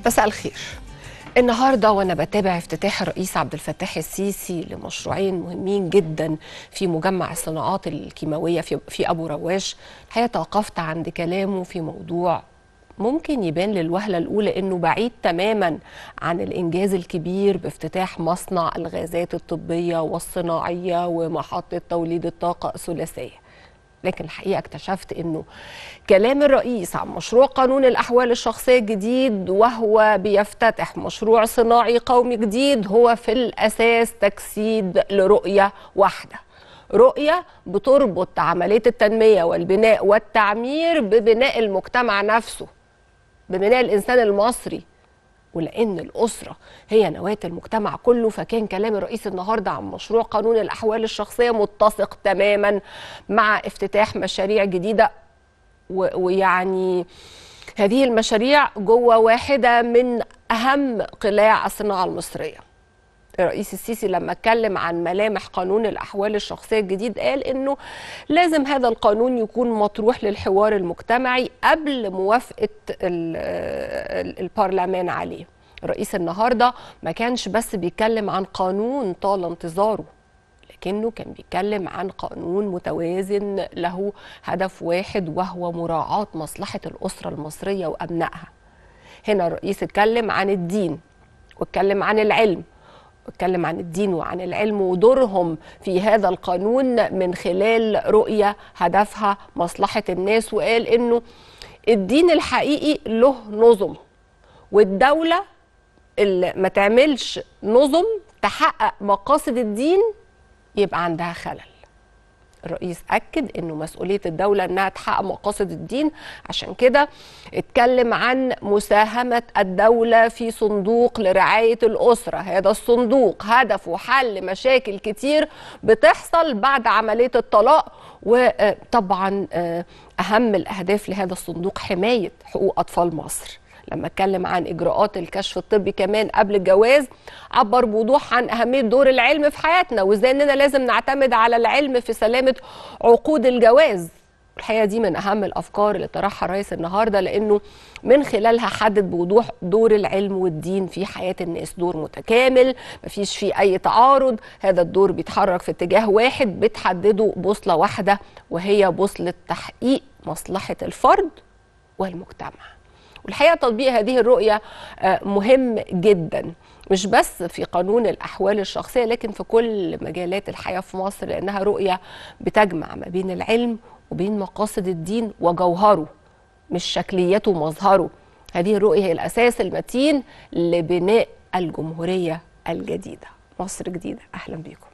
مساء الخير. النهارده وانا بتابع افتتاح الرئيس عبد الفتاح السيسي لمشروعين مهمين جدا في مجمع الصناعات الكيماويه في ابو رواش، الحقيقه توقفت عند كلامه في موضوع ممكن يبان للوهله الاولى انه بعيد تماما عن الانجاز الكبير بافتتاح مصنع الغازات الطبيه والصناعيه ومحطه توليد الطاقه الثلاثيه. لكن الحقيقة اكتشفت أنه كلام الرئيس عن مشروع قانون الأحوال الشخصية الجديد وهو بيفتتح مشروع صناعي قومي جديد هو في الأساس تجسيد لرؤية واحدة، رؤية بتربط عملية التنمية والبناء والتعمير ببناء المجتمع نفسه، ببناء الإنسان المصري، ولأن الأسرة هي نواة المجتمع كله. فكان كلام الرئيس النهاردة عن مشروع قانون الأحوال الشخصية متسق تماما مع افتتاح مشاريع جديدة، ويعني هذه المشاريع جوه واحدة من أهم قلاع الصناعة المصرية. الرئيس السيسي لما اتكلم عن ملامح قانون الأحوال الشخصية الجديد قال إنه لازم هذا القانون يكون مطروح للحوار المجتمعي قبل موافقة البرلمان عليه. الرئيس النهاردة ما كانش بس بيتكلم عن قانون طال انتظاره، لكنه كان بيتكلم عن قانون متوازن له هدف واحد وهو مراعاة مصلحة الأسرة المصرية وأبنائها. هنا الرئيس اتكلم عن الدين واتكلم عن العلم، اتكلم عن الدين وعن العلم ودورهم في هذا القانون من خلال رؤية هدفها مصلحة الناس، وقال انه الدين الحقيقي له نظم، والدولة اللي ما تعملش نظم تحقق مقاصد الدين يبقى عندها خلل. الرئيس أكد أنه مسؤولية الدولة أنها تحقق مقاصد الدين، عشان كده اتكلم عن مساهمة الدولة في صندوق لرعاية الأسرة. هذا الصندوق هدفه حل مشاكل كتير بتحصل بعد عملية الطلاق، وطبعا أهم الأهداف لهذا الصندوق حماية حقوق أطفال مصر. لما اتكلم عن إجراءات الكشف الطبي كمان قبل الجواز عبر بوضوح عن أهمية دور العلم في حياتنا وإزاي إننا لازم نعتمد على العلم في سلامة عقود الجواز. الحقيقة دي من أهم الأفكار اللي طرحها الرئيس النهاردة، لأنه من خلالها حدد بوضوح دور العلم والدين في حياة الناس، دور متكامل مفيش فيه أي تعارض. هذا الدور بيتحرك في اتجاه واحد بتحدده بوصلة واحدة، وهي بوصلة تحقيق مصلحة الفرد والمجتمع. والحقيقة تطبيق هذه الرؤية مهم جدا، مش بس في قانون الأحوال الشخصية لكن في كل مجالات الحياة في مصر، لأنها رؤية بتجمع ما بين العلم وبين مقاصد الدين وجوهره مش شكليته ومظهره. هذه الرؤية هي الأساس المتين لبناء الجمهورية الجديدة، مصر جديدة. أهلا بكم.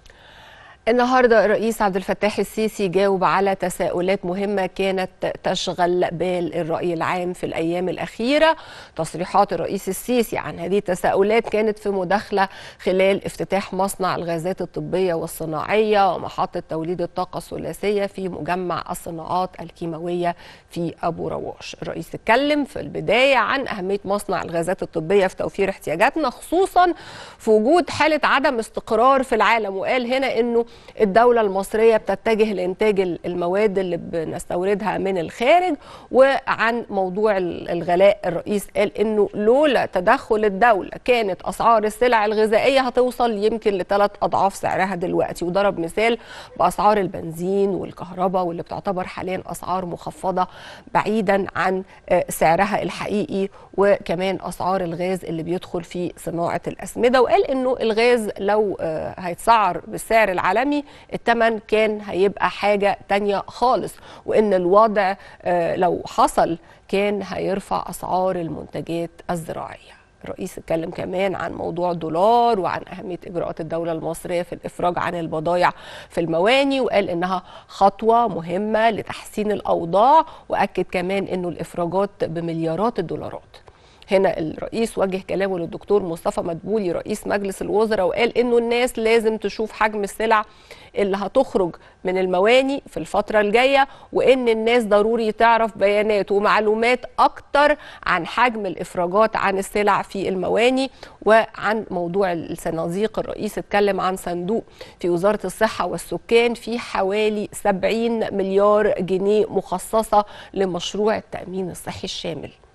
النهارده الرئيس عبد الفتاح السيسي جاوب على تساؤلات مهمة كانت تشغل بال الرأي العام في الأيام الأخيرة. تصريحات الرئيس السيسي عن هذه التساؤلات كانت في مداخلة خلال افتتاح مصنع الغازات الطبية والصناعية ومحطة توليد الطاقة الثلاثية في مجمع الصناعات الكيماوية في أبو رواش. الرئيس اتكلم في البداية عن أهمية مصنع الغازات الطبية في توفير احتياجاتنا، خصوصا في وجود حالة عدم استقرار في العالم، وقال هنا إنه الدولة المصرية بتتجه لإنتاج المواد اللي بنستوردها من الخارج. وعن موضوع الغلاء الرئيس قال إنه لولا تدخل الدولة كانت أسعار السلع الغذائية هتوصل يمكن ل3 أضعاف سعرها دلوقتي، وضرب مثال بأسعار البنزين والكهرباء واللي بتعتبر حاليا أسعار مخفضة بعيدا عن سعرها الحقيقي، وكمان أسعار الغاز اللي بيدخل في صناعة الأسمدة. وقال إنه الغاز لو هيتسعر بالسعر العالمي الثمن كان هيبقى حاجة تانية خالص، وإن الوضع لو حصل كان هيرفع أسعار المنتجات الزراعية. الرئيس اتكلم كمان عن موضوع الدولار وعن أهمية إجراءات الدولة المصرية في الإفراج عن البضائع في المواني، وقال إنها خطوة مهمة لتحسين الأوضاع، وأكد كمان إنه الإفراجات بمليارات الدولارات. هنا الرئيس وجه كلامه للدكتور مصطفى مدبولي رئيس مجلس الوزراء، وقال إنه الناس لازم تشوف حجم السلع اللي هتخرج من المواني في الفترة الجاية، وإن الناس ضروري تعرف بيانات ومعلومات أكتر عن حجم الإفراجات عن السلع في المواني. وعن موضوع الصناديق الرئيس اتكلم عن صندوق في وزارة الصحة والسكان في حوالي 70 مليار جنيه مخصصة لمشروع التأمين الصحي الشامل.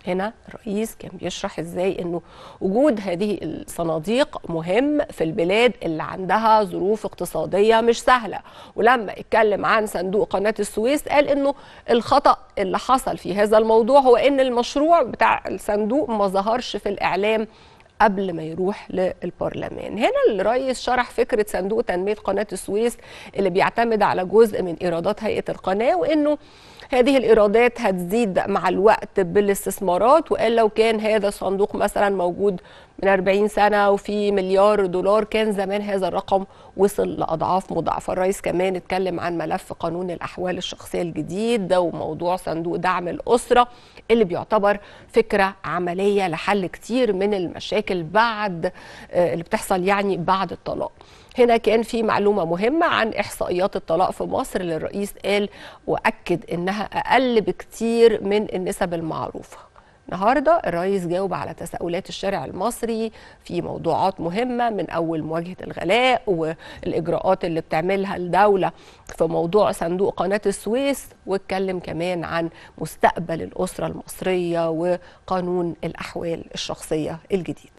هنا الرئيس كان بيشرح ازاي انه وجود هذه الصناديق مهم في البلاد اللي عندها ظروف اقتصادية مش سهلة. ولما اتكلم عن صندوق قناة السويس قال انه الخطأ اللي حصل في هذا الموضوع هو ان المشروع بتاع الصندوق ما ظهرش في الإعلام قبل ما يروح للبرلمان. هنا الرئيس شرح فكرة صندوق تنمية قناة السويس اللي بيعتمد على جزء من إيرادات هيئة القناة، وإنه هذه الإيرادات هتزيد مع الوقت بالاستثمارات. وقال لو كان هذا الصندوق مثلا موجود من 40 سنة وفي مليار دولار كان زمان هذا الرقم وصل لأضعاف مضاعفة. الرئيس كمان اتكلم عن ملف قانون الأحوال الشخصية الجديد وموضوع صندوق دعم الأسرة اللي بيعتبر فكرة عملية لحل كتير من المشاكل بعد اللي بتحصل يعني بعد الطلاق. هنا كان في معلومة مهمة عن إحصائيات الطلاق في مصر اللي الرئيس قال وأكد إنها أقل بكتير من النسب المعروفة. النهارده الرئيس جاوب على تساؤلات الشارع المصري في موضوعات مهمة، من أول مواجهة الغلاء والإجراءات اللي بتعملها الدولة في موضوع صندوق قناة السويس، واتكلم كمان عن مستقبل الأسرة المصرية وقانون الأحوال الشخصية الجديد.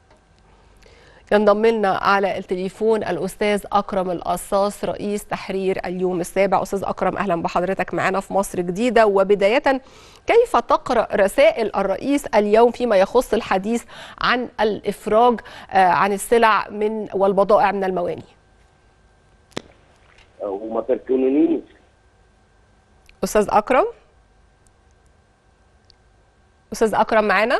ينضم لنا على التليفون الأستاذ أكرم القصاص رئيس تحرير اليوم السابع. أستاذ أكرم، أهلا بحضرتك معنا في مصر جديدة. وبداية، كيف تقرأ رسائل الرئيس اليوم فيما يخص الحديث عن الإفراج عن السلع والبضائع من المواني؟ وما تركنونيش أستاذ أكرم. أستاذ أكرم معنا؟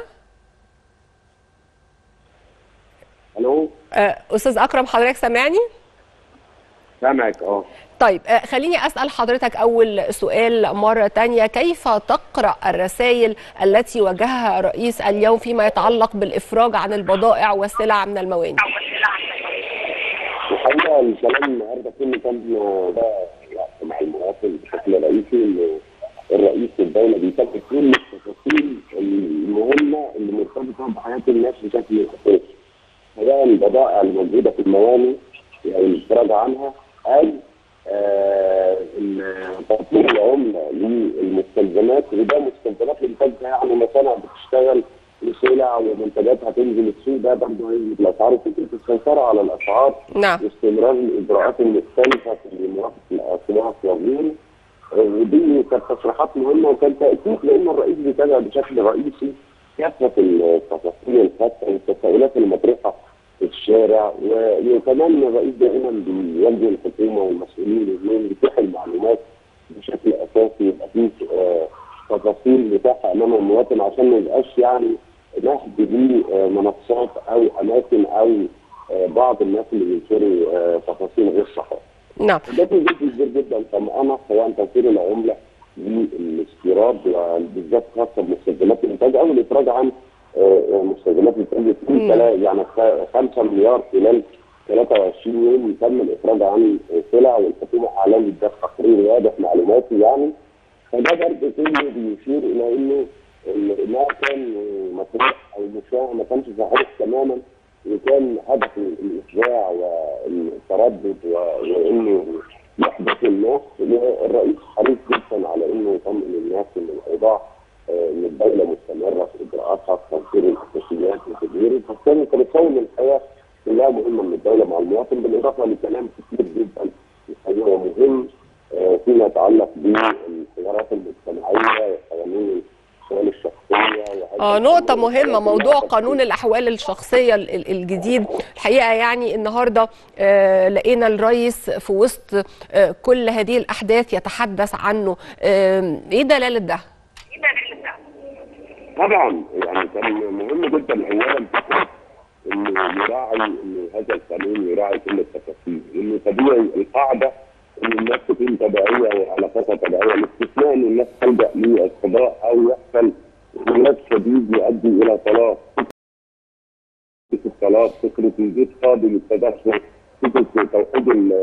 الو أستاذ أكرم، حضرتك سامعني؟ سامعك. طيب، خليني أسأل حضرتك أول سؤال مرة تانية، كيف تقرأ الرسائل التي وجهها الرئيس اليوم فيما يتعلق بالإفراج عن البضائع والسلع من المواني؟ الحقيقة الكلام النهارده كله كان ده مع المواطن بشكل رئيسي، إن الرئيس الدولة بيتابع كل التفاصيل المهمة اللي مرتبطة بحياة الناس بشكل أساسي، سواء البضائع الموجودة في المواني يعني الإفراج عنها، أو تطوير العملة للمستلزمات، وده مستلزمات إنتاجها يعني مصانع بتشتغل لسلع ومنتجات هتنزل السوق، ده برضه هيزيد الأسعار. فكرة السيطرة على الأسعار واستمرار الإجراءات المختلفة في موافقة الأسواق وغيره، ودي كانت تصريحات مهمة وكان تأكيد، لأن الرئيس بيتابع بشكل رئيسي كافة التفاصيل الخاصة والتساؤلات المطروحة في الشارع. وكمان الرئيس دائما بيوجه الحكومة والمسؤولين انهم يتيحوا المعلومات بشكل أساسي، يبقى فيه تفاصيل متاحة أمام المواطن عشان ما يبقاش يعني نهب لمنصات أو أماكن أو بعض الناس اللي بينشروا تفاصيل غير صحيحة. نعم. ده جزء كبير جدا طمأنة، سواء توفير العملة للاستيراد وبالذات خاصة بمستلزمات الإنتاج أو الإفراج عن مستلزمات الإنتاج في يعني 5 مليار خلال 23 يوم تم الإفراج عن سلع، والحكومة أعلنت ده في تقرير واضح معلوماتي يعني. فده برضه كله بيشير إلى إنه ما كان مطروح أو مشاع ما كانش صحيح تماما، وكان هدف الإشجاع والتردد وإنه يحدث الناس. الرئيس حريص جدا على إنه يطمئن الناس إن الأوضاع إن الدولة مستمرة في إجراءاتها في توفير الأساسيات وتدوير، فبالتالي كانت كون الحياة كلها مهمة من الدولة مع المواطن، بالإضافة لكلام كتير جدا الحقيقة ومهم فيما يتعلق بالحوارات المجتمعية وقوانين الأحوال الشخصية. نقطة مهمة، موضوع قانون الأحوال الشخصية الجديد. الحقيقة يعني النهاردة لقينا الرئيس في وسط كل هذه الأحداث يتحدث عنه. إيه دلالة ده؟ طبعا يعني كان مهم جدا اولا انه يراعي ان هذا القانون يراعي كل التفاصيل، انه طبيعي القاعده ان الناس تكون تبعيه وعلاقاتها تبعيه، الاستثناء ان الناس تلجا للقضاء او يحصل خلاف شديد يؤدي الى طلاق. فكره الطلاق، فكره وجود قاضي للتدخل، فكره توحيد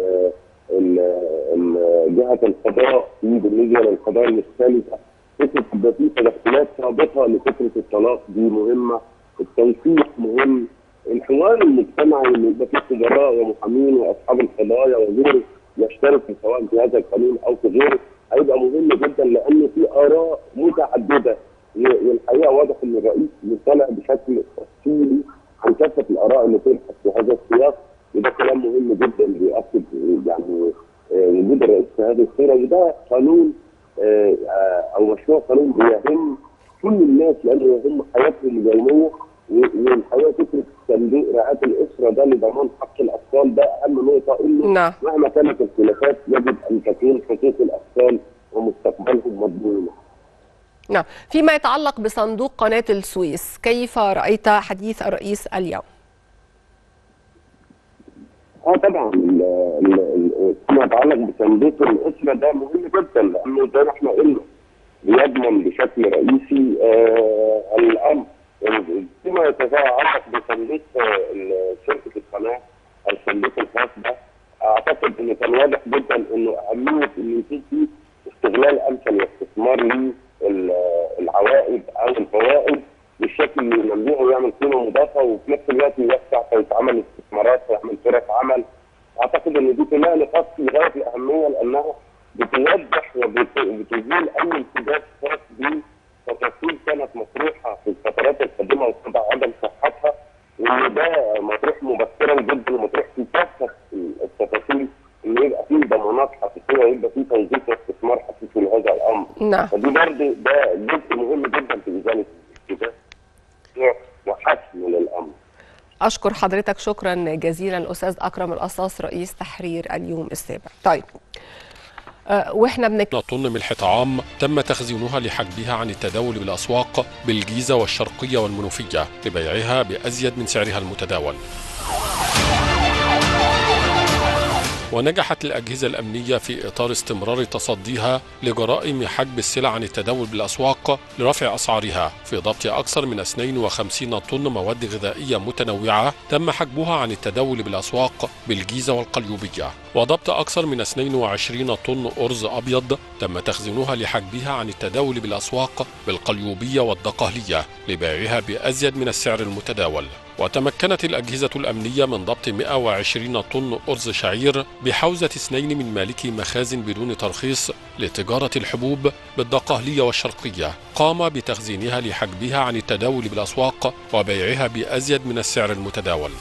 جهه القضاء بالنسبه للقضايا المختلفه، فكره يبقى في تدخلات سابقه لفكره الطلاق دي مهمه، التنسيق مهم، الحوار المجتمعي اللي يبقى فيه خبراء ومحامين واصحاب القضايا وغيره يشتركوا سواء في هذا القانون او في غيره هيبقى مهم جدا، لان في اراء متعدده والحقيقه واضح ان الرئيس طالع بشكل تفصيلي عن كافه الاراء اللي طرحت في هذا السياق، وده كلام مهم جدا بيؤكد يعني وجود الرئيس في هذه الصوره. وده قانون او مشروع قانون بيهم كل الناس لانه يهم حياتهم اليوميه، والحقيقه فكره صندوق رعايه الاسره ده لضمان حق الاطفال ده اهم نقطه، انه مهما كانت الخلافات يجب ان تكون حقوق الاطفال ومستقبلهم مضمون. نعم. فيما يتعلق بصندوق قناة السويس، كيف رأيت حديث الرئيس اليوم؟ طبعا فيما يتعلق بصندوق الاسره ده مهم جدا، لانه زي ما احنا قلنا بيضمن بشكل رئيسي الامر. فيما يتعلق بصندوق شركه القناه، الصندوق الخاص ده، اعتقد انه كان واضح جدا انه اهميه ان يكون في استغلال امثل واستثمار للعوائد او الفوائد بالشكل اللي ينميه ويعمل قيمه مضافه، وفي نفس الوقت يوسع فيتعمل استثمارات ويعمل فرص عمل. اعتقد ان دي كلها نقاط في غايه الاهميه، لانها بتوضح وبتزيل اي التباس خاص بتفاصيل كانت مطروحه في الفترات القادمه وتضع عدم صحتها، وان ده مطروح مبكرا جدا ومطروح في كافه التفاصيل، ان يبقى فيه ضمانات حقيقيه ويبقى فيه توظيف واستثمار حقيقي لهذا الامر. نعم. فدي برضه ده جزء مهم جدا في ازاله الالتباس وحسم للامر. أشكر حضرتك شكرا جزيلا الأستاذ أكرم القصاص رئيس تحرير اليوم السابع. طيب واحنا طن ملح طعام تم تخزينها لحجبها عن التداول بالأسواق بالجيزة والشرقية والمنوفية لبيعها بأزيد من سعرها المتداول. ونجحت الأجهزة الأمنية في إطار استمرار تصديها لجرائم حجب السلع عن التداول بالأسواق لرفع أسعارها في ضبط أكثر من 52 طن مواد غذائية متنوعة تم حجبها عن التداول بالأسواق بالجيزة والقليوبية، وضبط أكثر من 22 طن أرز أبيض تم تخزينها لحجبها عن التداول بالأسواق بالقليوبية والدقهلية لبيعها بأزيد من السعر المتداول. وتمكنت الأجهزة الأمنية من ضبط 120 طن أرز شعير بحوزة 2 من مالكي مخازن بدون ترخيص لتجارة الحبوب بالدقهلية والشرقية قام بتخزينها لحجبها عن التداول بالأسواق وبيعها بأزيد من السعر المتداول.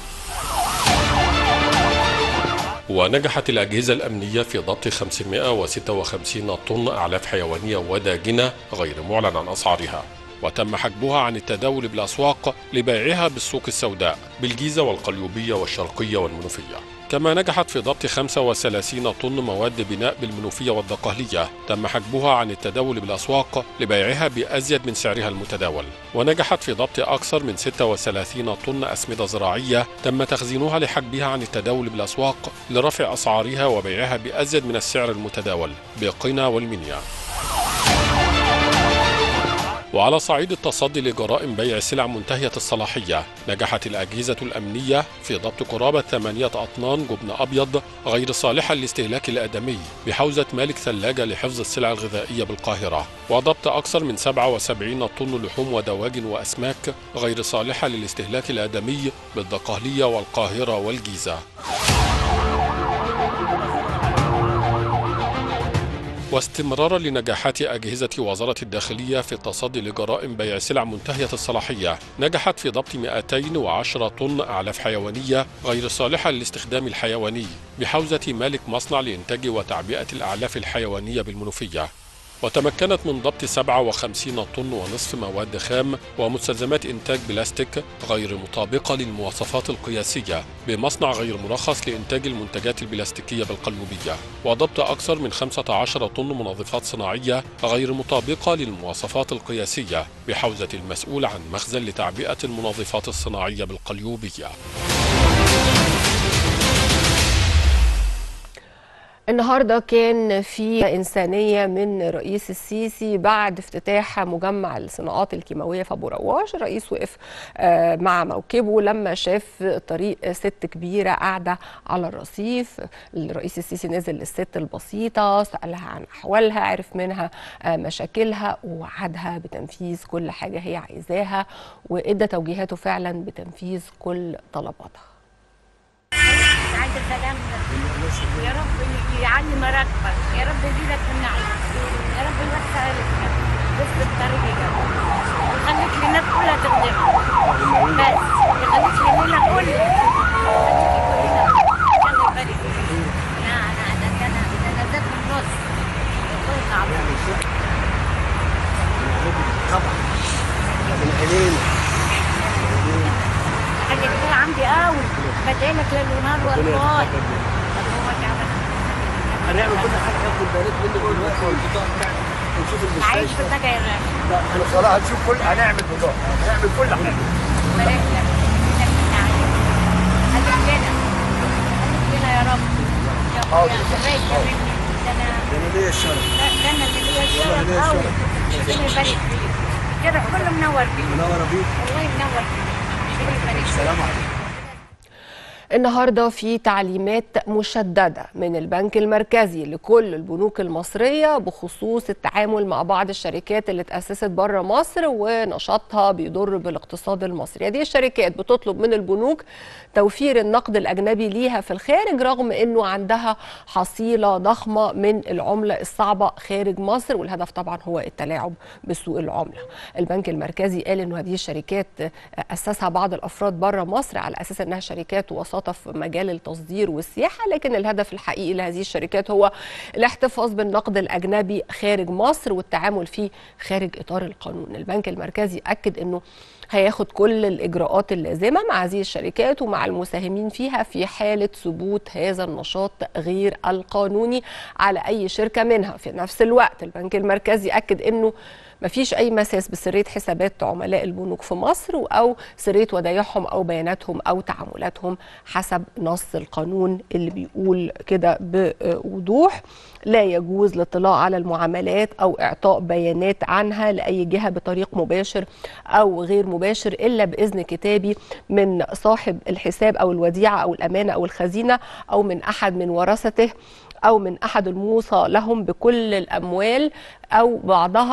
ونجحت الأجهزة الأمنية في ضبط 556 طن أعلاف حيوانية وداجنة غير معلن عن أسعارها، وتم حجبها عن التداول بالأسواق لبيعها بالسوق السوداء بالجيزة والقليوبية والشرقية والمنوفية. كما نجحت في ضبط 35 طن مواد بناء بالمنوفية والدقهلية تم حجبها عن التداول بالأسواق لبيعها بأزيد من سعرها المتداول. ونجحت في ضبط أكثر من 36 طن أسمدة زراعية تم تخزينها لحجبها عن التداول بالأسواق لرفع أسعارها وبيعها بأزيد من السعر المتداول بقنا والمنيا. وعلى صعيد التصدي لجرائم بيع سلع منتهية الصلاحية، نجحت الأجهزة الأمنية في ضبط قرابة 8 أطنان جبن أبيض غير صالحة للاستهلاك الآدمي بحوزة مالك ثلاجة لحفظ السلع الغذائية بالقاهرة، وضبط أكثر من 77 طن لحوم ودواجن وأسماك غير صالحة للاستهلاك الآدمي بالدقهلية والقاهرة والجيزة. واستمرارا لنجاحات أجهزة وزارة الداخلية في التصدي لجرائم بيع سلع منتهية الصلاحية، نجحت في ضبط 210 طن أعلاف حيوانية غير صالحة للاستخدام الحيواني بحوزة مالك مصنع لإنتاج وتعبئة الأعلاف الحيوانية بالمنوفية. وتمكنت من ضبط 57 طن ونصف مواد خام ومستلزمات إنتاج بلاستيك غير مطابقة للمواصفات القياسية بمصنع غير مرخص لإنتاج المنتجات البلاستيكية بالقليوبية، وضبط أكثر من 15 طن منظفات صناعية غير مطابقة للمواصفات القياسية بحوزة المسؤول عن مخزن لتعبئة المنظفات الصناعية بالقليوبية. النهارده كان في إنسانية من الرئيس السيسي بعد افتتاح مجمع الصناعات الكيماوية في أبو رواش. الرئيس وقف مع موكبه لما شاف طريق ست كبيرة قاعدة على الرصيف. الرئيس السيسي نزل للست البسيطة، سألها عن أحوالها، عرف منها مشاكلها، ووعدها بتنفيذ كل حاجة هي عايزاها، وإدى توجيهاته فعلا بتنفيذ كل طلباتها. عايزة سلام يا رب يعلي مراتبك، يا رب يزيدك من نعيم، يا رب يوسع رزقك، رزق الطريق يا رب. بدالك ليل ونهار والله. هنعمل كل حاجه، هاخد بالك مني دلوقتي والبطاقه بتاعتي ونشوف المستشفى. عايش في البدايه يا باشا. لا احنا صراحه هنشوف هنعمل بطاقه، هنعمل كل حاجه. بلاش لك خليك لنا يا رب. حاضر. انا ليا الشرف. ده انا اللي ليا الشرف قوي. ربنا يبارك فيك. كده كله منور فيك. منوره بيك. والله منور فيك. ربنا يبارك فيك. السلام عليكم. النهارده في تعليمات مشدده من البنك المركزي لكل البنوك المصريه بخصوص التعامل مع بعض الشركات اللي اتاسست بره مصر ونشاطها بيضر بالاقتصاد المصري. هذه الشركات بتطلب من البنوك توفير النقد الاجنبي ليها في الخارج رغم انه عندها حصيله ضخمه من العمله الصعبه خارج مصر، والهدف طبعا هو التلاعب بسوق العمله. البنك المركزي قال انه هذه الشركات اسسها بعض الافراد بره مصر على اساس انها شركات وساطه في مجال التصدير والسياحه، لكن الهدف الحقيقي لهذه الشركات هو الاحتفاظ بالنقد الاجنبي خارج مصر والتعامل فيه خارج اطار القانون. البنك المركزي اكد انه هياخد كل الاجراءات اللازمه مع هذه الشركات ومع المساهمين فيها في حاله ثبوت هذا النشاط غير القانوني على اي شركه منها. في نفس الوقت البنك المركزي اكد انه مفيش أي مساس بسرية حسابات عملاء البنوك في مصر أو سرية ودايعهم أو بياناتهم أو تعاملاتهم حسب نص القانون اللي بيقول كده بوضوح. لا يجوز الاطلاع على المعاملات أو إعطاء بيانات عنها لأي جهة بطريق مباشر أو غير مباشر إلا بإذن كتابي من صاحب الحساب أو الوديعة أو الأمانة أو الخزينة أو من أحد من ورثته أو من أحد الموصى لهم بكل الأموال أو بعضها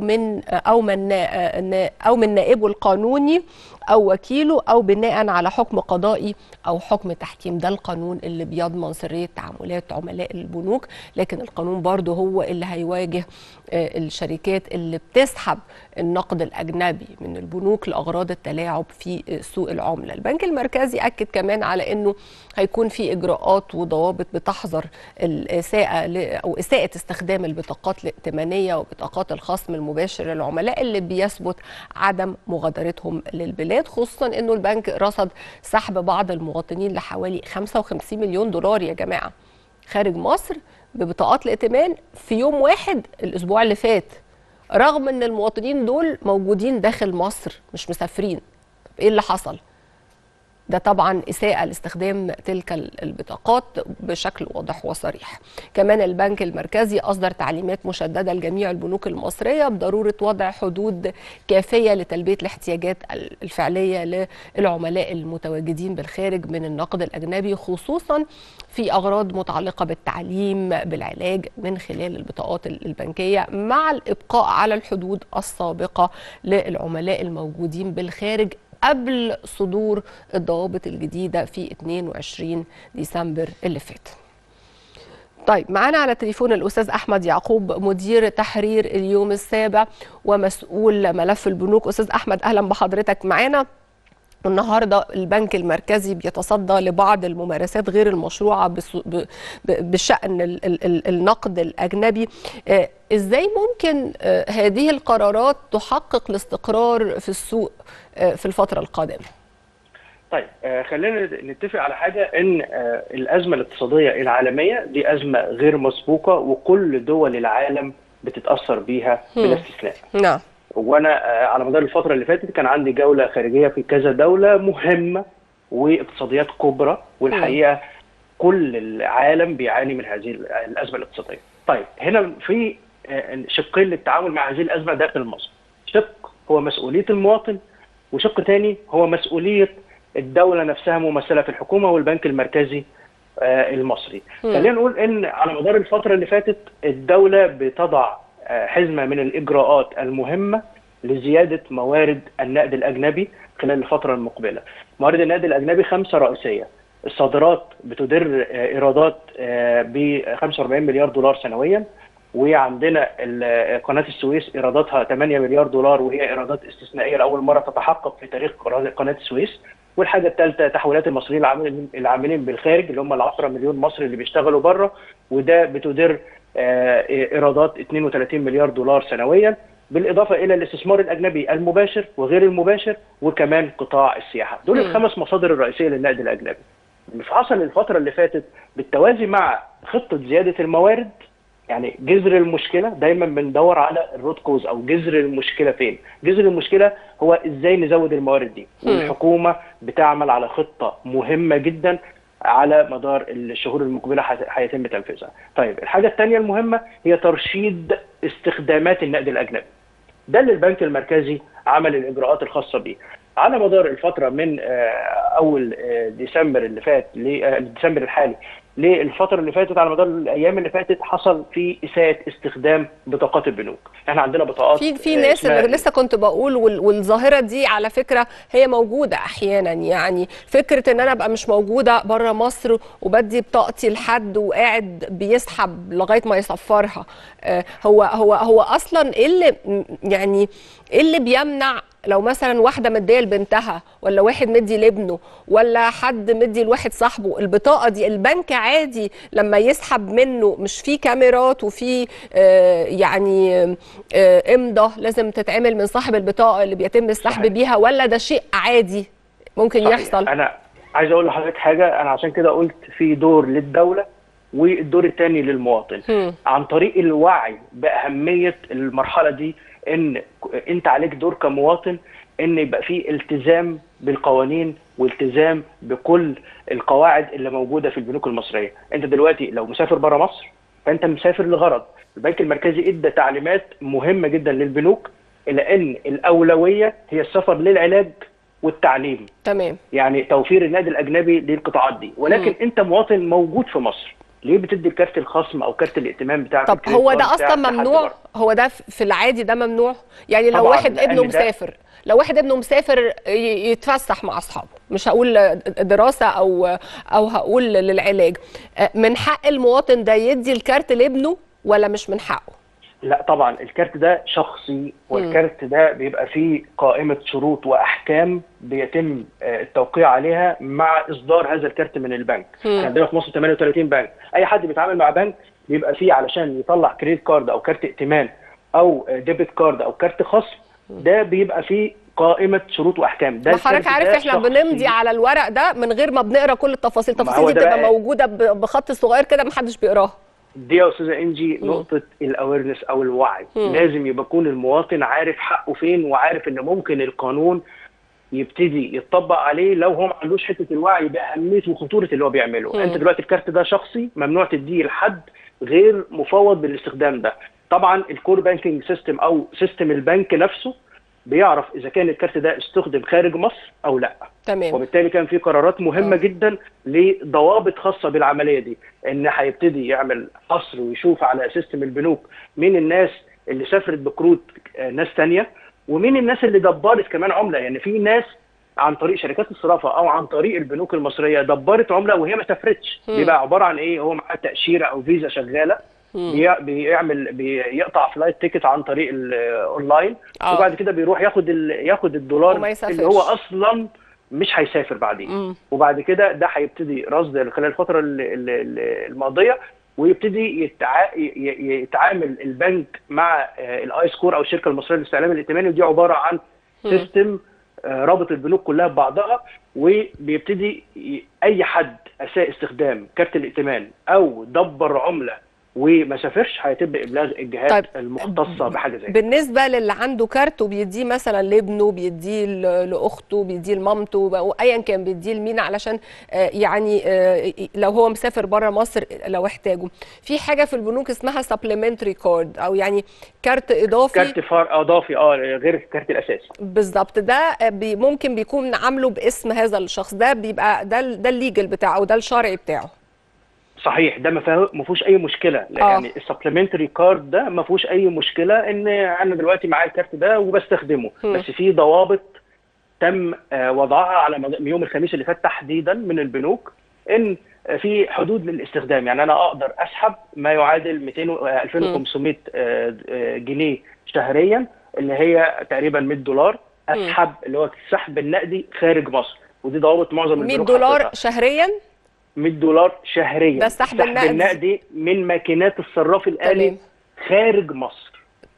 أو من نائبه القانوني أو وكيله أو بناء على حكم قضائي أو حكم تحكيم. ده القانون اللي بيضمن سرية تعاملات عملاء البنوك، لكن القانون برضه هو اللي هيواجه الشركات اللي بتسحب النقد الأجنبي من البنوك لأغراض التلاعب في سوق العملة. البنك المركزي أكد كمان على أنه هيكون في إجراءات وضوابط بتحظر الإساءة أو إساءة استخدام البطاقات الائتمانية وبطاقات الخصم المباشر للعملاء اللي بيثبت عدم مغادرتهم للبلاد، خصوصا أنه البنك رصد سحب بعض المواطنين لحوالي 55 مليون دولار يا جماعة خارج مصر ببطاقات الائتمان في يوم واحد الأسبوع اللي فات، رغم أن المواطنين دول موجودين داخل مصر مش مسافرين. إيه اللي حصل؟ ده طبعا إساءة لاستخدام تلك البطاقات بشكل واضح وصريح. كمان البنك المركزي أصدر تعليمات مشددة لجميع البنوك المصرية بضرورة وضع حدود كافية لتلبية الاحتياجات الفعلية للعملاء المتواجدين بالخارج من النقد الأجنبي، خصوصا في أغراض متعلقة بالتعليم بالعلاج من خلال البطاقات البنكية، مع الإبقاء على الحدود السابقة للعملاء الموجودين بالخارج قبل صدور الضوابط الجديدة في 22 ديسمبر اللي فات. طيب معانا على التليفون الأستاذ أحمد يعقوب مدير تحرير اليوم السابع ومسؤول ملف البنوك. أستاذ أحمد أهلا بحضرتك معانا. النهارده البنك المركزي بيتصدى لبعض الممارسات غير المشروعه بشأن النقد الاجنبي. ازاي ممكن هذه القرارات تحقق الاستقرار في السوق في الفتره القادمه؟ طيب خلينا نتفق على حاجه، ان الازمه الاقتصاديه العالميه دي ازمه غير مسبوقه وكل دول العالم بتتاثر بيها بلا استثناء. نعم. وانا على مدار الفتره اللي فاتت كان عندي جوله خارجيه في كذا دوله مهمه واقتصاديات كبرى، والحقيقه كل العالم بيعاني من هذه الازمه الاقتصاديه. طيب هنا في شقين للتعامل مع هذه الازمه داخل مصر. شق هو مسؤوليه المواطن، وشق ثاني هو مسؤوليه الدوله نفسها ممثله في الحكومه والبنك المركزي المصري. خلينا نقول ان على مدار الفتره اللي فاتت الدوله بتضع حزمه من الاجراءات المهمه لزياده موارد النقد الاجنبي خلال الفتره المقبله. موارد النقد الاجنبي 5 رئيسيه. الصادرات بتدر ايرادات ب 45 مليار دولار سنويا، وعندنا قناه السويس ايراداتها 8 مليار دولار، وهي ايرادات استثنائيه لاول مره تتحقق في تاريخ قناه السويس. والحاجه الثالثه تحويلات المصريين العاملين بالخارج اللي هم ال 10 مليون مصري اللي بيشتغلوا بره، وده بتدر ايرادات 32 مليار دولار سنويا، بالاضافه الى الاستثمار الاجنبي المباشر وغير المباشر، وكمان قطاع السياحه. دول ال5 مصادر الرئيسيه للنقد الاجنبي. اللي حصل الفتره اللي فاتت بالتوازي مع خطه زياده الموارد. يعني جذر المشكله دايما بندور على الروت كوز او جذر المشكله فين. جذر المشكله هو ازاي نزود الموارد دي، والحكومه بتعمل على خطه مهمه جدا على مدار الشهور المقبله هيتم تنفيذها. طيب الحاجه الثانيه المهمه هي ترشيد استخدامات النقد الاجنبي. ده اللي البنك المركزي عمل الاجراءات الخاصه بيه على مدار الفتره من اول ديسمبر اللي فات ديسمبر الحالي للفتره اللي فاتت. على مدار الايام اللي فاتت حصل في اساءه استخدام بطاقات البنوك. احنا عندنا بطاقات في ناس اللي لسه كنت بقول، والظاهره دي على فكره هي موجوده احيانا. يعني فكره ان انا ابقى مش موجوده بره مصر وبدي بطاقتي لحد وقاعد بيسحب لغايه ما يصفرها، هو اصلا ايه اللي بيمنع لو مثلا واحده مديه لبنتها ولا واحد مدي لابنه ولا حد مدي لواحد صاحبه البطاقه دي، البنك عادي لما يسحب منه مش في كاميرات وفي امضه لازم تتعمل من صاحب البطاقه اللي بيتم السحب بيها، ولا ده شيء عادي ممكن يحصل؟ انا عايز اقول لحضرتك حاجه، انا عشان كده قلت في دور للدوله والدور الثاني للمواطن عن طريق الوعي باهميه المرحله دي. ان انت عليك دور كمواطن ان يبقى في التزام بالقوانين والتزام بكل القواعد اللي موجوده في البنوك المصريه. انت دلوقتي لو مسافر بره مصر فانت مسافر لغرض. البنك المركزي ادى تعليمات مهمه جدا للبنوك الى ان الاولويه هي السفر للعلاج والتعليم. تمام. يعني توفير النقد الاجنبي للقطاعات دي، ولكن انت مواطن موجود في مصر، ليه بتدي الكارت الخصم او كارت الائتمان بتاعك؟ طب هو ده اصلا ممنوع؟ هو ده في العادي ده ممنوع؟ يعني لو واحد ابنه مسافر، لو واحد ابنه مسافر يتفسح مع اصحابه، مش هقول دراسه او هقول للعلاج، من حق المواطن ده يدي الكارت لابنه ولا مش من حقه؟ لا طبعا الكارت ده شخصي، والكارت ده بيبقى فيه قائمة شروط وأحكام بيتم التوقيع عليها مع إصدار هذا الكارت من البنك. احنا عندنا في مصر 38 بنك، أي حد بيتعامل مع بنك بيبقى فيه علشان يطلع كريدت كارد أو كارت ائتمان أو ديبت كارد أو كارت خصم، ده بيبقى فيه قائمة شروط وأحكام. ده حضرتك عارف احنا بنمضي على الورق ده من غير ما بنقرا كل التفاصيل، التفاصيل دي بتبقى موجودة بخط صغير كده محدش بيقراها. دي يا استاذه انجي نقطه الاويرنس او الوعي. لازم يبقى يكون المواطن عارف حقه فين، وعارف ان ممكن القانون يبتدي يتطبق عليه لو هو ما عندوش حته الوعي باهميه وخطوره اللي هو بيعمله. انت دلوقتي الكارت ده شخصي، ممنوع تديه لحد غير مفوض بالاستخدام ده. طبعا الكور بانكينج سيستم او سيستم البنك نفسه بيعرف اذا كان الكارت ده استخدم خارج مصر او لا. تمام. وبالتالي كان في قرارات مهمه جدا لضوابط خاصه بالعمليه دي، ان هيبتدي يعمل حصر ويشوف على سيستم البنوك مين الناس اللي سافرت بكروت ناس ثانيه، ومين الناس اللي دبرت كمان عمله. يعني في ناس عن طريق شركات الصرافه او عن طريق البنوك المصريه دبرت عمله وهي ما سافرتش. بيبقى عباره عن ايه؟ هو معاه تاشيره او فيزا شغاله، بيقطع فلايت تيكت عن طريق الاونلاين، وبعد كده بيروح ياخد الدولار اللي هو اصلا مش هيسافر بعدين. وبعد كده ده هيبتدي رصد خلال الفتره الماضيه، ويبتدي يتعامل البنك مع الاي سكور او الشركه المصريه للاستعلام الائتماني، ودي عباره عن سيستم رابط البنوك كلها ببعضها. وبيبتدي اي حد اساء استخدام كارت الائتمان او دبر عمله وما سافرش هيتم ابلاغ الجهات المختصه بحاجه زي كده. بالنسبه للي عنده كارت وبيديه مثلا لابنه، بيديه لاخته، بيديه لمامته، ايا كان بيديه لمين، علشان يعني لو هو مسافر بره مصر لو احتاجه، في حاجه في البنوك اسمها سبلمنتري كارد، او يعني كارت اضافي، كارت اضافي غير الكارت الاساسي. بالظبط. ده ممكن بيكون عامله باسم هذا الشخص، ده بيبقى ده الليجل بتاعه، ده الشرعي بتاعه. صحيح، ده ما فيهوش اي مشكله. يعني السبلمنتري كارد ده ما فيهوش اي مشكله ان انا دلوقتي معايا الكارت ده وبستخدمه. بس في ضوابط تم وضعها على يوم الخميس اللي فات تحديدا من البنوك، ان في حدود للاستخدام. يعني انا اقدر اسحب ما يعادل 2500 جنيه شهريا، اللي هي تقريبا $100. اسحب اللي هو السحب النقدي خارج مصر، ودي ضوابط معظم البنوك. $100 شهريا؟ $100 شهريا. ده السحب النقدي من ماكينات الصراف الآلي خارج مصر.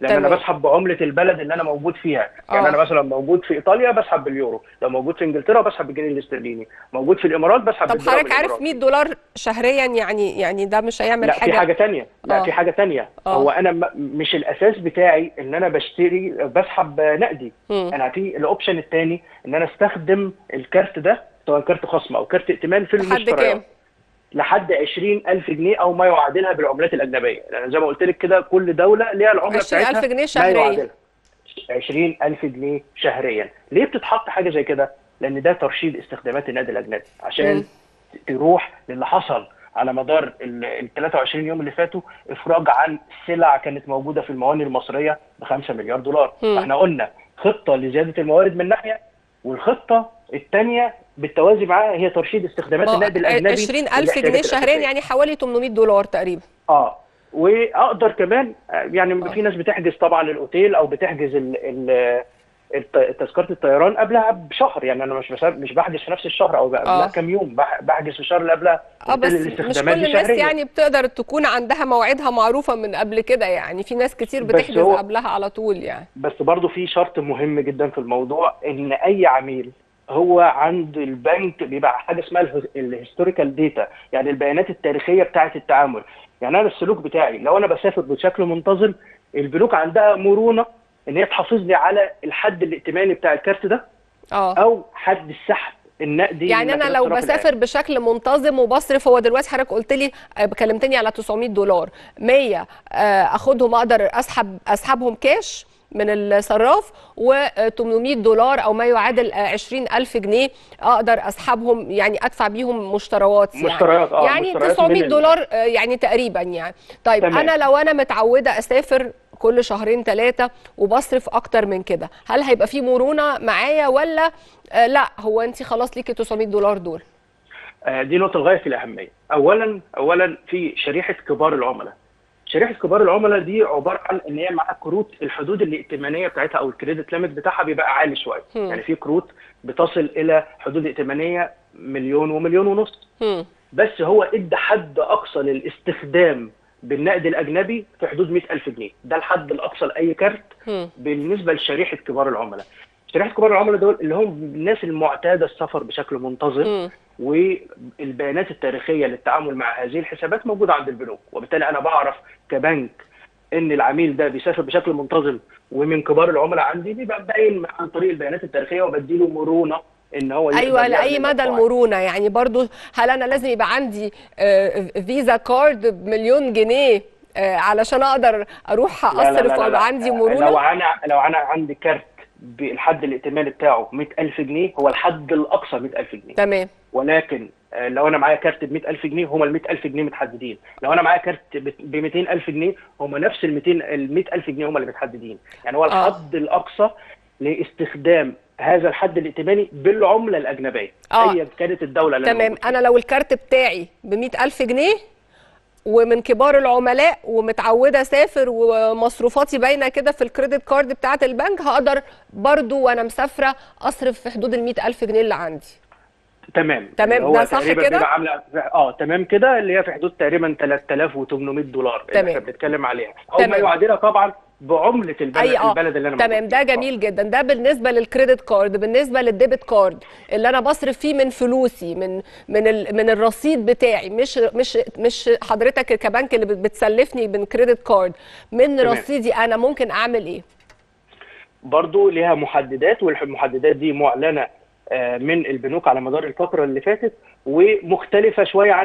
لان انا بسحب بعمله البلد اللي انا موجود فيها. يعني انا مثلا موجود في ايطاليا بسحب باليورو، لو موجود في انجلترا بسحب بالجنيه الاسترليني، موجود في الامارات بسحب طب حضرتك عارف $100 شهريا يعني ده مش هيعمل لا حاجه؟ في حاجه ثانيه، لا في حاجه ثانيه. هو انا مش الاساس بتاعي ان انا بشتري بسحب نقدي. انا في الاوبشن الثاني ان انا استخدم الكارت ده سواء كارت خصم او كارت ائتمان في المشتريات. لحد كام؟ لحد 20,000 جنيه او ما يعادلها بالعملات الاجنبيه، لان زي ما قلت لك كده كل دوله ليها العمله بتاعتها. 20,000 جنيه شهريا. 20,000 جنيه شهريا. ليه بتتحط حاجه زي كده؟ لان ده ترشيد استخدامات النادي الاجنبي عشان تروح للي حصل على مدار ال 23 يوم اللي فاتوا، افراج عن سلع كانت موجوده في الموانئ المصريه ب$5 مليار. فاحنا قلنا خطه لزياده الموارد من ناحيه، والخطه الثانيه بالتوازي معاها هي ترشيد استخدامات النقد الاجنبي. 20,000 جنيه شهريا يعني حوالي $800 تقريبا. واقدر كمان يعني في ناس بتحجز طبعا الاوتيل او بتحجز تذكره الطيران قبلها بشهر. يعني انا مش بحجز في نفس الشهر او قبلها كام يوم، بحجز في الشهر اللي قبلها. بس مش كل الناس يعني بتقدر تكون عندها موعدها معروفه من قبل كده، يعني في ناس كتير بتحجز قبلها على طول يعني. بس برضو في شرط مهم جدا في الموضوع، ان اي عميل هو عند البنك بيبقى حاجه اسمها الهيستوريكال داتا، يعني البيانات التاريخيه بتاعه التعامل. يعني انا السلوك بتاعي لو انا بسافر بشكل منتظم، البنوك عندها مرونه ان هي تحافظ لي على الحد الائتماني بتاع الكارت ده او حد السحب النقدي. يعني انا لو بسافر بشكل منتظم وبصرف، هو دلوقتي حضرتك قلت لي كلمتني على $900، 100 اخدهم اقدر اسحبهم كاش من الصراف، و$800 او ما يعادل 20,000 جنيه اقدر اسحبهم، يعني ادفع بيهم مشتريات يعني $900 يعني تقريبا يعني. طيب تمام. انا لو انا متعوده اسافر كل شهرين 3 وبصرف اكتر من كده، هل هيبقى في مرونه معايا ولا لا هو انت خلاص ليكي $900 دول؟ دي نقطه غايه في الاهميه. اولا في شريحه كبار العملاء. شريحه كبار العملاء دي عباره عن ان هي معاها كروت الحدود الائتمانيه بتاعتها او الكريدت ليميت بتاعها بيبقى عالي شويه. يعني في كروت بتصل الى حدود ائتمانيه 1,000,000 و1,500,000. بس هو ادى حد اقصى للاستخدام بالنقد الاجنبي في حدود 100,000 جنيه، ده الحد الاقصى لاي كارت بالنسبه لشريحه كبار العملاء. شريحه كبار العملاء دول اللي هم الناس المعتاده السفر بشكل منتظم، والبيانات التاريخيه للتعامل مع هذه الحسابات موجوده عند البنوك، وبالتالي انا بعرف كبنك ان العميل ده بيسافر بشكل منتظم ومن كبار العملاء عندي، بيبقى باين عن طريق البيانات التاريخيه وبديله مرونه ان هو ايوه. لاي مدى المرونه؟ يعني برضو هل انا لازم يبقى عندي فيزا كارد ب1,000,000 جنيه علشان اقدر اروح اصرف ويبقى عندي مرونه؟ لو انا عندي كارت بالحد الائتماني بتاعه 100,000 جنيه هو الحد الاقصى 100,000 جنيه. تمام. ولكن لو انا معايا كارت ب100,000 جنيه هم ال100,000 جنيه متحددين. لو انا معايا كارت ب200,000 جنيه هم نفس ال100,000 جنيه هم اللي متحددين. يعني هو الحد الاقصى لاستخدام هذا الحد الائتماني بالعمله الاجنبيه ايا كانت الدوله اللي تمام. انا لو الكارت بتاعي ب100,000 جنيه ومن كبار العملاء ومتعوده اسافر ومصروفاتي باينه كده في الكريدت كارد بتاعه البنك، هقدر برضو وانا مسافره اصرف في حدود ال100,000 جنيه اللي عندي. تمام. ده صح كده؟ تمام كده، اللي هي في حدود تقريبا $3,800 اللي احنا بنتكلم عليها، او ما يعادلها طبعا بعمله البلد اللي انا تمام. ده جميل جدا. ده بالنسبه للكريدت كارد. بالنسبه للديبت كارد اللي انا بصرف فيه من فلوسي، من الرصيد بتاعي، مش حضرتك كبنك اللي بتسلفني من كريدت كارد، من تمام. رصيدي انا ممكن اعمل ايه؟ برضو ليها محددات، والمحددات دي معلنه من البنوك على مدار الفتره اللي فاتت، ومختلفه شويه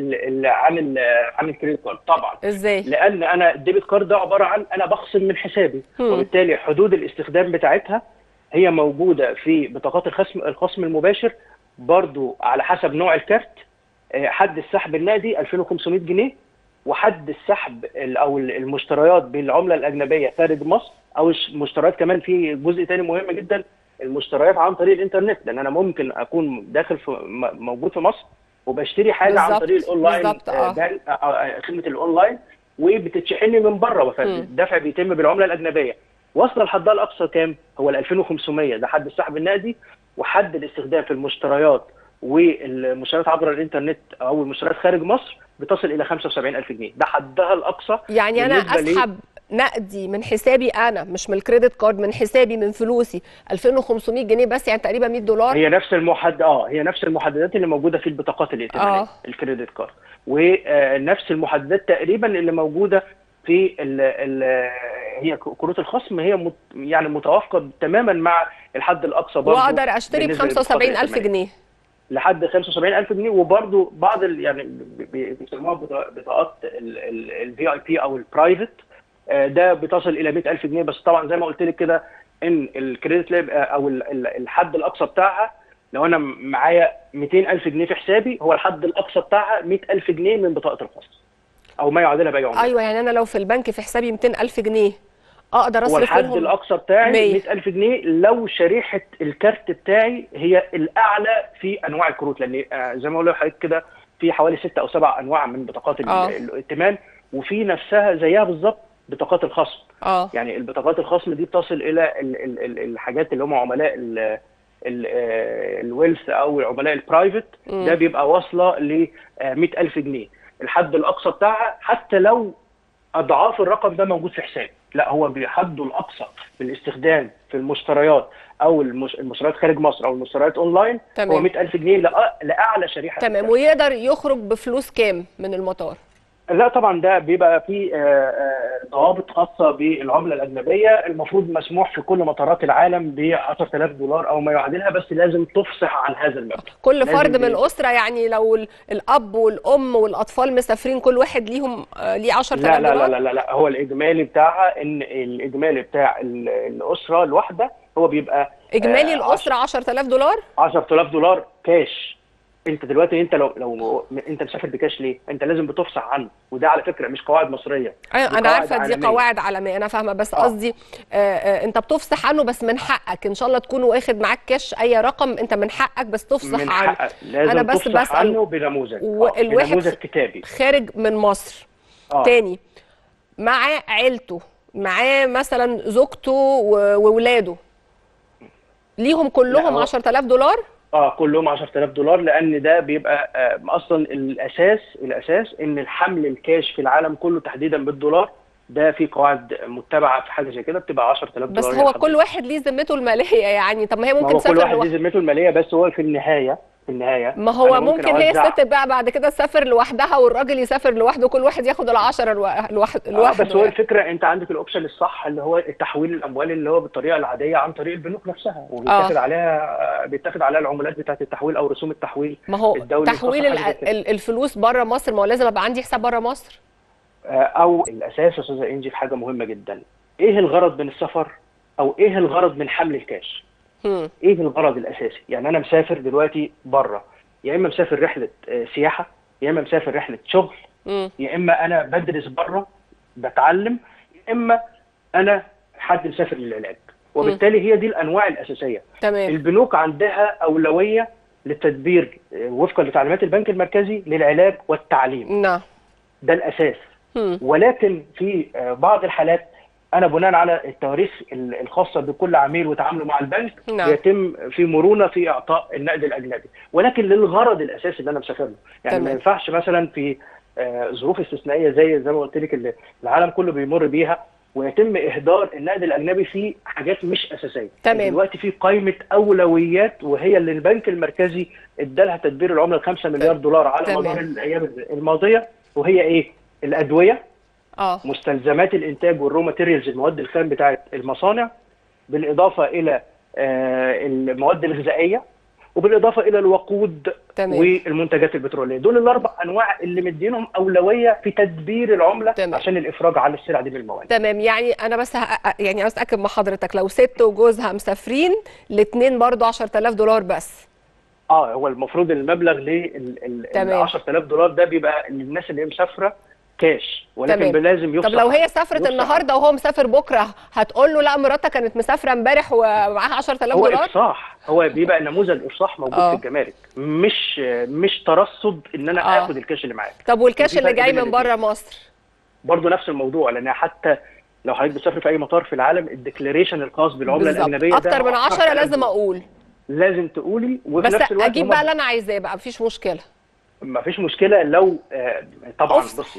عن الكريدت كارد طبعا. ازاي؟ لان انا الديبت كارد ده عباره عن انا بخصم من حسابي، وبالتالي حدود الاستخدام بتاعتها هي موجوده في بطاقات الخصم المباشر، برضو على حسب نوع الكارت. حد السحب النقدي 2,500 جنيه، وحد السحب او المشتريات بالعمله الاجنبيه خارج مصر، او المشتريات كمان في جزء ثاني مهم جدا، المشتريات عن طريق الانترنت، لان انا ممكن اكون داخل موجود في مصر وبشتري حاجه عن طريق الاونلاين، خدمه الاونلاين، وبتتشحن لي من بره، فالدفع بيتم بالعمله الاجنبيه. وصل لحدها الاقصى كام؟ هو ال 2,500، ده حد السحب النقدي، وحد الاستخدام في المشتريات والمشتريات عبر الانترنت او المشتريات خارج مصر بتصل الى 75,000 جنيه، ده حدها الاقصى. يعني انا اسحب نقدي من حسابي انا، مش من الكريدت كارد، من حسابي من فلوسي 2500 جنيه بس، يعني تقريبا $100. هي نفس المحددات اللي موجوده في البطاقات الائتمانيه الكريدت كارد، ونفس المحددات تقريبا اللي موجوده في هي كروت الخصم، هي يعني متوافقه تماما مع الحد الاقصى برضه. واقدر اشتري ب 75,000 جنيه لحد 75,000 جنيه. وبرضه بعض يعني بيسموها بطاقات الفي اي بي او البرايفت، ده بتصل الى 100,000 جنيه. بس طبعا زي ما قلت لك كده ان الكريدت لاب او الحد الاقصى بتاعها، لو انا معايا 200,000 جنيه في حسابي، هو الحد الاقصى بتاعها 100,000 جنيه من بطاقه الخصم او ما يعادلها باي عمله. ايوه، يعني انا لو في البنك في حسابي 200,000 جنيه اقدر اصرف هو الحد منهم الاقصى بتاعي 100,000 جنيه لو شريحه الكارت بتاعي هي الاعلى في انواع الكروت، لان زي ما بقول لحضرتك كده في حوالي 6 أو 7 انواع من بطاقات الائتمان، وفي نفسها زيها بالظبط بطاقات الخصم. يعني البطاقات الخصم دي بتصل الى الحاجات اللي هم عملاء الويلث او عملاء البرايفت، ده بيبقى واصله ل 100,000 جنيه الحد الاقصى بتاعها، حتى لو اضعاف الرقم ده موجود في حسابي. لا، هو بحده الاقصى بالاستخدام في المشتريات او المشتريات خارج مصر او المشتريات اونلاين. تمام. هو 100,000 جنيه لاعلى شريحه. تمام. ويقدر يخرج بفلوس كام من المطار؟ لا طبعا ده بيبقى فيه ضوابط خاصه بالعمله الاجنبيه. المفروض مسموح في كل مطارات العالم ب $10,000 او ما يعادلها، بس لازم تفصح عن هذا المبلغ. كل فرد من الاسره، يعني لو الاب والام والاطفال مسافرين كل واحد ليه $10,000؟ لا، هو الاجمالي بتاعها، ان الاجمالي بتاع الاسره الواحده هو بيبقى اجمالي الاسره $10,000. $10,000 كاش. انت دلوقتي لو انت مسافر بكاش ليه؟ انت لازم بتفصح عنه، وده على فكره مش قواعد مصريه. ايوه انا عارفه دي قواعد عالميه، انا فاهمه، بس قصدي انت بتفصح عنه، بس من حقك ان شاء الله تكون واخد معاك كاش اي رقم، انت من حقك بس تفصح من عنه. حقك. لازم انا بس تفصح عنه بنموذج، بنموذج كتابي خارج من مصر. تاني معاه عيلته، معاه مثلا زوجته وولاده، ليهم كلهم $10,000؟ كلهم $10,000، لان ده بيبقى اصلا الاساس ان الحمل الكاش في العالم كله تحديدا بالدولار، ده في قواعد متبعه في حاجه زي كده بتبقى $10,000. بس هو كل واحد ليه ذمته الماليه يعني. طب ما هي ممكن تسافر كل واحد ليه ذمته الماليه، بس هو في النهايه ما هو ممكن هي الست بقى بعد كده تسافر لوحدها والراجل يسافر لوحده، كل واحد ياخد ال10 لوحده. بس هو الفكره انت عندك الاوبشن الصح اللي هو التحويل الاموال اللي هو بالطريقه العاديه عن طريق البنوك نفسها، وبيتاخد عليها العمولات بتاعه التحويل او رسوم التحويل. ما هو تحويل الفلوس بره مصر، ما هو لازم ابقى عندي حساب بره مصر. او الاساس يا استاذه انجي في حاجه مهمه جدا، ايه الغرض من السفر او ايه الغرض من حمل الكاش؟ ايه الغرض الاساسي؟ يعني انا مسافر دلوقتي بره، يا اما مسافر رحله سياحه، يا اما مسافر رحله شغل، يا اما انا بدرس بره بتعلم، يا اما انا حد مسافر للعلاج. وبالتالي هي دي الانواع الاساسيه. تمام. البنوك عندها اولويه للتدبير وفقا لتعليمات البنك المركزي للعلاج والتعليم. نعم. ده الاساس. ولكن في بعض الحالات انا بناء على التواريخ الخاصه بكل عميل وتعامله مع البنك يتم في مرونه في اعطاء النقد الاجنبي، ولكن للغرض الاساسي اللي انا مسافر له. يعني ما ينفعش مثلا في ظروف استثنائيه زي ما قلت لك اللي العالم كله بيمر بيها ويتم اهدار النقد الاجنبي في حاجات مش اساسيه. تمام. دلوقتي في قائمه اولويات، وهي اللي البنك المركزي ادالها تدبير العمله $5 مليار على مدار الايام الماضيه، وهي ايه؟ الادويه، مستلزمات الانتاج والرو ماتيريالز، المواد الخام بتاعه المصانع، بالاضافه الى المواد الغذائيه، وبالاضافه الى الوقود. تمام. والمنتجات البتروليه. دول ال4 انواع اللي مدينهم اولويه في تدبير العمله. تمام. عشان الافراج عن السلع دي بالمواد. تمام. يعني انا بس يعني عاوز اتاكد مع حضرتك، لو ست وجوزها مسافرين الاثنين برضه $10,000 بس؟ هو المفروض المبلغ ل $10,000 ده بيبقى للناس اللي هي مسافره كاش، ولكن لازم يفصح. طب لو هي سافرت النهارده وهو مسافر بكره، هتقول له لا مراتك كانت مسافره امبارح ومعاها $10,000؟ هو افصاح، هو بيبقى نموذج افصاح موجود في الجمارك، مش ترصد ان انا اخد الكاش اللي معاك. طب والكاش اللي جاي من بره مصر؟ برضه نفس الموضوع، لان حتى لو حضرتك بتسافر في اي مطار في العالم، الديكلاريشن الخاص بالعمله الاجنبيه اكتر من 10 لازم اقول. لازم تقولي، وفي بس نفس الوقت اجيب بقى اللي انا عايزاه بقى، مفيش مشكله. مفيش مشكله لو طبعا بصي،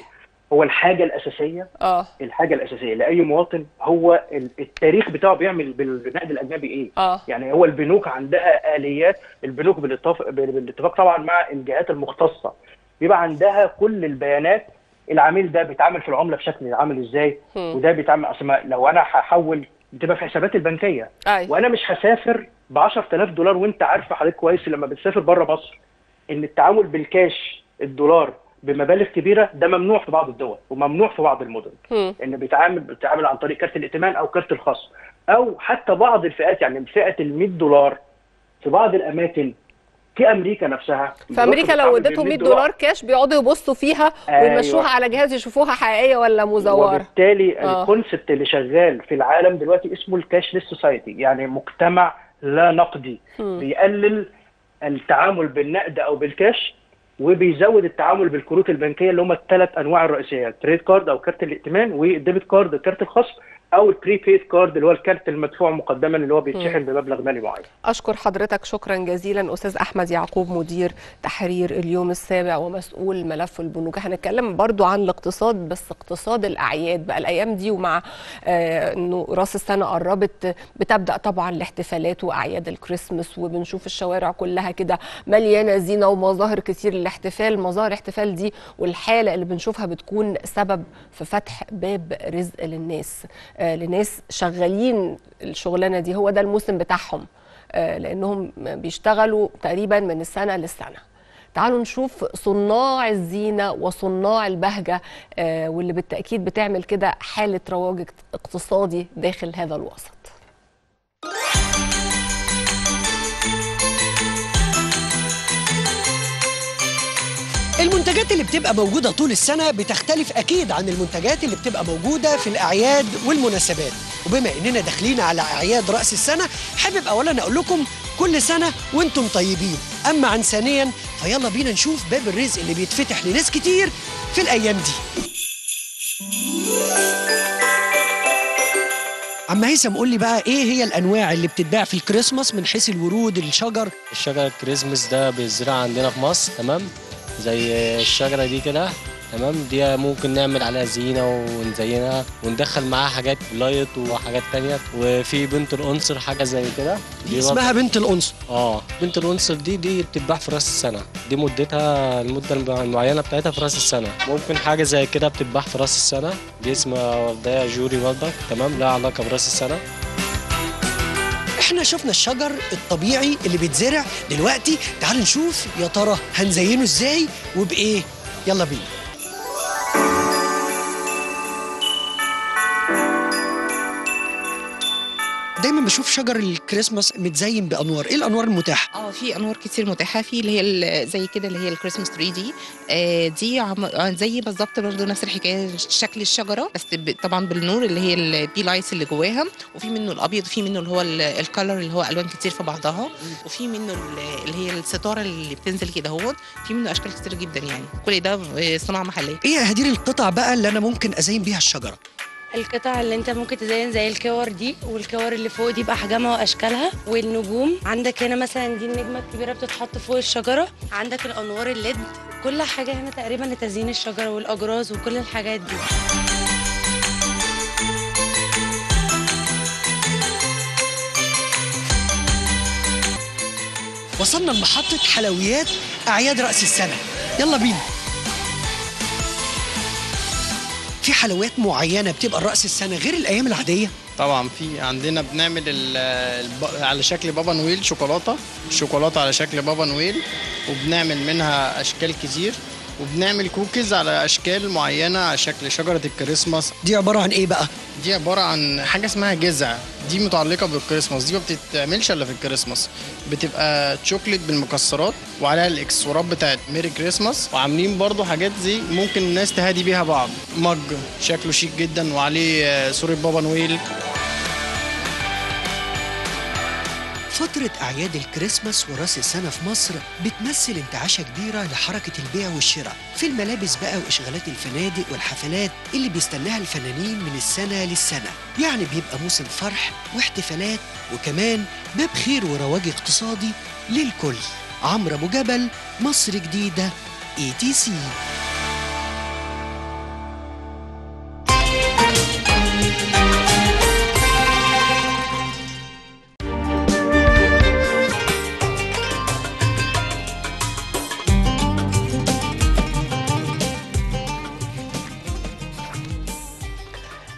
هو الحاجه الاساسيه. الحاجه الاساسيه لاي مواطن هو التاريخ بتاعه بيعمل بالنقد الاجنبي ايه. يعني هو البنوك عندها اليات، البنوك بالاتفاق طبعا مع الجهات المختصه بيبقى عندها كل البيانات، العميل ده بيتعامل في العمله بشكل عامل ازاي، وده بيتعامل اصلا لو انا هحول بتبقى في حساباتي البنكيه. وانا مش هسافر ب 10000 دولار، وانت عارفه حضرتك كويس لما بتسافر بره مصر ان التعامل بالكاش الدولار بمبالغ كبيره ده ممنوع في بعض الدول وممنوع في بعض المدن. ان بيتعامل عن طريق كارت الائتمان او كارت الخاص، او حتى بعض الفئات، يعني فئه ال 100 دولار في بعض الاماكن في امريكا نفسها. في امريكا لو اديتهم 100 دولار كاش بيقعدوا يبصوا فيها ويمشوها على جهاز يشوفوها حقيقيه ولا مزوره. وبالتالي الكونسبت اللي شغال في العالم دلوقتي اسمه الكاشلس سوسايتي، يعني مجتمع لا نقدي. بيقلل التعامل بالنقد او بالكاش وبيزود التعامل بالكروت البنكيه اللي هم الثلاث انواع الرئيسيه، الكريدت كارد او كارت الائتمان، والديبت كارد الكارت الخاص، او البريبيد كارد اللي هو الكارت المدفوع مقدما اللي هو بيتشحن بمبلغ مالي معين. اشكر حضرتك شكرا جزيلا استاذ احمد يعقوب مدير تحرير اليوم السابع ومسؤول ملف البنوك. هنتكلم برضو عن الاقتصاد، بس اقتصاد الاعياد بقى الايام دي، ومع انه راس السنه قربت بتبدا طبعا الاحتفالات واعياد الكريسماس، وبنشوف الشوارع كلها كده مليانه زينه ومظاهر كتير للاحتفال. مظاهر الاحتفال دي والحاله اللي بنشوفها بتكون سبب في فتح باب رزق لناس شغالين الشغلانه دي، هو ده الموسم بتاعهم لانهم بيشتغلوا تقريبا من السنه للسنه. تعالوا نشوف صناع الزينه وصناع البهجه واللي بالتاكيد بتعمل كده حاله رواج اقتصادي داخل هذا الوسط. المنتجات اللي بتبقى موجودة طول السنة بتختلف أكيد عن المنتجات اللي بتبقى موجودة في الأعياد والمناسبات. وبما إننا داخلين على أعياد رأس السنة، حابب أولا أقول لكم كل سنة وانتم طيبين. أما عن ثانيا فيلا بينا نشوف باب الرزق اللي بيتفتح لناس كتير في الأيام دي. عم هيثم قول لي بقى ايه هي الانواع اللي بتتباع في الكريسماس من حيث الورود الشجر؟ الشجر الكريسماس ده بيزرع عندنا في مصر، تمام، زي الشجرة دي كده، تمام، دي ممكن نعمل عليها زينة ونزينها وندخل معاها حاجات لايت وحاجات تانية. وفي بنت الأنصر حاجة زي كده، دي اسمها بنت الأنصر. بنت الأنصر دي بتتباع في راس السنة، دي مدتها المدة المعينة بتاعتها في راس السنة. ممكن حاجة زي كده بتتباع في راس السنة، دي اسمها وردية جوري برضك، تمام، لها علاقة براس السنة. احنا شفنا الشجر الطبيعي اللي بيتزرع، دلوقتي تعالوا نشوف يا ترى هنزينه ازاي وبايه. يلا بينا. دايما بشوف شجر الكريسماس متزين بانوار، ايه الانوار المتاحه؟ في انوار كتير متاحه، في اللي هي زي كده اللي هي الكريسماس تري دي، دي زي بالظبط برضه نفس الحكايه، شكل الشجره بس طبعا بالنور اللي هي البي لايتس اللي جواها. وفي منه الابيض، وفي منه اللي هو الكالر اللي هو الوان كتير في بعضها، وفي منه اللي هي الستاره اللي بتنزل كده اهوت، في منه اشكال كتير جدا، يعني كل ده صناعه محليه. ايه هدير القطع بقى اللي انا ممكن ازين بيها الشجره؟ القطع اللي انت ممكن تزين زي الكور دي، والكور اللي فوق دي باحجامها واشكالها، والنجوم عندك هنا مثلا دي النجمه الكبيره بتتحط فوق الشجره، عندك الانوار الليد، كل حاجه هنا تقريبا لتزيين الشجره والاجراس وكل الحاجات دي. وصلنا لمحطه حلويات اعياد راس السنه، يلا بينا. في حلويات معينه بتبقى رأس السنه غير الايام العاديه؟ طبعا في عندنا بنعمل على شكل بابا نويل شوكولاته على شكل بابا نويل، وبنعمل منها اشكال كتير، وبنعمل كوكيز على اشكال معينه على شكل شجره الكريسماس. دي عباره عن ايه بقى؟ دي عباره عن حاجه اسمها جذع، دي متعلقه بالكريسماس، دي ما بتتعملش الا في الكريسماس، بتبقى شوكليت بالمكسرات وعليها الاكسسوارات بتاعت ميري كريسماس. وعاملين برضو حاجات زي ممكن الناس تهادي بيها بعض، مج شكله شيك جدا وعليه صوره بابا نويل. فترة أعياد الكريسماس وراس السنة في مصر بتمثل انتعاشة كبيرة لحركة البيع والشراء في الملابس بقى وإشغالات الفنادق والحفلات اللي بيستناها الفنانين من السنة للسنة. يعني بيبقى موسم فرح واحتفالات، وكمان باب خير ورواج اقتصادي للكل. عمرو أبو جبل، مصر جديدة، ETC.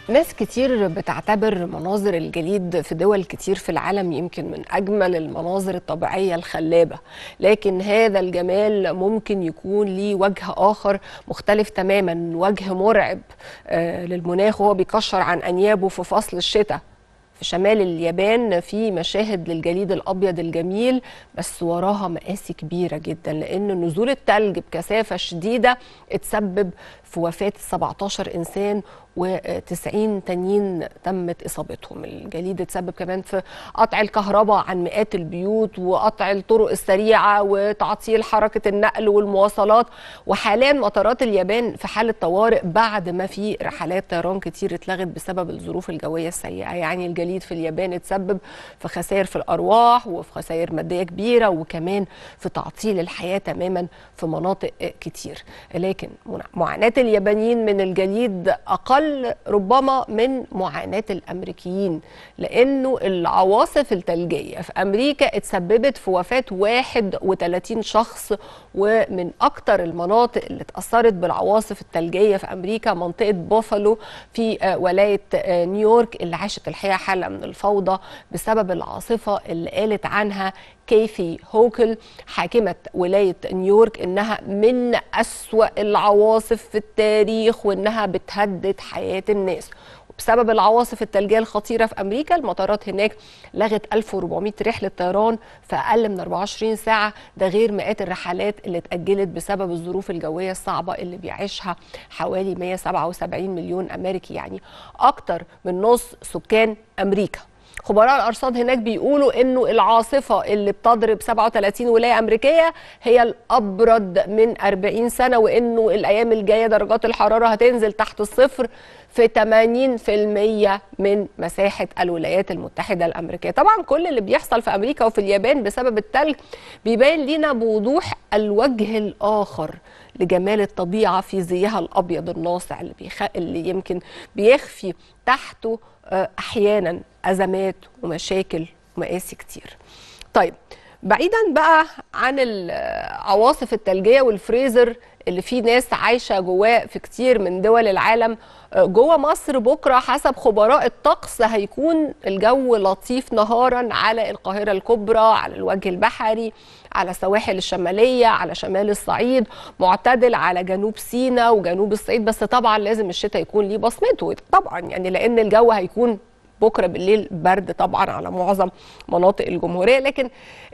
ناس كتير بتعتبر مناظر الجليد في دول كتير في العالم يمكن من أجمل المناظر الطبيعية الخلابة، لكن هذا الجمال ممكن يكون ليه وجه آخر مختلف تماما، وجه مرعب للمناخ وهو بيكشر عن أنيابه في فصل الشتاء. في شمال اليابان في مشاهد للجليد الأبيض الجميل بس وراها مآسي كبيرة جدا، لأن نزول التلج بكثافة شديدة اتسبب في وفاة 17 إنسان و90 تانيين تمت إصابتهم. الجليد اتسبب كمان في قطع الكهرباء عن مئات البيوت وقطع الطرق السريعة وتعطيل حركة النقل والمواصلات، وحاليا مطارات اليابان في حالة طوارئ بعد ما في رحلات طيران كتير اتلغت بسبب الظروف الجوية السيئة. يعني الجليد في اليابان اتسبب في خسائر في الأرواح وفي خسائر مادية كبيرة وكمان في تعطيل الحياة تماما في مناطق كتير. لكن معاناة اليابانيين من الجليد أقل ربما من معاناة الأمريكيين، لأنه العواصف الثلجية في أمريكا اتسببت في وفاة 31 شخص، ومن أكتر المناطق اللي اتأثرت بالعواصف الثلجية في أمريكا منطقة بوفالو في ولاية نيويورك، اللي عاشت الحقيقة حالة من الفوضى بسبب العاصفة اللي قالت عنها كيثي هوكل حاكمة ولاية نيويورك إنها من أسوأ العواصف في التاريخ وإنها بتهدد حياة الناس. بسبب العواصف الثلجية الخطيرة في أمريكا المطارات هناك لغت 1400 رحلة طيران في أقل من 24 ساعة، ده غير مئات الرحلات اللي اتأجلت بسبب الظروف الجوية الصعبة اللي بيعيشها حوالي 177 مليون أمريكي، يعني أكتر من نص سكان أمريكا. خبراء الأرصاد هناك بيقولوا إنه العاصفة اللي بتضرب 37 ولاية أمريكية هي الأبرد من 40 سنة، وإنه الأيام الجاية درجات الحرارة هتنزل تحت الصفر في 80% من مساحة الولايات المتحدة الأمريكية. طبعا كل اللي بيحصل في أمريكا وفي اليابان بسبب التلج بيبين لنا بوضوح الوجه الآخر لجمال الطبيعة في زيها الأبيض الناصع اللي يمكن بيخفي تحته أحيانا أزمات ومشاكل ومآسي كتير. طيب بعيدا بقى عن العواصف الثلجية والفريزر اللي فيه ناس عايشة جواه في كتير من دول العالم، جوه مصر بكرة حسب خبراء الطقس هيكون الجو لطيف نهارا على القاهرة الكبرى، على الوجه البحري، على السواحل الشمالية، على شمال الصعيد، معتدل على جنوب سيناء وجنوب الصعيد. بس طبعا لازم الشتاء يكون ليه بصمته طبعا، يعني لأن الجو هيكون بكرة بالليل برد طبعا على معظم مناطق الجمهورية. لكن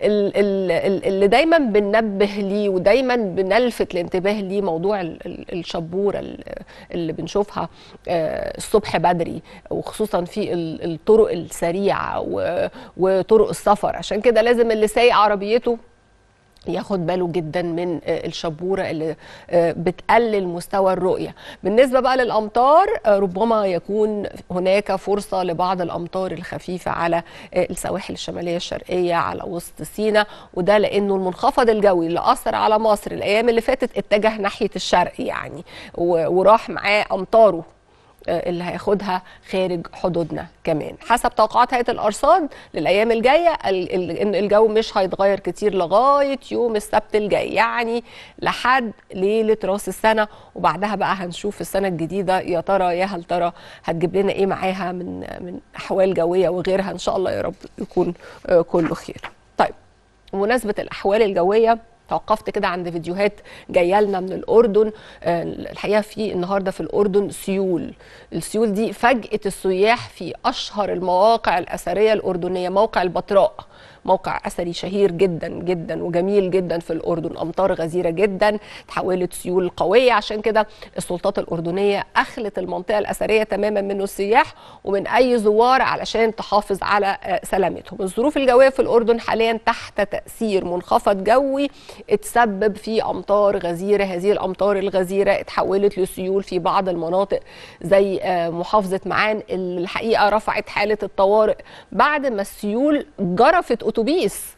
اللي دايما بننبه ليه ودايما بنلفت الانتباه ليه موضوع الشبورة اللي بنشوفها الصبح بدري، وخصوصا في الطرق السريعة وطرق السفر. عشان كده لازم اللي سايق عربيته ياخد باله جدا من الشبورة اللي بتقلل مستوى الرؤية. بالنسبة بقى للأمطار ربما يكون هناك فرصة لبعض الأمطار الخفيفة على السواحل الشمالية الشرقية، على وسط سيناء، وده لأنه المنخفض الجوي اللي أثر على مصر الأيام اللي فاتت اتجه ناحية الشرق يعني، وراح معاه أمطاره اللي هياخدها خارج حدودنا كمان. حسب توقعات هيئة الأرصاد للأيام الجاية إن الجو مش هيتغير كتير لغاية يوم السبت الجاي، يعني لحد ليلة راس السنة، وبعدها بقى هنشوف السنة الجديدة يا ترى يا هل ترى هتجيب لنا إيه معاها من أحوال جوية وغيرها. إن شاء الله يا رب يكون كله خير. طيب بمناسبة الأحوال الجوية توقفت كده عند فيديوهات جايه لنا من الاردن. الحقيقه في النهارده في الاردن سيول، السيول دي فاجأت السياح في اشهر المواقع الاثريه الاردنيه، موقع البتراء، موقع اثري شهير جدا جدا وجميل جدا في الاردن. امطار غزيره جدا تحولت سيول قويه، عشان كده السلطات الاردنيه اخلت المنطقه الاثريه تماما من السياح ومن اي زوار علشان تحافظ على سلامتهم. الظروف الجويه في الاردن حاليا تحت تاثير منخفض جوي اتسبب في امطار غزيره. هذه الامطار الغزيره اتحولت لسيول في بعض المناطق زي محافظه معان، اللي الحقيقه رفعت حاله الطوارئ بعد ما السيول جرفت اتوبيس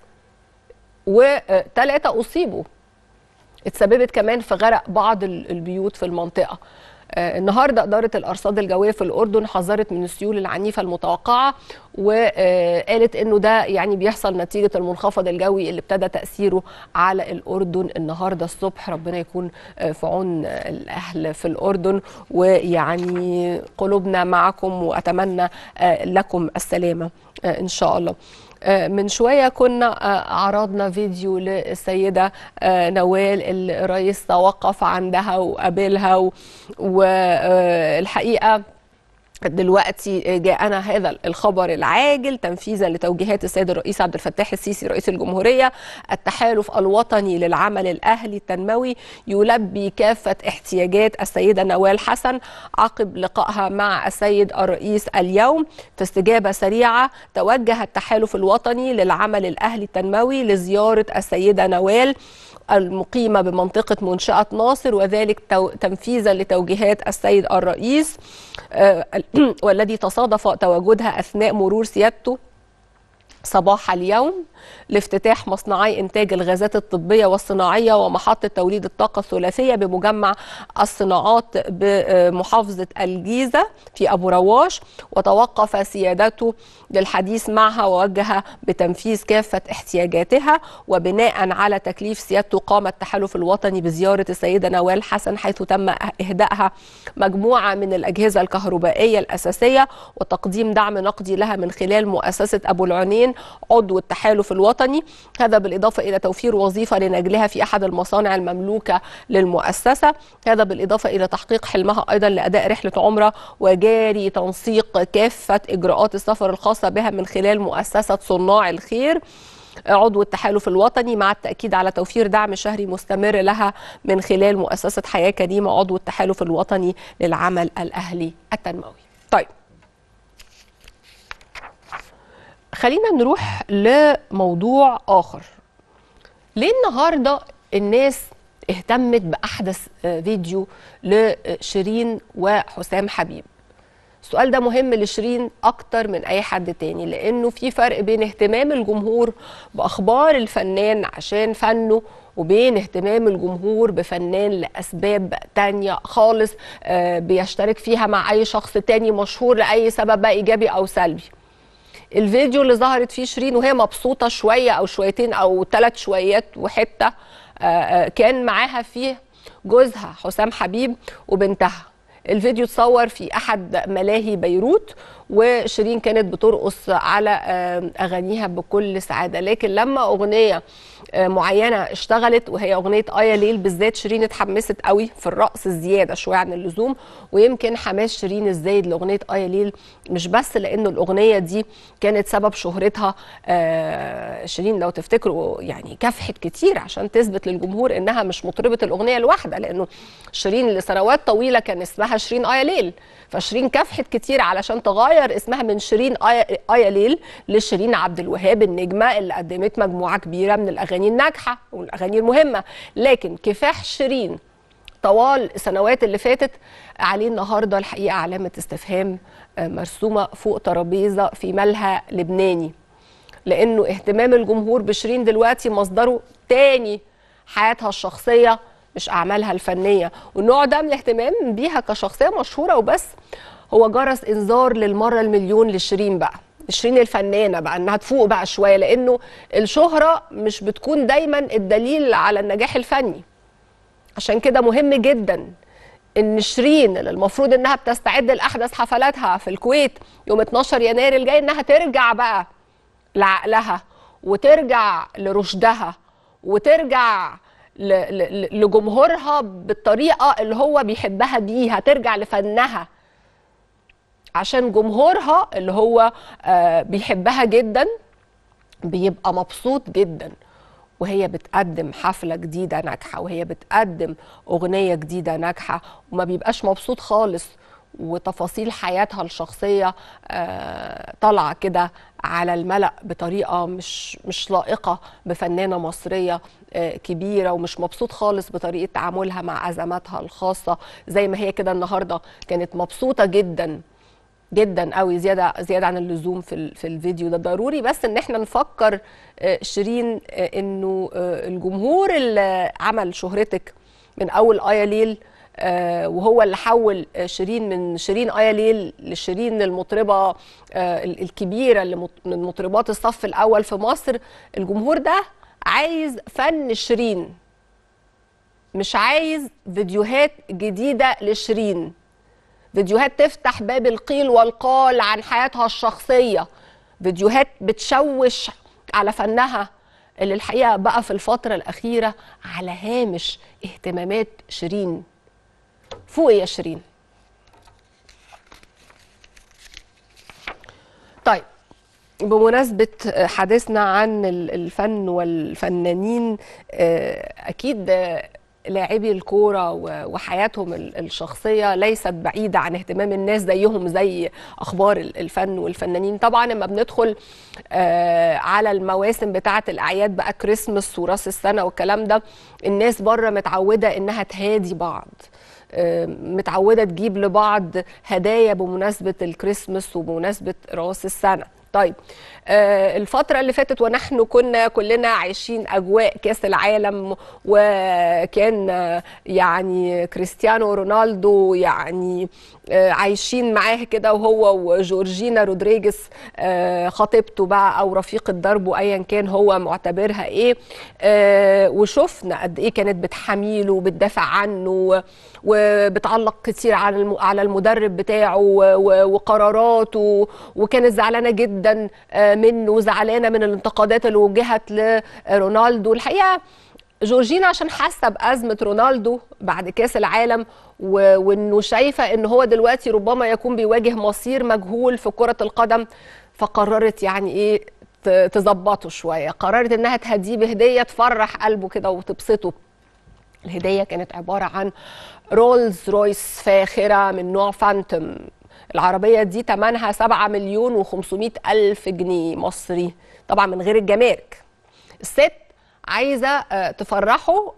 و3 اصيبوا. اتسببت كمان في غرق بعض البيوت في المنطقه. النهارده إدارة الأرصاد الجوية في الأردن حذرت من السيول العنيفة المتوقعة، وقالت إنه ده يعني بيحصل نتيجة المنخفض الجوي اللي ابتدى تأثيره على الأردن النهارده الصبح. ربنا يكون في عون الأهل في الأردن، ويعني قلوبنا معكم وأتمنى لكم السلامة إن شاء الله. من شوية كنا عرضنا فيديو للسيدة نوال اللي الرئيس توقف عندها وقابلها، والحقيقة دلوقتي جاءنا هذا الخبر العاجل تنفيذا لتوجيهات السيد الرئيس عبد الفتاح السيسي رئيس الجمهورية. التحالف الوطني للعمل الأهلي التنموي يلبي كافة احتياجات السيدة نوال حسن عقب لقائها مع السيد الرئيس اليوم. في استجابة سريعة توجه التحالف الوطني للعمل الأهلي التنموي لزيارة السيدة نوال المقيمة بمنطقة منشأة ناصر، وذلك تنفيذا لتوجيهات السيد الرئيس، والذي تصادف تواجدها أثناء مرور سيادته صباح اليوم لافتتاح مصنعي إنتاج الغازات الطبية والصناعية ومحطة توليد الطاقة الثلاثية بمجمع الصناعات بمحافظة الجيزة في أبو رواش. وتوقف سيادته للحديث معها ووجه بتنفيذ كافة احتياجاتها. وبناء على تكليف سيادته قام التحالف الوطني بزيارة السيدة نوال حسن، حيث تم إهدائها مجموعة من الأجهزة الكهربائية الأساسية وتقديم دعم نقدي لها من خلال مؤسسة أبو العنين عضو التحالف الوطني. هذا بالإضافة إلى توفير وظيفة لنجلها في أحد المصانع المملوكة للمؤسسة. هذا بالإضافة إلى تحقيق حلمها أيضا لأداء رحلة عمرة، وجاري تنسيق كافة إجراءات السفر الخاصة بها من خلال مؤسسة صناع الخير عضو التحالف الوطني، مع التأكيد على توفير دعم شهري مستمر لها من خلال مؤسسة حياة كريمة عضو التحالف الوطني للعمل الأهلي التنموي. طيب، خلينا نروح لموضوع آخر. ليه النهاردة الناس اهتمت بأحدث فيديو لشيرين وحسام حبيب؟ السؤال ده مهم لشيرين أكتر من أي حد تاني، لأنه في فرق بين اهتمام الجمهور بأخبار الفنان عشان فنه، وبين اهتمام الجمهور بفنان لأسباب تانية خالص بيشترك فيها مع أي شخص تاني مشهور لأي سبب بقى إيجابي أو سلبي. الفيديو اللي ظهرت فيه شيرين وهي مبسوطة شوية أو شويتين أو 3 شويات وحتة، كان معاها فيه جوزها حسام حبيب وبنتها. الفيديو اتصور في أحد ملاهي بيروت، وشيرين كانت بترقص على أغانيها بكل سعادة. لكن لما أغنية معينة اشتغلت، وهي أغنية آيا ليل بالذات، شيرين اتحمست قوي في الرقص الزيادة شوية عن اللزوم. ويمكن حماس شيرين الزايد لأغنية آيا ليل مش بس لأنه الأغنية دي كانت سبب شهرتها. شيرين لو تفتكروا يعني كافحت كتير عشان تثبت للجمهور إنها مش مطربة الأغنية الواحدة، لأنه شيرين لسنوات طويلة كان اسمها شيرين آيا ليل، فشيرين كافحت كتير علشان تغير اسمها من شيرين آيا ليل لشيرين عبد الوهاب النجمة اللي قدمت مجموعة كبيرة من الأغاني الناجحة والأغاني المهمة. لكن كفاح شيرين طوال السنوات اللي فاتت عليه النهاردة الحقيقة علامة استفهام مرسومة فوق ترابيزة في ملهى لبناني، لأنه اهتمام الجمهور بشيرين دلوقتي مصدره تاني حياتها الشخصية مش أعمالها الفنية. والنوع ده من الاهتمام بيها كشخصية مشهورة وبس هو جرس إنذار للمرة المليون لشيرين بقى، شيرين الفنانة بقى، إنها تفوق بقى شوية، لأنه الشهرة مش بتكون دايما الدليل على النجاح الفني. عشان كده مهم جدا إن شيرين اللي المفروض إنها بتستعد لأحدث حفلاتها في الكويت يوم 12 يناير الجاي، إنها ترجع بقى لعقلها وترجع لرشدها وترجع لجمهورها بالطريقة اللي هو بيحبها بيها، ترجع لفنها عشان جمهورها اللي هو بيحبها جدا بيبقى مبسوط جدا وهي بتقدم حفلة جديدة ناجحة، وهي بتقدم أغنية جديدة ناجحة، وما بيبقاش مبسوط خالص وتفاصيل حياتها الشخصية طالعة كده على الملأ بطريقة مش لائقة بفنانة مصرية كبيرة، ومش مبسوط خالص بطريقة تعاملها مع أزماتها الخاصة زي ما هي كده النهاردة كانت مبسوطة جدا جدا قوي زيادة عن اللزوم في الفيديو ده. ضروري بس ان احنا نفكر شيرين انه الجمهور اللي عمل شهرتك من اول آيا ليل وهو اللي حول شيرين من شيرين آية ليل لشيرين المطربة الكبيرة اللي من مطربات الصف الأول في مصر. الجمهور ده عايز فن شيرين، مش عايز فيديوهات جديدة لشيرين، فيديوهات تفتح باب القيل والقال عن حياتها الشخصية، فيديوهات بتشوش على فنها اللي الحقيقة بقى في الفترة الأخيرة على هامش اهتمامات شيرين. فوق يا شيرين. طيب، بمناسبة حديثنا عن الفن والفنانين، أكيد لاعبي الكورة وحياتهم الشخصية ليست بعيدة عن اهتمام الناس زيهم زي أخبار الفن والفنانين. طبعا لما بندخل على المواسم بتاعة الأعياد بقى، كريسمس وراس السنة والكلام ده، الناس بره متعودة إنها تهادي بعض، متعودة تجيب لبعض هدايا بمناسبة الكريسمس وبمناسبة راس السنة. طيب، الفترة اللي فاتت ونحن كنا كلنا عايشين أجواء كأس العالم، وكان يعني كريستيانو رونالدو يعني عايشين معاه كده، وهو وجورجينا رودريجيز خطيبته بقى أو رفيقة دربه أيا كان هو معتبرها إيه، وشفنا قد إيه كانت بتحميله وبتدافع عنه وبتعلق كتير على المدرب بتاعه وقراراته، وكانت زعلانة جدا منه، زعلانة من الانتقادات اللي وجهت لرونالدو. الحقيقة جورجينا عشان حاسة بأزمة رونالدو بعد كأس العالم، وانه شايفة ان هو دلوقتي ربما يكون بيواجه مصير مجهول في كرة القدم، فقررت يعني ايه تظبطه شوية، قررت انها تهديه بهدية تفرح قلبه كده وتبسطه. الهدية كانت عبارة عن رولز رويس فاخرة من نوع فانتوم. العربية دي تمنها 7,500,000 جنيه مصري، طبعا من غير الجمارك. الست عايزة تفرحه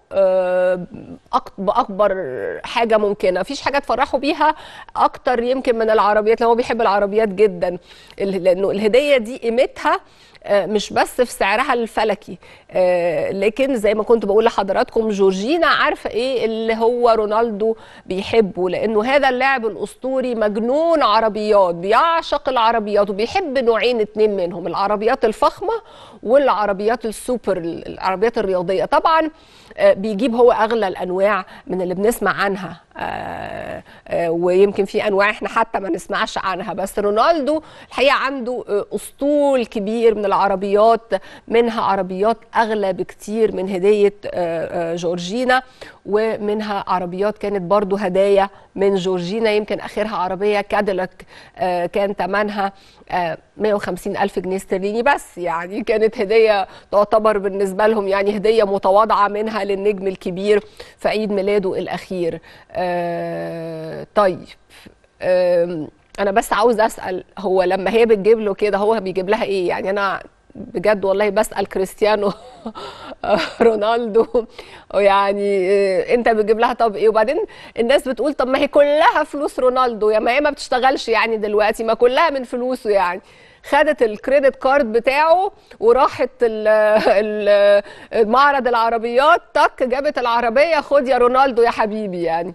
بأكبر حاجة ممكنة، مفيش حاجة تفرحه بيها أكتر يمكن من العربيات، لأنه هو بيحب العربيات جدا، لأنه الهدية دي قيمتها مش بس في سعرها الفلكي، لكن زي ما كنت بقول لحضراتكم، جورجينا عارفة ايه اللي هو رونالدو بيحبه، لانه هذا اللاعب الاسطوري مجنون عربيات، بيعشق العربيات وبيحب نوعين اتنين منهم، العربيات الفخمة والعربيات السوبر، العربيات الرياضية. طبعا بيجيب هو اغلى الانواع من اللي بنسمع عنها، ويمكن في انواع احنا حتى ما نسمعش عنها، بس رونالدو الحقيقه عنده اسطول كبير من العربيات، منها عربيات اغلى بكتير من هديه جورجينا، ومنها عربيات كانت برضو هدايا من جورجينا، يمكن اخرها عربيه كاديلاك كان ثمنها 150,000 جنيه استرليني، بس يعني كانت هديه تعتبر بالنسبه لهم يعني هديه متواضعه منها للنجم الكبير في عيد ميلاده الاخير. طيب، انا بس عاوز اسال، هو لما هي بتجيب له كده هو بيجيب لها ايه؟ يعني انا بجد والله بسال كريستيانو رونالدو، يعني انت بتجيب لها طب ايه؟ وبعدين الناس بتقول طب ما هي كلها فلوس رونالدو، يا ما هي ما بتشتغلش يعني دلوقتي، ما كلها من فلوسه يعني. خدت الكريدت كارد بتاعه وراحت معرض العربيات، تك جابت العربيه، خد يا رونالدو يا حبيبي يعني.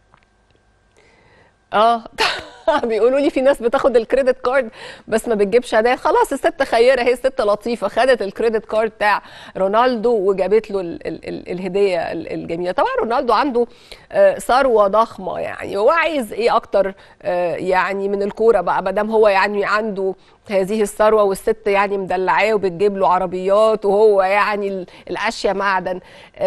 بيقولوا لي في ناس بتاخد الكريدت كارد بس ما بتجيبش هدايا. خلاص، الست خيره، هي الست لطيفه، خدت الكريدت كارد بتاع رونالدو وجابت له الهديه الجميله. طبعا رونالدو عنده ثروه ضخمه، يعني هو عايز ايه اكتر يعني من الكوره بقى، ما دام هو يعني عنده هذه الثروه والست يعني مدلعاه وبتجيب له عربيات وهو يعني الاشياء معدن.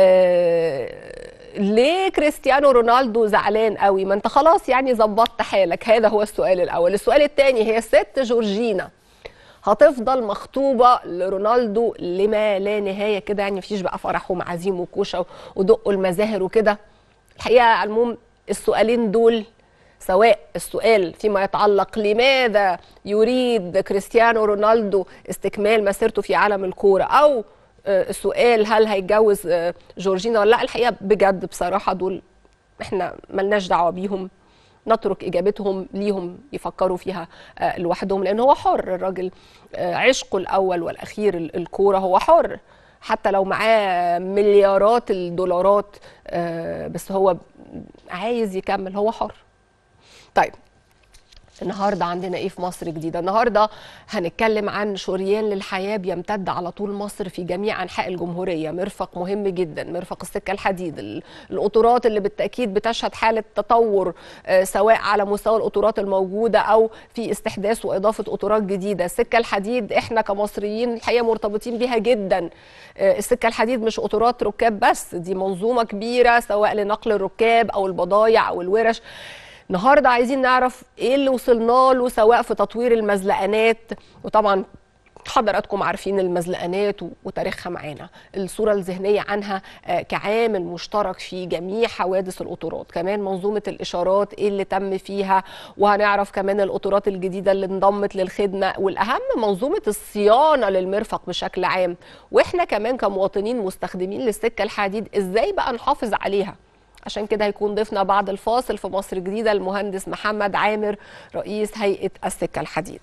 ليه كريستيانو رونالدو زعلان قوي؟ ما انت خلاص يعني ظبطت حالك. هذا هو السؤال الاول. السؤال الثاني، هي الست جورجينا هتفضل مخطوبه لرونالدو لما لا نهايه كده؟ يعني مفيش بقى فرح ومعازيم وكوشه ودقوا المزاهر وكده؟ الحقيقه على العموم السؤالين دول، سواء السؤال فيما يتعلق لماذا يريد كريستيانو رونالدو استكمال مسيرته في عالم الكوره، او السؤال هل هيتجوز جورجينا ولا لا، الحقيقه بجد بصراحه دول احنا ملناش دعوه بيهم، نترك اجابتهم ليهم يفكروا فيها لوحدهم، لان هو حر. الراجل عشقه الاول والاخير الكوره، هو حر. حتى لو معاه مليارات الدولارات، بس هو عايز يكمل، هو حر. طيب النهارده عندنا ايه في مصر جديده؟ النهارده هنتكلم عن شريان للحياه بيمتد على طول مصر في جميع انحاء الجمهوريه، مرفق مهم جدا، مرفق السكه الحديد، القطورات اللي بالتاكيد بتشهد حاله تطور سواء على مستوى القطورات الموجوده او في استحداث واضافه قطورات جديده. السكه الحديد احنا كمصريين الحقيقه مرتبطين بيها جدا. السكه الحديد مش قطورات ركاب بس، دي منظومه كبيره سواء لنقل الركاب او البضائع او الورش. النهارده عايزين نعرف ايه اللي وصلنا له سواء في تطوير المزلقانات، وطبعا حضراتكم عارفين المزلقانات وتاريخها معانا، الصوره الذهنيه عنها كعامل مشترك في جميع حوادث القطورات، كمان منظومه الاشارات ايه اللي تم فيها، وهنعرف كمان القطورات الجديده اللي انضمت للخدمه، والاهم منظومه الصيانه للمرفق بشكل عام، واحنا كمان كمواطنين مستخدمين للسكه الحديد ازاي بقى نحافظ عليها. عشان كده هيكون ضيفنا بعد الفاصل في مصر جديدة المهندس محمد عامر رئيس هيئة السكة الحديد.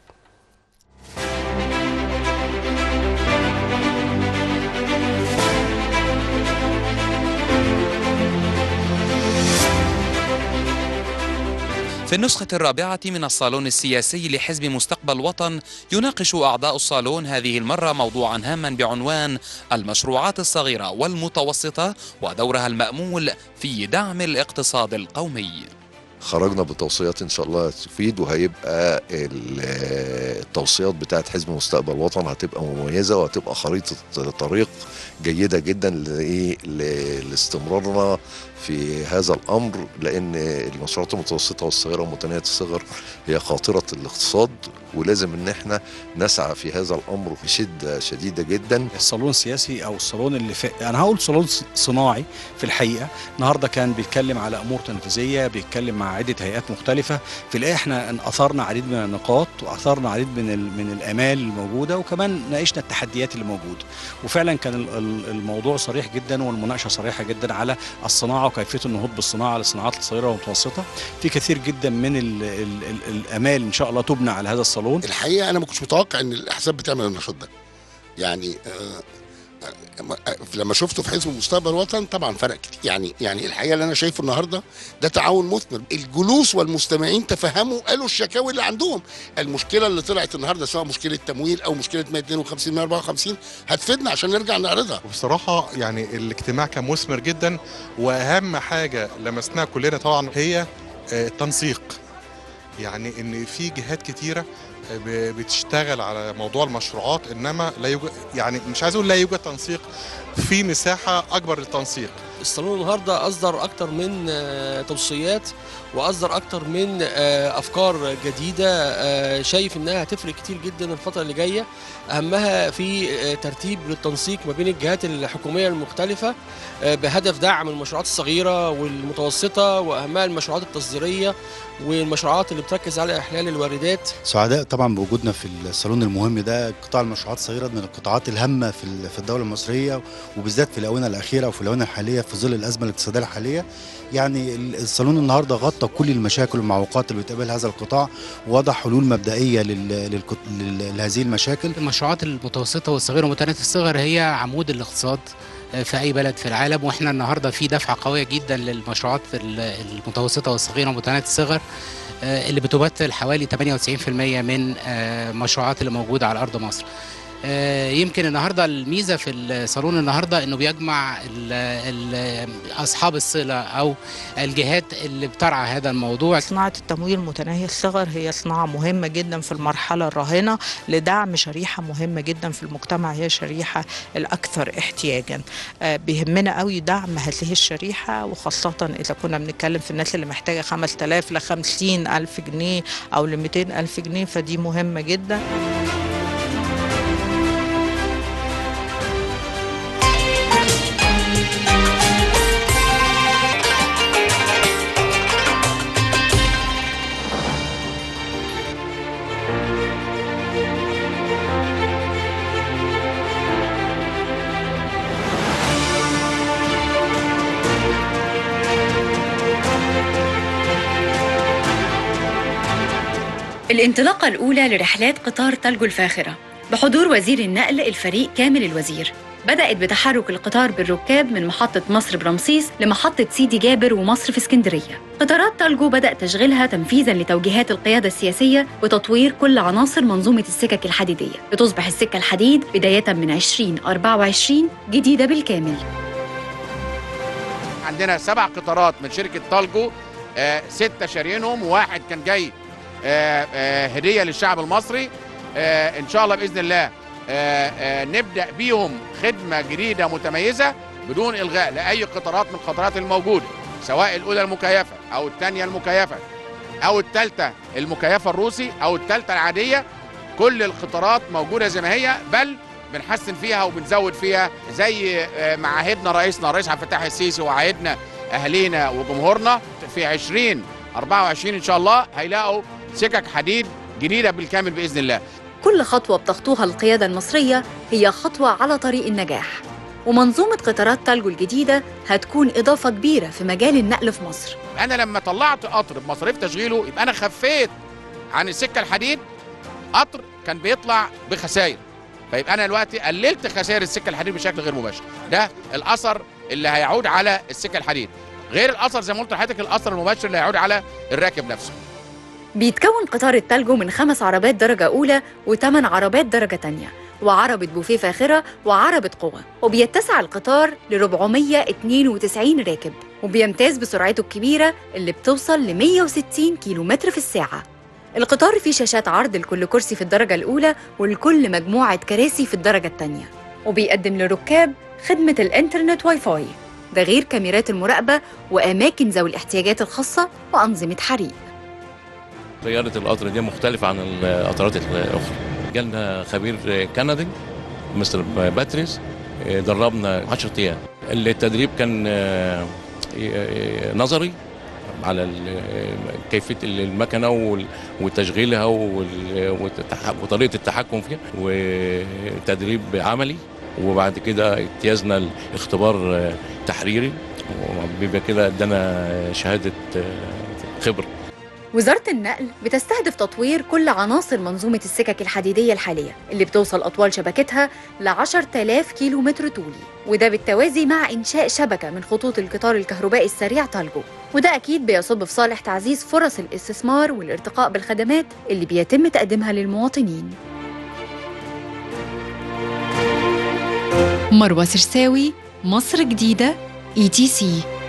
في النسخة الرابعة من الصالون السياسي لحزب مستقبل وطن يناقش أعضاء الصالون هذه المرة موضوعا هاما بعنوان المشروعات الصغيرة والمتوسطة ودورها المأمول في دعم الاقتصاد القومي. خرجنا بتوصيات ان شاء الله تفيد، وهيبقى التوصيات بتاعت حزب مستقبل وطن هتبقى مميزه وهتبقى خريطه طريق جيده جدا لاستمرارنا في هذا الامر، لان المشروعات المتوسطه والصغيره ومتناهيه الصغر هي قاطره الاقتصاد، ولازم ان احنا نسعى في هذا الامر بشده شديده جدا. الصالون السياسي او الصالون اللي انا هقول صالون صناعي في الحقيقه، النهارده كان بيتكلم على امور تنفيذيه، بيتكلم مع عده هيئات مختلفه، في الحقيقه احنا اثرنا عديد من النقاط واثرنا عديد من الامال الموجوده، وكمان ناقشنا التحديات اللي موجوده، وفعلا كان الموضوع صريح جدا والمناقشه صريحه جدا على الصناعه وكيفيه النهوض بالصناعه للصناعات الصغيره والمتوسطه. في كثير جدا من الامال ان شاء الله تبنى على هذا الصالون. الحقيقه انا ما كنتش متوقع ان الاحزاب بتعمل النشاط ده، يعني لما شفته في حزب مستقبل وطن طبعا فرق كتير. يعني الحقيقه اللي انا شايفه النهارده ده تعاون مثمر، الجلوس والمستمعين تفهموا، قالوا الشكاوي اللي عندهم، المشكله اللي طلعت النهارده سواء مشكله تمويل او مشكله 152 154 هتفيدنا عشان نرجع نعرضها. وبصراحه يعني الاجتماع كان مثمر جدا، واهم حاجه لمسناها كلنا طبعا هي التنسيق، يعني ان في جهات كتيره بتشتغل على موضوع المشروعات، انما لا يوجد، يعني مش عايز اقول لا يوجد تنسيق، في مساحه اكبر للتنسيق. الصالون النهارده اصدر اكتر من توصيات واصدر اكتر من افكار جديده، شايف انها هتفرق كتير جدا الفتره اللي جايه، اهمها في ترتيب للتنسيق ما بين الجهات الحكوميه المختلفه بهدف دعم المشروعات الصغيره والمتوسطه، واهمها المشروعات التصديريه والمشروعات اللي بتركز على احلال الواردات. سعداء طبعا بوجودنا في الصالون المهم ده. قطاع المشروعات الصغيره من القطاعات الهامه في الدوله المصريه، وبالذات في الاونه الاخيره وفي الاونه الحاليه في ظل الازمه الاقتصاديه الحاليه. يعني الصالون النهارده غطى كل المشاكل والمعوقات اللي بتقابل هذا القطاع، ووضع حلول مبدئيه لهذه المشاكل. المشروعات المتوسطه والصغيره ومتناهيه الصغر هي عمود الاقتصاد في اي بلد في العالم، واحنا النهارده في دفعه قويه جدا للمشروعات المتوسطه والصغيره ومتناهيه الصغر اللي بتمثل حوالي 98% من المشروعات اللي موجوده على ارض مصر. يمكن النهارده الميزه في الصالون النهارده انه بيجمع اصحاب الصله او الجهات اللي بترعى هذا الموضوع. صناعه التمويل متناهي الصغر هي صناعه مهمه جدا في المرحله الراهنه لدعم شريحه مهمه جدا في المجتمع، هي الشريحه الاكثر احتياجا. بيهمنا قوي دعم هذه الشريحه، وخاصه اذا كنا بنتكلم في الناس اللي محتاجه 5000 ل 50,000 جنيه او ل 200,000 جنيه، فدي مهمه جدا. الانطلاقة الأولى لرحلات قطار تلجو الفاخرة بحضور وزير النقل الفريق كامل الوزير بدأت بتحرك القطار بالركاب من محطة مصر برمسيس لمحطة سيدي جابر ومصر في اسكندرية. قطارات تالجو بدأ تشغيلها تنفيذاً لتوجيهات القيادة السياسية وتطوير كل عناصر منظومة السكك الحديدية، لتصبح السكة الحديد بداية من 2024 جديدة بالكامل. عندنا 7 قطارات من شركة تالجو، 6 شاريينهم وواحد كان جاي هدية للشعب المصري. إن شاء الله بإذن الله نبدأ بيهم خدمة جديدة متميزة بدون إلغاء لأي قطارات من القطارات الموجودة، سواء الأولى المكيفة أو الثانية المكيفة أو الثالثة المكيفة الروسي أو الثالثة العادية. كل القطارات موجودة زي ما هي، بل بنحسن فيها وبنزود فيها زي ما عهدنا رئيسنا الرئيس عبد الفتاح السيسي وعهدنا أهالينا وجمهورنا. في 2024 إن شاء الله هيلاقوا سكك حديد جديدة بالكامل بإذن الله. كل خطوة بتخطوها القيادة المصرية هي خطوة على طريق النجاح، ومنظومة قطارات تالجو الجديدة هتكون إضافة كبيرة في مجال النقل في مصر. أنا لما طلعت قطر بمصاريف تشغيله يبقى أنا خفيت عن السكة الحديد. قطر كان بيطلع بخسائر، فيبقى أنا دلوقتي قللت خسائر السكة الحديد بشكل غير مباشر. ده الأثر اللي هيعود على السكة الحديد، غير الأثر زي ما قلت لحضرتك الأثر المباشر اللي هيعود على الراكب نفسه. بيتكون قطار التالجو من 5 عربات درجة أولى و8 عربات درجة تانية وعربة بوفيه فاخرة وعربة قوة، وبيتسع القطار ل 492 راكب، وبيمتاز بسرعته الكبيرة اللي بتوصل ل 160 كيلومتر في الساعة. القطار فيه شاشات عرض لكل كرسي في الدرجة الأولى ولكل مجموعة كراسي في الدرجة التانية، وبيقدم للركاب خدمة الإنترنت واي فاي، ده غير كاميرات المراقبة وأماكن ذوي الاحتياجات الخاصة وأنظمة حريق. قيادة القطر دي مختلفة عن القطارات الأخرى. جالنا خبير كندي مستر باتريس، دربنا 10 أيام. التدريب كان نظري على كيفية المكنة وتشغيلها وطريقة التحكم فيها، وتدريب عملي، وبعد كده اجتيازنا الاختبار تحريري، وبيبقى كده ادانا شهادة خبرة. وزارة النقل بتستهدف تطوير كل عناصر منظومة السكك الحديدية الحالية اللي بتوصل أطوال شبكتها ل 10,000 كيلومتر طولي، وده بالتوازي مع إنشاء شبكة من خطوط القطار الكهربائي السريع تالجو، وده أكيد بيصب في صالح تعزيز فرص الاستثمار والارتقاء بالخدمات اللي بيتم تقديمها للمواطنين. مروة سرساوي، مصر جديدة، ETC.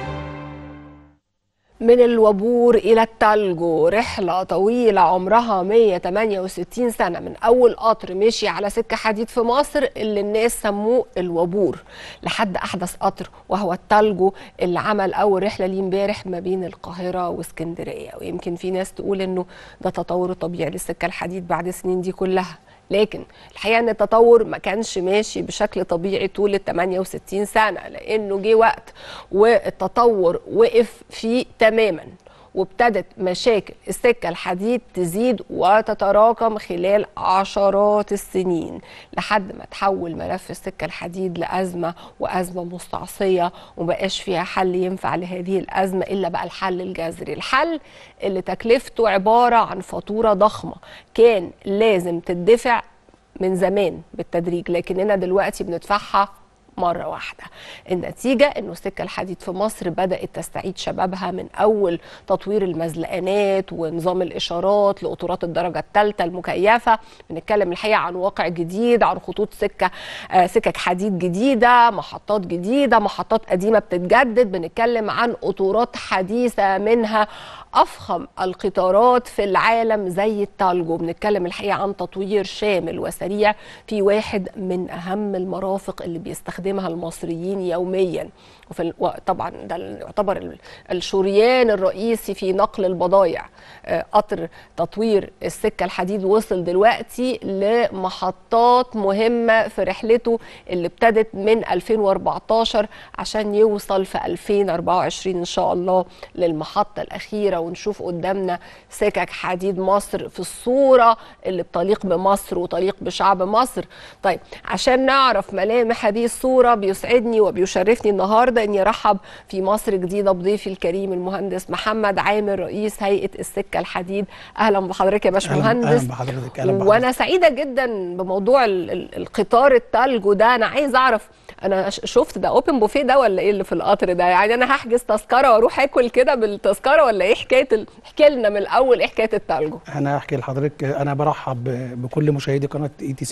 من الوبور إلى التالجو، رحلة طويلة عمرها 168 سنة من أول قطر مشي على سكة حديد في مصر اللي الناس سموه الوبور لحد أحدث قطر وهو التالجو اللي عمل أول رحلة ليه امبارح ما بين القاهرة واسكندرية. ويمكن في ناس تقول إنه ده تطور طبيعي للسكة الحديد بعد السنين دي كلها، لكن الحقيقة ان التطور ما كانش ماشي بشكل طبيعي طول ال 68 سنة، لانه جه وقت والتطور وقف فيه تماما، وابتدت مشاكل السكة الحديد تزيد وتتراكم خلال عشرات السنين لحد ما تحول ملف السكة الحديد لأزمة، وأزمة مستعصية ومبقاش فيها حل ينفع لهذه الأزمة إلا بقى الحل الجذري، الحل اللي تكلفته عبارة عن فاتورة ضخمة كان لازم تدفع من زمان بالتدريج، لكننا دلوقتي بندفعها مرة واحدة. النتيجة انه السكة الحديد في مصر بدأت تستعيد شبابها من اول تطوير المزلقانات ونظام الاشارات لقطارات الدرجة الثالثة المكيفة. بنتكلم الحقيقة عن واقع جديد، عن خطوط سكك حديد جديدة، محطات جديدة، محطات قديمة بتتجدد. بنتكلم عن قطارات حديثة منها أفخم القطارات في العالم زي التالجو. بنتكلم الحقيقة عن تطوير شامل وسريع في واحد من أهم المرافق اللي بيستخدمها المصريين يوميا، طبعا ده يعتبر الشريان الرئيسي في نقل البضائع. قطر تطوير السكة الحديد وصل دلوقتي لمحطات مهمة في رحلته اللي ابتدت من 2014 عشان يوصل في 2024 إن شاء الله للمحطة الأخيرة، ونشوف قدامنا سكك حديد مصر في الصورة اللي بتليق بمصر وتليق بشعب مصر. طيب عشان نعرف ملامح هذه الصورة المنصورة. بيسعدني وبيشرفني النهاردة أني أرحب في مصر جديدة بضيفي الكريم المهندس محمد عامر رئيس هيئة السكة الحديد. أهلا بحضرتك يا باشمهندس. أهلا بحضرتك. وأنا سعيدة جدا بموضوع القطار التلج ده. أنا عايز أعرف، أنا شفت ده أوبن بوفيه ده ولا إيه اللي في القطر ده؟ يعني أنا هحجز تذكرة وأروح آكل كده بالتذكرة ولا إيه حكاية احكي لنا من الأول إيه حكاية التلج؟ أنا أحكي لحضرتك. أنا برحب بكل مشاهدي قناة ETC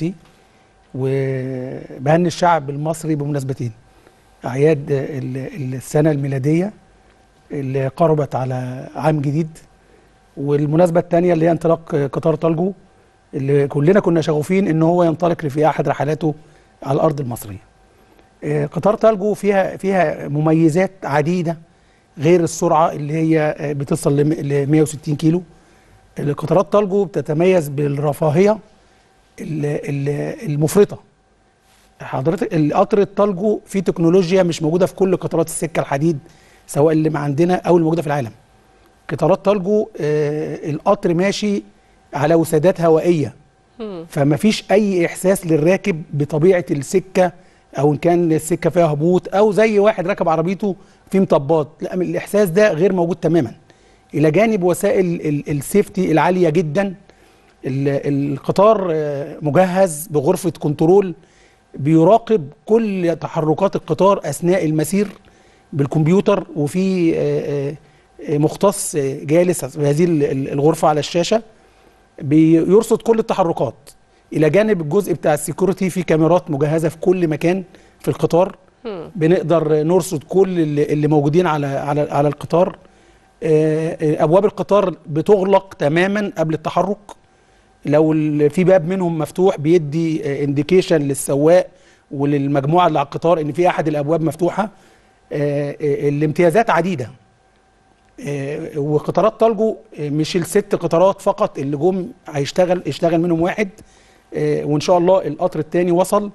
وبهني الشعب المصري بمناسبتين: أعياد السنة الميلادية اللي قربت على عام جديد، والمناسبة الثانية اللي هي انطلاق قطار تالجو اللي كلنا كنا شغوفين إن هو ينطلق في أحد رحلاته على الأرض المصرية. قطار تالجو فيها مميزات عديدة غير السرعة اللي هي بتصل ل 160 كيلو. القطارات تالجو بتتميز بالرفاهية المفرطة. حضرتك القطر التالجو فيه تكنولوجيا مش موجودة في كل قطارات السكة الحديد سواء اللي عندنا أو اللي موجودة في العالم. قطارات تالجو القطر ماشي على وسادات هوائية، فما فيش أي إحساس للراكب بطبيعة السكة، أو إن كان السكة فيها هبوط أو زي واحد راكب عربيته في مطبات. لا، الإحساس ده غير موجود تماما، إلى جانب وسائل السيفتي العالية جدا. القطار مجهز بغرفة كنترول بيراقب كل تحركات القطار أثناء المسير بالكمبيوتر، وفي مختص جالس في هذه الغرفة على الشاشة بيرصد كل التحركات. إلى جانب الجزء بتاع السيكوريتي في كاميرات مجهزة في كل مكان في القطار، بنقدر نرصد كل اللي موجودين على القطار. أبواب القطار بتغلق تماما قبل التحرك. لو في باب منهم مفتوح بيدي انديكيشن للسواق وللمجموعة اللي على القطار إن في أحد الأبواب مفتوحة. الامتيازات عديدة. وقطارات تالجو مش ال6 قطارات فقط اللي جم هيشتغل منهم واحد، وإن شاء الله القطر الثاني وصل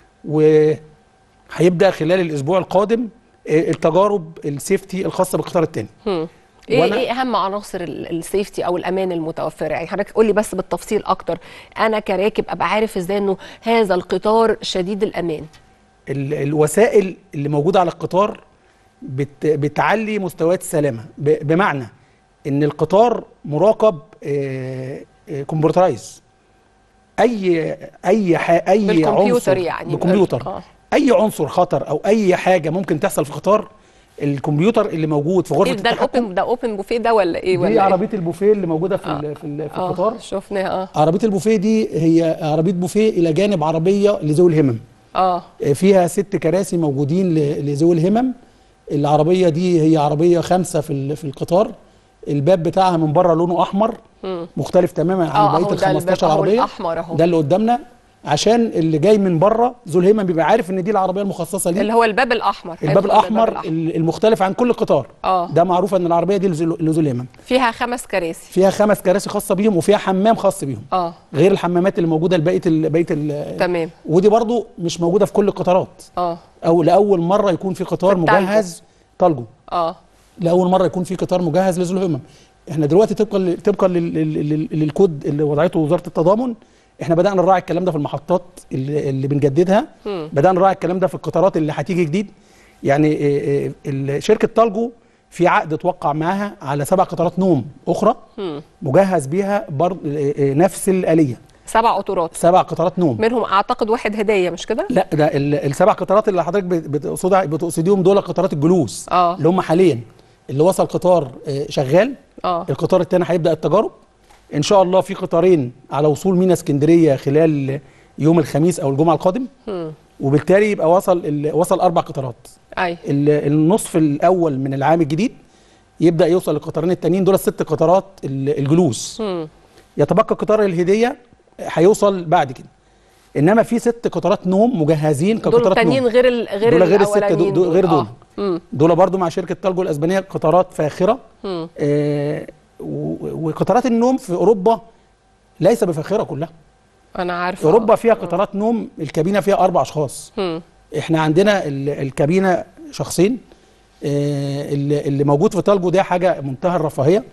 وهيبدأ خلال الأسبوع القادم التجارب السيفتي الخاصة بالقطار الثاني. ايه اهم عناصر السيفتي او الامان المتوفره؟ يعني حضرتك قول لي بس بالتفصيل اكتر، انا كراكب ابقى عارف ازاي انه هذا القطار شديد الامان. الوسائل اللي موجوده على القطار بتعلي مستويات السلامه، بمعنى ان القطار مراقب كمبيوترايز. اي بالكمبيوتر، عنصر يعني بالكمبيوتر اي عنصر خطر او اي حاجه ممكن تحصل في القطار، الكمبيوتر اللي موجود في غرفه التحكم. ده اوبن بوفيه ده ولا ايه؟ دي عربيه البوفيه اللي موجوده في القطار. شفناها. عربيه البوفيه دي هي عربيه بوفيه الى جانب عربيه لذوي الهمم. فيها 6 كراسي موجودين لذوي الهمم. العربيه دي هي عربيه 5 في القطار. الباب بتاعها من بره لونه احمر، مختلف تماما عن بقيه ال 15 عربيه. ده اللي قدامنا عشان اللي جاي من بره ذو الهمم بيبقى عارف ان دي العربيه المخصصه ليه، اللي هو الباب الاحمر. الباب الاحمر المختلف عن كل القطار. ده معروف ان العربيه دي لذو الهمم. فيها 5 كراسي. فيها 5 كراسي خاصه بيهم، وفيها حمام خاص بيهم غير الحمامات اللي موجوده لبقيه تمام. ودي برضو مش موجوده في كل القطارات. او لاول مره يكون في قطار مجهز تالجو. لاول مره يكون في قطار مجهز لذو الهمم. احنا دلوقتي طبقا للكود اللي وضعته وزاره التضامن، احنا بدأنا نراعي الكلام ده في المحطات اللي بنجددها. بدأنا نراعي الكلام ده في القطارات اللي هتيجي جديد. يعني شركة تالجو في عقد اتوقع معاها على 7 قطارات نوم أخرى مجهز بيها نفس الآلية. 7 قطارات. 7 قطارات نوم، منهم أعتقد واحد هدية، مش كده؟ لا، ده ال7 قطارات اللي حضرتك بتقصديهم دول قطارات الجلوس اللي هم حاليا اللي وصل قطار شغال. القطار الثاني هيبدأ التجارب ان شاء الله في قطارين على وصول مينا اسكندريه خلال يوم الخميس او الجمعه القادم. وبالتالي يبقى وصل 4 قطارات. النصف الاول من العام الجديد يبدا يوصل القطارين التانيين دول 6 قطارات الجلوس. يتبقى قطار الهديه هيوصل بعد كده. انما في 6 قطارات نوم مجهزين كقطارات نوم. دول التانيين غير ال6 غير دول. دول برضو مع شركه تالجو الاسبانيه قطارات فاخره. وقطارات النوم في اوروبا ليس بفاخره كلها. انا عارفه. اوروبا فيها قطارات نوم الكابينه فيها 4 اشخاص. احنا عندنا الكابينه شخصين. اللي موجود في تالجو ده حاجه منتهى الرفاهيه.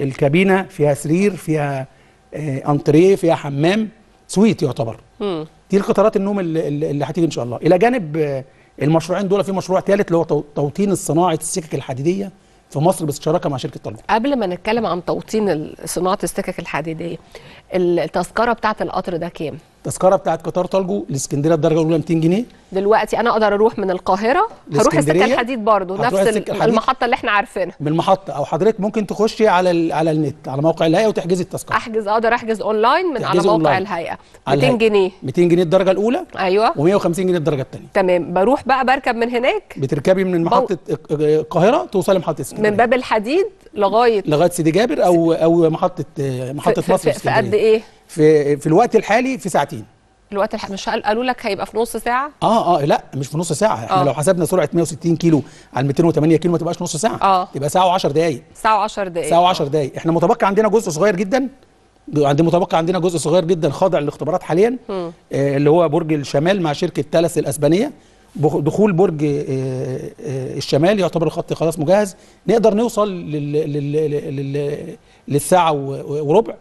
الكابينه فيها سرير، فيها انتريه، فيها حمام، سويت يعتبر. دي القطارات النوم اللي هتيجي ان شاء الله. الى جانب المشروعين دول في مشروع ثالث اللي هو توطين صناعه السكك الحديديه في مصر بالشراكه مع شركه طلبه. قبل ما نتكلم عن توطين صناعه السكك الحديديه، التذكره بتاعه القطر ده كام؟ التذكره بتاعه قطار طلجو الاسكندريه الدرجه الاولى 200 جنيه. دلوقتي انا اقدر اروح من القاهره هروح السكه الحديد برضو نفس المحطه اللي احنا عارفينها من المحطه، او حضرتك ممكن تخشي على النت على موقع الهيئه وتحجزي التذكره. اقدر احجز اونلاين من على موقع الهيئه. 200 جنيه 200 جنيه الدرجه الاولى. ايوه. و150 جنيه الدرجه الثانيه. تمام. بروح بقى بركب من هناك، بتركبي من محطه القاهره توصلي محطه اسكندريه من باب الحديد لغايه سيدي جابر او محطه مصر في قد ايه؟ في الوقت الحالي في ساعتين. الوقت مش قالوا لك هيبقى في نص ساعه؟ لا مش في نص ساعه. احنا لو حسبنا سرعه 160 كيلو على 208 كيلو ما تبقاش نص ساعه. تبقى ساعه و10 دقائق. ساعه و10 دقائق. ساعه و10 دقائق. احنا متبقى عندنا جزء صغير جدا، خاضع للاختبارات حاليا، اللي هو برج الشمال مع شركه تالس الاسبانيه. دخول برج الشمال يعتبر الخط خلاص مجهز، نقدر نوصل للساعه وربع.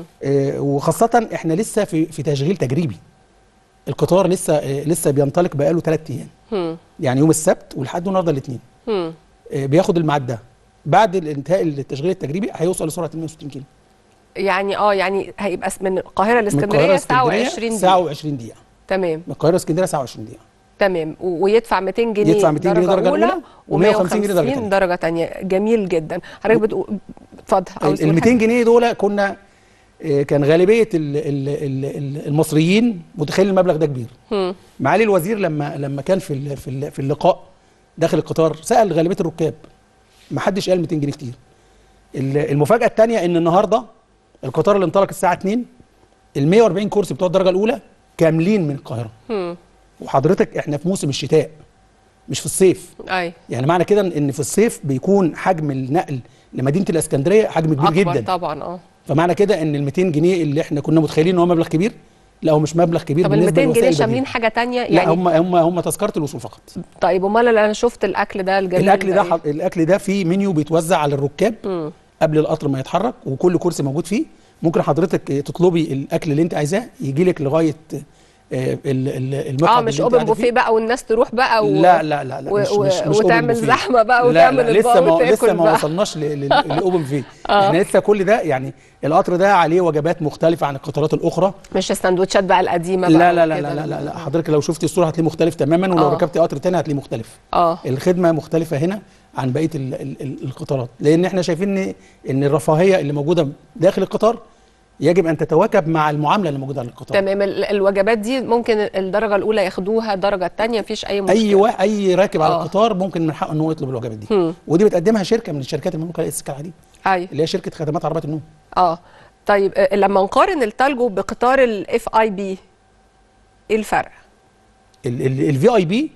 وخاصه احنا لسه في تشغيل تجريبي. القطار لسه بينطلق بقاله 3 ايام. يعني يوم السبت ولحد النهارده الاثنين بياخد الميعاد ده. بعد انتهاء التشغيل التجريبي هيوصل لسرعه 160 كيلو. يعني هيبقى من القاهره لاسكندريه ساعه و20 دقيقه. تمام. من القاهره لاسكندريه ساعه و20 دقيقه. تمام. ويدفع 200 جنيه درجه اولى و150 جنيه درجه ثانيه. جميل جدا. حضرتك بتقول اتفضل. ال 200 جنيه دول كان غالبيه المصريين متخيل المبلغ ده كبير. معالي الوزير لما كان في اللقاء داخل القطار سال غالبيه الركاب، ما حدش قال 200 جنيه كتير. المفاجاه الثانيه ان النهارده القطار اللي انطلق الساعه 2 ال 140 كرسي بتوع الدرجه الاولى كاملين من القاهره. وحضرتك احنا في موسم الشتاء مش في الصيف. يعني معنى كده ان في الصيف بيكون حجم النقل لمدينه الاسكندريه حجم كبير أكبر جدا طبعا. فمعنى كده ان ال 200 جنيه اللي احنا كنا متخيلين ان هو مبلغ كبير، لا هو مش مبلغ كبير. طب ال 200 جنيه شاملين حاجه ثانيه يعني؟ لا هم تذكره الوصول فقط. طيب امال انا شفت الاكل ده الجميل الاكل ده في منيو بيتوزع على الركاب قبل القطر ما يتحرك، وكل كرسي موجود فيه. ممكن حضرتك تطلبي الاكل اللي انت عايزاه يجي لك لغايه المقعد. مش اوبن بوفيه بقى والناس تروح بقى لا مش وتعمل زحمه بقى وتعمل اطباق لسه ما وصلناش للاوبن بوفيه. احنا لسه كل ده يعني القطر ده عليه وجبات مختلفه عن القطارات الاخرى، مش السندوتشات بقى القديمه بقى. لا حضرتك لو شفتي الصوره هتلاقيه مختلف تماما، ولو ركبتي قطر تاني هتلاقيه مختلف. الخدمه مختلفه هنا عن بقيه القطارات، لان احنا شايفين ان الرفاهيه اللي موجوده داخل القطار يجب ان تتواكب مع المعامله اللي موجوده على القطار. تمام. الوجبات دي ممكن الدرجه الاولى ياخدوها، الدرجه الثانيه مفيش اي مشكله. اي راكب على القطار ممكن من حقه ان هو يطلب الوجبات دي. ودي بتقدمها شركه من الشركات المملوكه للسكه الحديد. اللي هي شركه خدمات عربيات النوم. طيب لما نقارن التالجو بقطار الاف اي بي ايه الفرق؟ الفي اي بي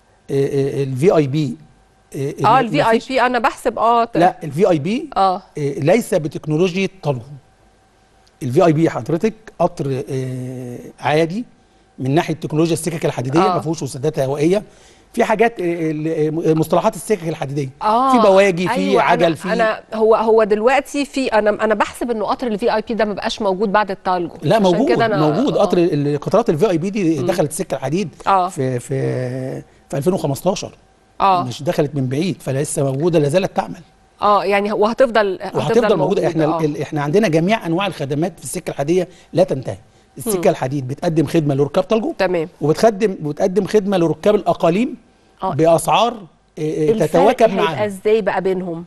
الفي اي بي انا بحسب لا الفي اي بي ليس بتكنولوجيا طالجو. الفي اي بي حضرتك قطر عادي من ناحيه تكنولوجيا السكك الحديديه، ما فيهوش وسادات هوائيه، في حاجات مصطلحات السكك الحديديه، في بواجي، في عجل، في هو دلوقتي في انا بحسب انه قطر الفي اي بي ده ما بقاش موجود بعد التالجو. لا موجود قطر قطارات الفي اي بي دي دخلت السكه الحديد في 2015. مش دخلت من بعيد، فلسه موجوده لا زالت تعمل. يعني وهتفضل موجوده. احنا عندنا جميع انواع الخدمات في السكه الحديديه لا تنتهي. السكه الحديد بتقدم خدمه لركاب طالجو، تمام، وبتقدم خدمه لركاب الاقاليم باسعار تتواكب مع. ازاي بقى بينهم؟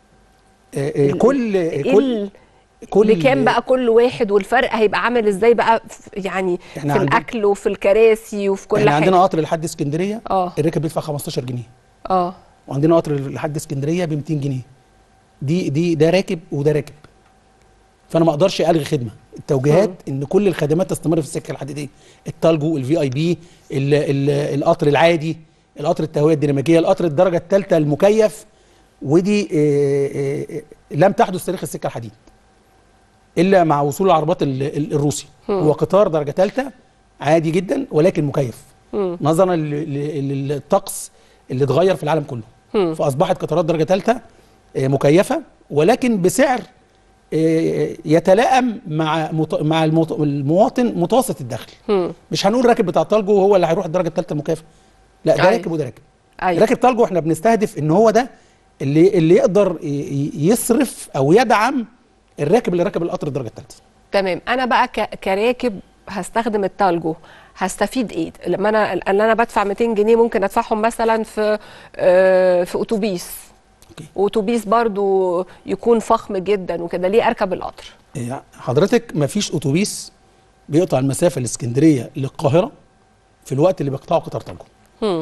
كل بكام بقى كل واحد، والفرق هيبقى عامل ازاي بقى يعني في الاكل وفي الكراسي وفي كل حاجه؟ احنا عندنا قطر لحد اسكندريه الركب بيدفع 15 جنيه. وعندنا قطر لحد اسكندريه ب 200 جنيه. ده راكب وده راكب. فانا ما اقدرش الغي خدمه. التوجيهات ان كل الخدمات تستمر في السكه الحديديه، التالجو، الفي اي بي، القطر العادي، القطر التهويه الديناميكيه، القطر الدرجه الثالثه المكيف، ودي لم تحدث تاريخ السكه الحديد الا مع وصول العربات الروسي. هو قطار درجه ثالثه عادي جدا ولكن مكيف نظرا للطقس اللي اتغير في العالم كله. فاصبحت قطارات درجه ثالثه مكيفه ولكن بسعر يتلائم مع المواطن متوسط الدخل. مش هنقول راكب بتاع تالجو هو اللي هيروح الدرجه الثالثه المكافئ، لا ده راكب وده راكب. راكب تالجو احنا بنستهدف ان هو ده اللي يقدر يصرف او يدعم الراكب اللي راكب القطر الدرجه الثالثه. تمام. انا بقى كراكب هستخدم التالجو هستفيد ايه؟ لما انا بدفع 200 جنيه ممكن ادفعهم مثلا في اتوبيس. اتوبيس برضو يكون فخم جدا وكده، ليه اركب القطر؟ حضرتك مفيش اتوبيس بيقطع المسافه الاسكندريه للقاهره في الوقت اللي بيقطعه قطار تالجو.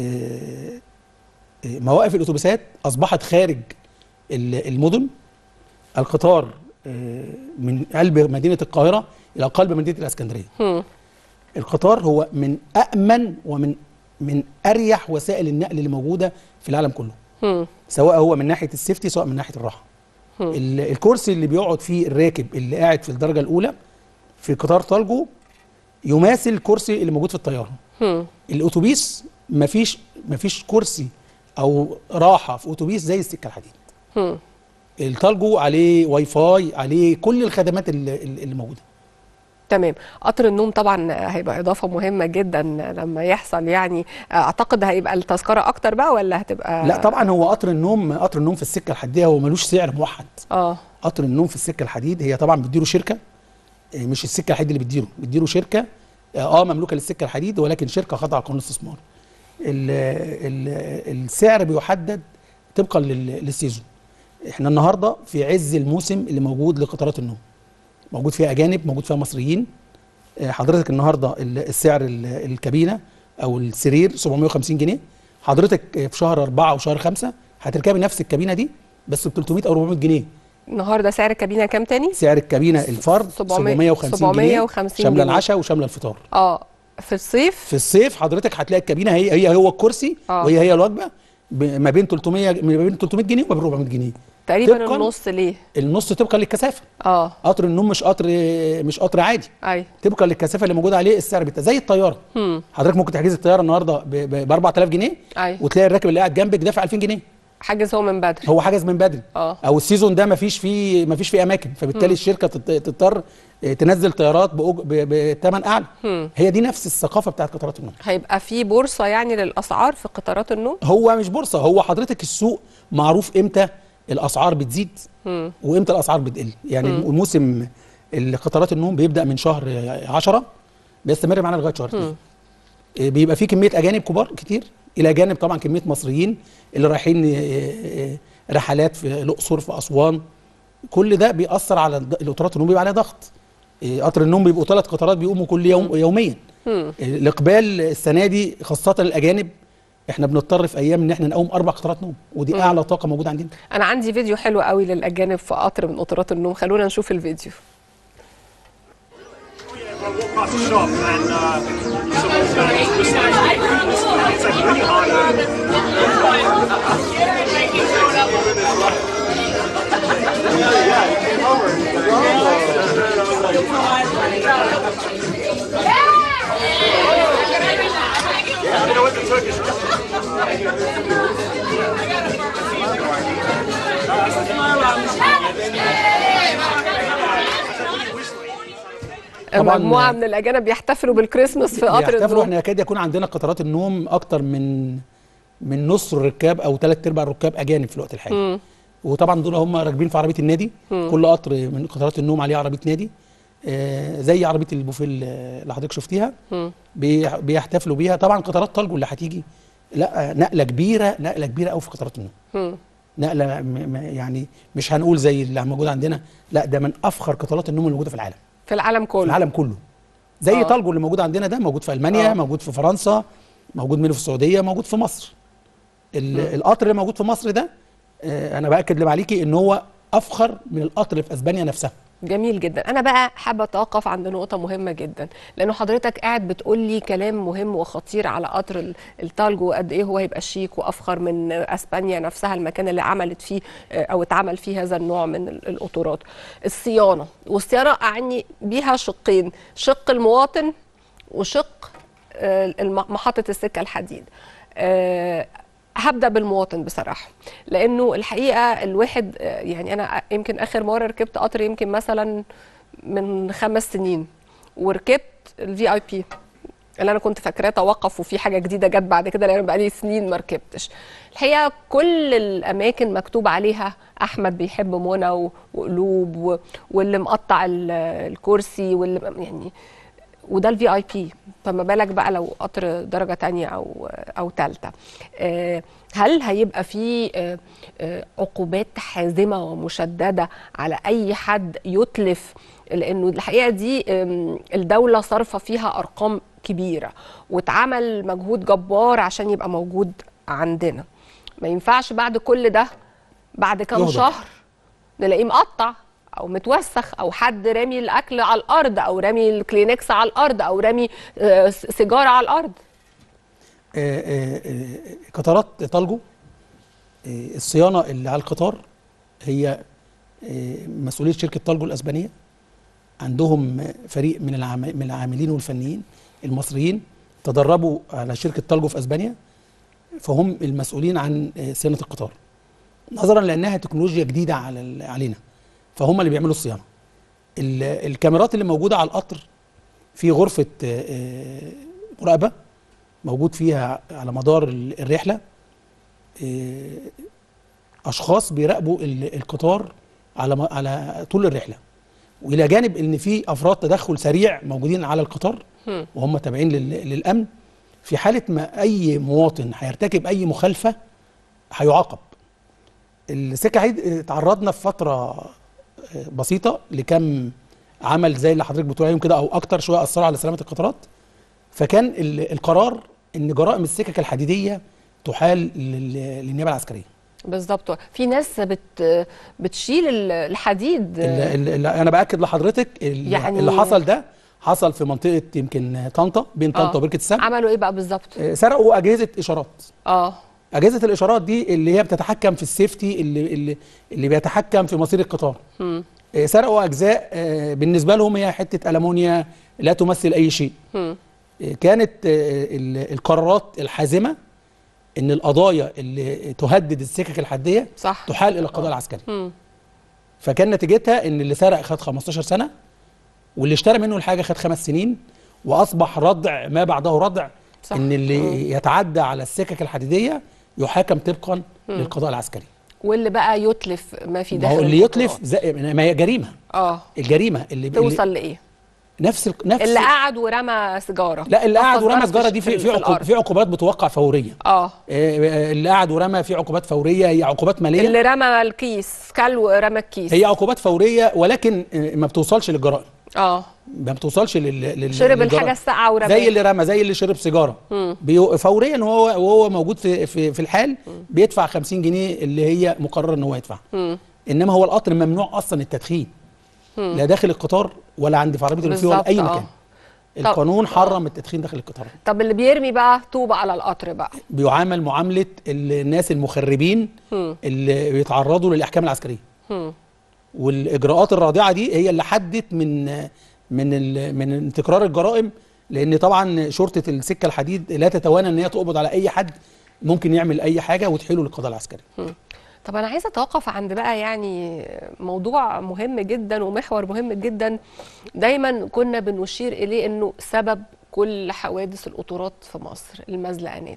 مواقف الاتوبيسات اصبحت خارج المدن. القطار من قلب مدينه القاهره الى قلب مدينه الاسكندريه. القطار هو من أأمن ومن أريح وسائل النقل اللي موجودة في العالم كله. سواء هو من ناحية السيفتي سواء من ناحية الراحة. الكرسي اللي بيقعد فيه الراكب اللي قاعد في الدرجة الأولى في قطار تالجو يماثل الكرسي اللي موجود في الطيارة. الأتوبيس مفيش كرسي أو راحة في أتوبيس زي السكة الحديد. التالجو عليه واي فاي، عليه كل الخدمات اللي موجودة. تمام. قطر النوم طبعا هيبقى اضافه مهمه جدا لما يحصل، يعني اعتقد هيبقى التذكره اكتر بقى ولا هتبقى؟ لا طبعا هو قطر النوم في السكه الحديديه هو ملوش سعر موحد. قطر النوم في السكه الحديد هي طبعا بتديره شركه، مش السكه الحديد اللي بتديره شركه مملوكه للسكه الحديد ولكن شركه خاضعه لقانون الاستثمار. السعر بيحدد طبقا للسيزون. احنا النهارده في عز الموسم اللي موجود لقطارات النوم، موجود فيها اجانب موجود فيها مصريين. حضرتك النهارده السعر الكابينه او السرير 750 جنيه. حضرتك في شهر 4 وشهر 5 هتركبي نفس الكابينه دي بس ب 300 او 400 جنيه. النهارده سعر الكابينه كام تاني؟ سعر الكابينه الفرد 750 جنيه شامله العشاء وشامله الفطار. في الصيف؟ في الصيف حضرتك هتلاقي الكابينه هو الكرسي وهي الوجبه ما بين 300 جنيه وما بين 400 جنيه تقريبا. النص ليه؟ النص طبقا للكثافه. قطر النوم مش قطر عادي. طبقا للكثافه اللي موجوده عليه السعر زي الطياره. حضرتك ممكن تحجز الطياره النهارده ب 4000 جنيه وتلاقي الراكب اللي قاعد جنبك دافع 2000 جنه. حجز هو من بدري. هو حجز من بدري. او السيزون ده مفيش فيه اماكن، فبالتالي الشركه تضطر تنزل طيارات بثمن اعلى. هي دي نفس الثقافه بتاعت قطارات النوم. هيبقى في بورصه يعني للاسعار في قطارات النوم؟ هو مش بورصه، هو حضرتك السوق معروف امتى الاسعار بتزيد وامتى الاسعار بتقل. يعني الموسم قطارات النوم بيبدا من شهر 10 بيستمر معانا لغايه شهر 2. بيبقى فيه كميه اجانب كبار كتير الى جانب طبعا كميه مصريين اللي رايحين رحلات في الاقصر في اسوان. كل ده بيأثر على قطارات النوم، بيبقى عليها ضغط. قطر النوم بيبقوا 3 قطارات بيقوموا كل يوميا. الاقبال السنه دي خاصه الاجانب احنا بنضطر في ايام ان احنا نقوم 4 قطارات نوم ودي اعلى طاقه موجوده عندنا. انا عندي فيديو حلو قوي للاجانب في قطر من قطارات النوم، خلونا نشوف الفيديو. مجموعه من الاجانب بيحتفلوا بالكريسماس في قطر النوم. احنا يكاد يكون عندنا قطارات النوم اكتر من نص الركاب او 3/4 الركاب اجانب في الوقت الحالي. وطبعا دول هم راكبين في عربيه النادي. كل قطر من قطارات النوم عليه عربيه نادي زي عربيه البوفيه اللي حضرتك شفتيها. بيحتفلوا بيها. طبعا قطارات تالجو اللي هتيجي لا نقله كبيره قوي في قطارات النوم. نقله يعني مش هنقول زي اللي موجود عندنا، لا ده من افخر قطارات النوم اللي موجوده في العالم. في العالم كله. في العالم كله. زي تالجو اللي موجود عندنا ده موجود في المانيا، موجود في فرنسا، موجود منه في السعوديه، موجود في مصر. القطر اللي موجود في مصر ده انا باكد لمعاليكي ان هو افخر من القطر اللي في اسبانيا نفسها. جميل جدا. انا بقى حابه اتوقف عند نقطه مهمه جدا، لانه حضرتك قاعد بتقول لي كلام مهم وخطير على قطر التالجو قد ايه هو هيبقى شيك وافخر من اسبانيا نفسها، المكان اللي عملت فيه او اتعمل فيه هذا النوع من القطارات. الصيانه، والصيانه اعني بيها شقين، شق المواطن وشق محطه السكه الحديد. هبدأ بالمواطن بصراحة، لأنه الحقيقة الواحد يعني أنا يمكن آخر مرة ركبت قطر يمكن مثلا من 5 سنين، وركبت الVIP اللي أنا كنت فاكراه توقف وفي حاجة جديدة جت بعد كده، لأن بقالي سنين ما ركبتش. الحقيقة كل الأماكن مكتوب عليها أحمد بيحب منى وقلوب واللي مقطع الكرسي واللي يعني، وده الVIP، فما بالك بقى لو قطر درجة تانية أو تالتة. هل هيبقى في عقوبات حازمة ومشددة على أي حد يتلف؟ لأنه الحقيقة دي الدولة صارفة فيها أرقام كبيرة واتعمل مجهود جبار عشان يبقى موجود عندنا. ما ينفعش بعد كل ده بعد كام شهر نلاقيه مقطع او متوسخ، او حد رامي الاكل على الارض، او رامي الكلينكس على الارض، او رامي سيجاره على الارض. قطارات طالجو الصيانه اللي على القطار هي مسؤوليه شركه طالجو الاسبانيه. عندهم فريق من العاملين والفنيين المصريين تدربوا على شركه طالجو في اسبانيا، فهم المسؤولين عن صيانه القطار، نظرا لانها تكنولوجيا جديده علينا، فهم اللي بيعملوا الصيانه. الكاميرات اللي موجوده على القطر في غرفه مراقبه موجود فيها على مدار الرحله اشخاص بيراقبوا القطار على طول الرحله، والى جانب ان في افراد تدخل سريع موجودين على القطار وهم تابعين للامن. في حاله ما اي مواطن هيرتكب اي مخالفه هيعاقب. السكه الحديد تعرضنا في فتره بسيطه لكم عمل زي اللي حضرتك بتقول عليهم كده او اكتر شويه اثروا على سلامه القطارات، فكان القرار ان جرائم السكك الحديديه تحال للنيابه العسكريه. بالظبط. في ناس بتشيل الحديد. انا باكد لحضرتك يعني اللي حصل ده حصل في منطقه يمكن طنطا، بين طنطا وبركه السم. عملوا ايه بقى بالظبط؟ سرقوا اجهزه اشارات. اجهزه الاشارات دي اللي هي بتتحكم في السيفتي اللي بيتحكم في مصير القطار. سرقوا اجزاء بالنسبه لهم هي حته ألمونيا لا تمثل اي شيء. كانت القرارات الحازمه ان القضايا اللي تهدد السكك الحديديه تحال الى القضاء العسكري. فكان نتيجتها ان اللي سرق خد 15 سنه، واللي اشترى منه الحاجه خد 5 سنين، واصبح ردع ما بعده ردع. ان اللي يتعدى على السكك الحديديه يحاكم طبقا للقضاء العسكري. واللي بقى يتلف ما في داخل اللي يتلف ما هي جريمه. الجريمه اللي توصل لايه؟ نفس اللي قعد ورمى سيجاره. لا، اللي قعد ورمى سيجاره دي في عقوبات بتوقع فوريه. اللي قعد ورمى في عقوبات فوريه، هي عقوبات ماليه. اللي رمى الكيس كل ورمى الكيس هي عقوبات فوريه، ولكن ما بتوصلش للجرائم. ما بتوصلش شرب الحاجه الساقعه ورمى، زي اللي رمى، زي اللي شرب سيجاره فوريا وهو موجود في الحال بيدفع 50 جنيه اللي هي مقرر ان هو يدفعها. انما هو القطر ممنوع اصلا التدخين لا داخل القطار ولا عند في عربيه الرفيق ولا اي مكان. القانون حرم التدخين داخل القطار. طب اللي بيرمي بقى طوبه على القطر بقى بيعامل معامله الناس المخربين اللي بيتعرضوا للاحكام العسكريه. والاجراءات الرادعه دي هي اللي حدت من تكرار الجرائم، لان طبعا شرطه السكه الحديد لا تتوانى ان هي تقبض على اي حد ممكن يعمل اي حاجه وتحيله للقضاء العسكري. طب انا عايزه اتوقف عند بقى يعني موضوع مهم جدا ومحور مهم جدا دايما كنا بنشير اليه، انه سبب كل حوادث القطورات في مصر المزلقانات.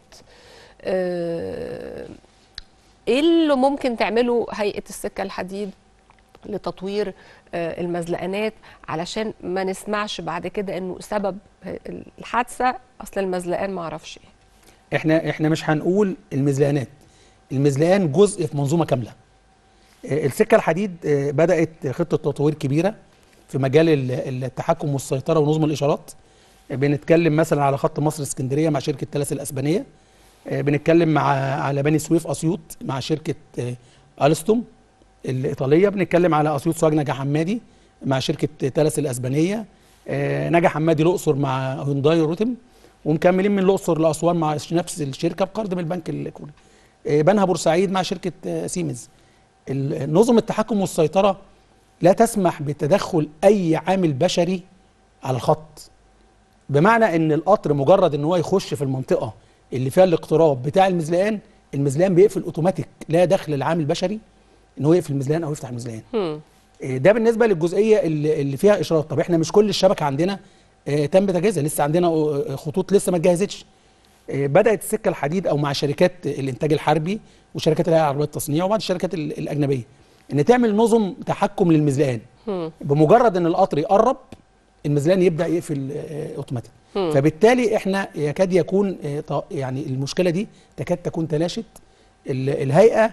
ايه اللي ممكن تعمله هيئه السكه الحديد لتطوير المزلقانات علشان ما نسمعش بعد كده انه سبب الحادثه اصل المزلقان ما اعرفش ايه؟ احنا مش هنقول المزلقانات، المزلقان جزء في منظومه كامله. السكه الحديد بدات خطه تطوير كبيره في مجال التحكم والسيطره ونظم الاشارات. بنتكلم مثلا على خط مصر اسكندريه مع شركه تلس الاسبانيه، بنتكلم على بني سويف اسيوط مع شركه الستوم الايطاليه، بنتكلم على اسيوط سوهاج نجا حمادي مع شركه تلس الاسبانيه، نجا حمادي الاقصر مع هونداي روتم، ومكملين من الاقصر لاسوان مع نفس الشركه بقرض من البنك الكوري. بنها بورسعيد مع شركه سيمنز. نظم التحكم والسيطره لا تسمح بتدخل اي عامل بشري على الخط، بمعنى ان القطر مجرد ان هو يخش في المنطقه اللي فيها الاقتراب بتاع المزلقان المزلقان بيقفل اوتوماتيك، لا دخل العامل البشري ان هو يقفل المزلقان او يفتح المزلقان. ده بالنسبه للجزئيه اللي فيها اشارات. طب احنا مش كل الشبكه عندنا تم تجهيزها، لسه عندنا خطوط لسه ما اتجهزتش. بدات السكه الحديد او مع شركات الانتاج الحربي وشركات الهيئه العربيه للتصنيع وبعض الشركات الاجنبيه ان تعمل نظم تحكم للمزلقان. بمجرد ان القطر يقرب المزلقان يبدا يقفل اوتوماتيك. فبالتالي احنا يكاد يكون يعني المشكله دي تكاد تكون تلاشت. الهيئه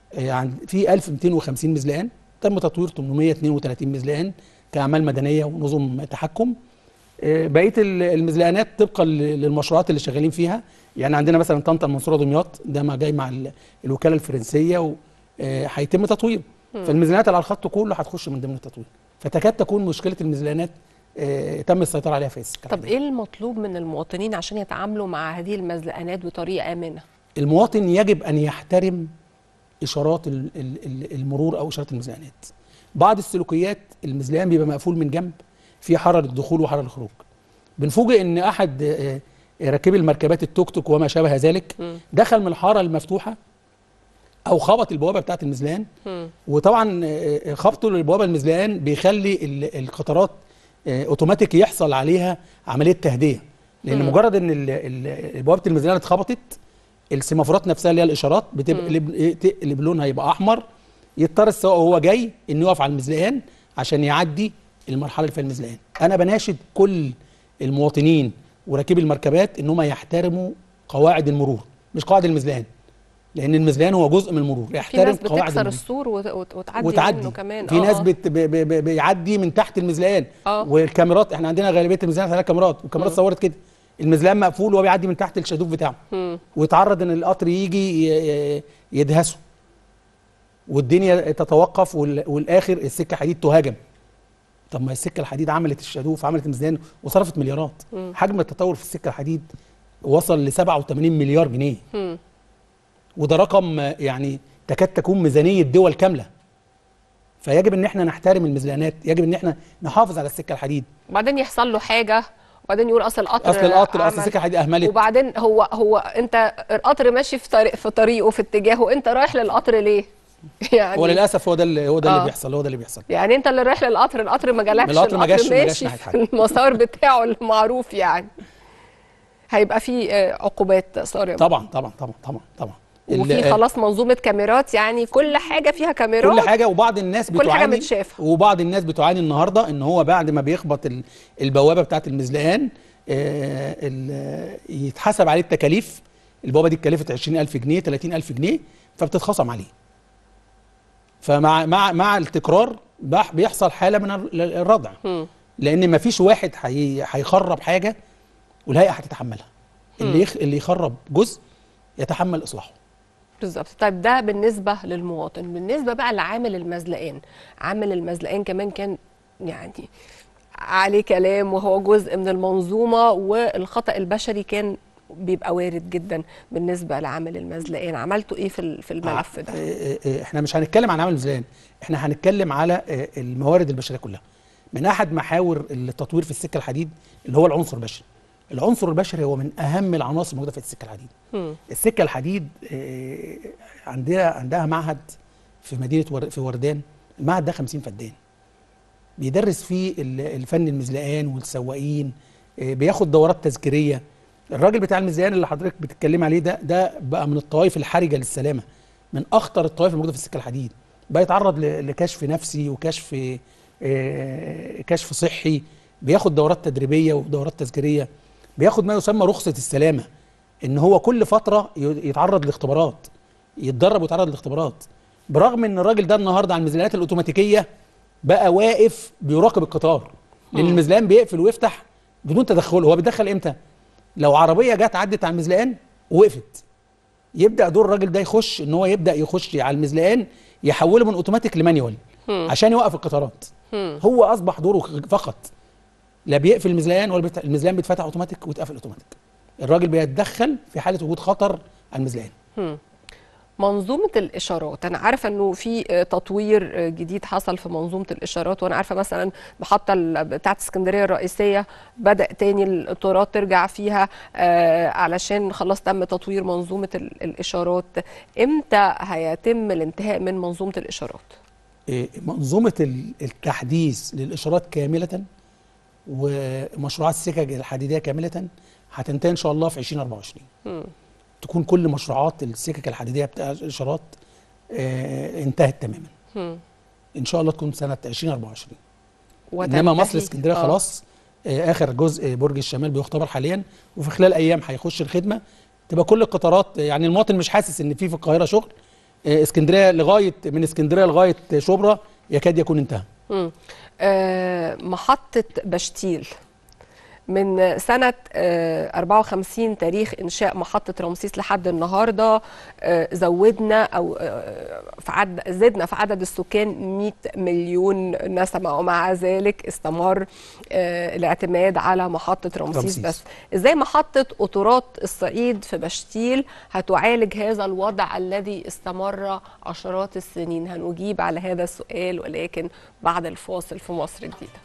في 1250 مزلقان، تم تطوير 832 مزلقان كاعمال مدنيه ونظم تحكم. بقيه المزلقانات طبقا للمشروعات اللي شغالين فيها، يعني عندنا مثلا طنطا المنصوره دمياط ده ما جاي مع الوكاله الفرنسيه وهيتم تطويره. فالمزلقانات اللي على الخط كله هتخش من ضمن التطوير. فتكاد تكون مشكله المزلقانات تم السيطره عليها في السكه. طب ايه المطلوب من المواطنين عشان يتعاملوا مع هذه المزلقانات بطريقه امنه؟ المواطن يجب ان يحترم اشارات المرور او اشارات المزلقانات. بعض السلوكيات المزلقان بيبقى مقفول من جنب في حرر الدخول وحرر الخروج. بنفوجئ ان احد راكبي المركبات التوك توك وما شابه ذلك دخل من الحاره المفتوحه او خبط البوابه بتاعه المزلقان. وطبعا خبطه للبوابه المزلقان بيخلي القطارات اوتوماتيك يحصل عليها عمليه تهدئه، لان مجرد ان بوابه المزلقان اتخبطت السيمافورات نفسها اللي هي الاشارات بتقلب لونها يبقى احمر. يضطر السواق وهو جاي انه يقف على المزلقان عشان يعدي المرحله اللي فيها المزلقان. انا بناشد كل المواطنين وراكبي المركبات ان هم يحترموا قواعد المرور مش قواعد المزلقان، لان المزلقان هو جزء من المرور. يحترم في ناس بتكسر السور وتعدي منه كمان. في ناس بيعدي من تحت المزلقان. والكاميرات احنا عندنا غالبيه المزلقان عليها كاميرات، والكاميرات صورت كده المزلقان مقفول وهو بيعدي من تحت الشادوف بتاعه ويتعرض ان القطر يجي يدهسه والدنيا تتوقف والاخر السكه حديد تهاجم. طب ما السكه الحديد عملت الشادوف عملت المزلقان وصرفت مليارات. حجم التطور في السكه الحديد وصل ل 87 مليار جنيه. وده رقم يعني تكاد تكون ميزانيه دول كامله. فيجب ان احنا نحترم المزلقانات، يجب ان احنا نحافظ على السكه الحديد. وبعدين يحصل له حاجه وبعدين يقول اصل القطر اصل السكه الحديد اهملت. وبعدين هو انت القطر ماشي في طريقه في اتجاهه، انت رايح للقطر ليه؟ يعني وللاسف هو ده اللي بيحصل. يعني انت اللي رايح للقطر، القطر ما جالكش، القطر ماشي في المسار بتاعه المعروف. يعني هيبقى في عقوبات صارمه. طبعا وفي خلاص منظومه كاميرات، يعني كل حاجه فيها كاميرات، كل حاجه. وبعض الناس كل حاجه متشافه، وبعض الناس بتعاني النهارده ان هو بعد ما بيخبط البوابه بتاعه المزلقان يتحسب عليه التكاليف. البوابه دي اتكلفت 20,000 جنيه 30,000 جنيه فبتتخصم عليه. فمع التكرار بيحصل حاله من الردع، لان ما فيش واحد هيخرب حاجه والهيئه هتتحملها. اللي يخرب جزء يتحمل اصلاحه. بالظبط. طيب ده بالنسبه للمواطن. بالنسبه بقى لعامل المزلقان، عامل المزلقان كمان كان يعني عليه كلام وهو جزء من المنظومه، والخطأ البشري كان بيبقى وارد جدا بالنسبه لعامل المزلقان. عملتوا ايه في الملف ده؟ احنا مش هنتكلم عن عامل المزلقان، احنا هنتكلم على الموارد البشريه كلها. من احد محاور التطوير في السكه الحديد اللي هو العنصر البشري. العنصر البشري هو من اهم العناصر الموجوده في السكه الحديد. السكه الحديد عندها معهد في مدينه في وردان. المعهد ده 50 فدان بيدرس فيه الفن المزلقان والسواقين، بياخد دورات تذكيريه. الراجل بتاع المزلقان اللي حضرتك بتتكلم عليه ده بقى من الطوائف الحرجه للسلامه، من اخطر الطوائف الموجوده في السكه الحديد. بقى يتعرض لكشف نفسي وكشف كشف صحي، بياخد دورات تدريبيه ودورات تذكيريه، بياخد ما يسمى رخصه السلامه، ان هو كل فتره يتعرض لاختبارات، يتدرب ويتعرض لاختبارات. برغم ان الراجل ده النهارده على المزلقانات الاوتوماتيكيه بقى واقف بيراقب القطار، لان المزلقان بيقفل ويفتح بدون تدخله. هو بيدخل امتى؟ لو عربيه جت عدت على المزلقان ووقفت، يبدا دور الراجل ده يخش ان هو يبدا يخش على المزلقان يحوله من اوتوماتيك لمانيوال عشان يوقف القطارات. هو اصبح دوره فقط لا بيقفل المزلقان ولا المزلقان بيتفتح اوتوماتيك ويتقفل اوتوماتيك. الراجل بيتدخل في حاله وجود خطر على المزلقان. منظومة الإشارات، أنا عارفة أنه في تطوير جديد حصل في منظومة الإشارات، وأنا عارفة مثلا محطة بتاعت اسكندرية الرئيسية بدأ تاني القطارات ترجع فيها علشان خلاص تم تطوير منظومة الإشارات. إمتى هيتم الانتهاء من منظومة الإشارات؟ منظومة التحديث للإشارات كاملة ومشروعات السكك الحديدية كاملة هتنتهي إن شاء الله في 2024. تكون كل مشروعات السكك الحديديه بتاع الاشارات انتهت تماما. ان شاء الله تكون سنه 2024. انما مصر اسكندريه خلاص اخر جزء برج الشمال بيختبر حاليا، وفي خلال ايام هيخش الخدمه، تبقى كل القطارات يعني المواطن مش حاسس ان في القاهره شغل. اسكندريه من اسكندريه لغايه شبرا يكاد يكون انتهى. محطه بشتيل من سنة 54 تاريخ إنشاء محطة رمسيس لحد النهاردة زدنا في عدد السكان 100 مليون نسمة، ومع ذلك استمر الاعتماد على محطة رمسيس بس. إزاي محطة قطارات الصعيد في بشتيل هتعالج هذا الوضع الذي استمر عشرات السنين؟ هنجيب على هذا السؤال ولكن بعد الفاصل في مصر جديدة.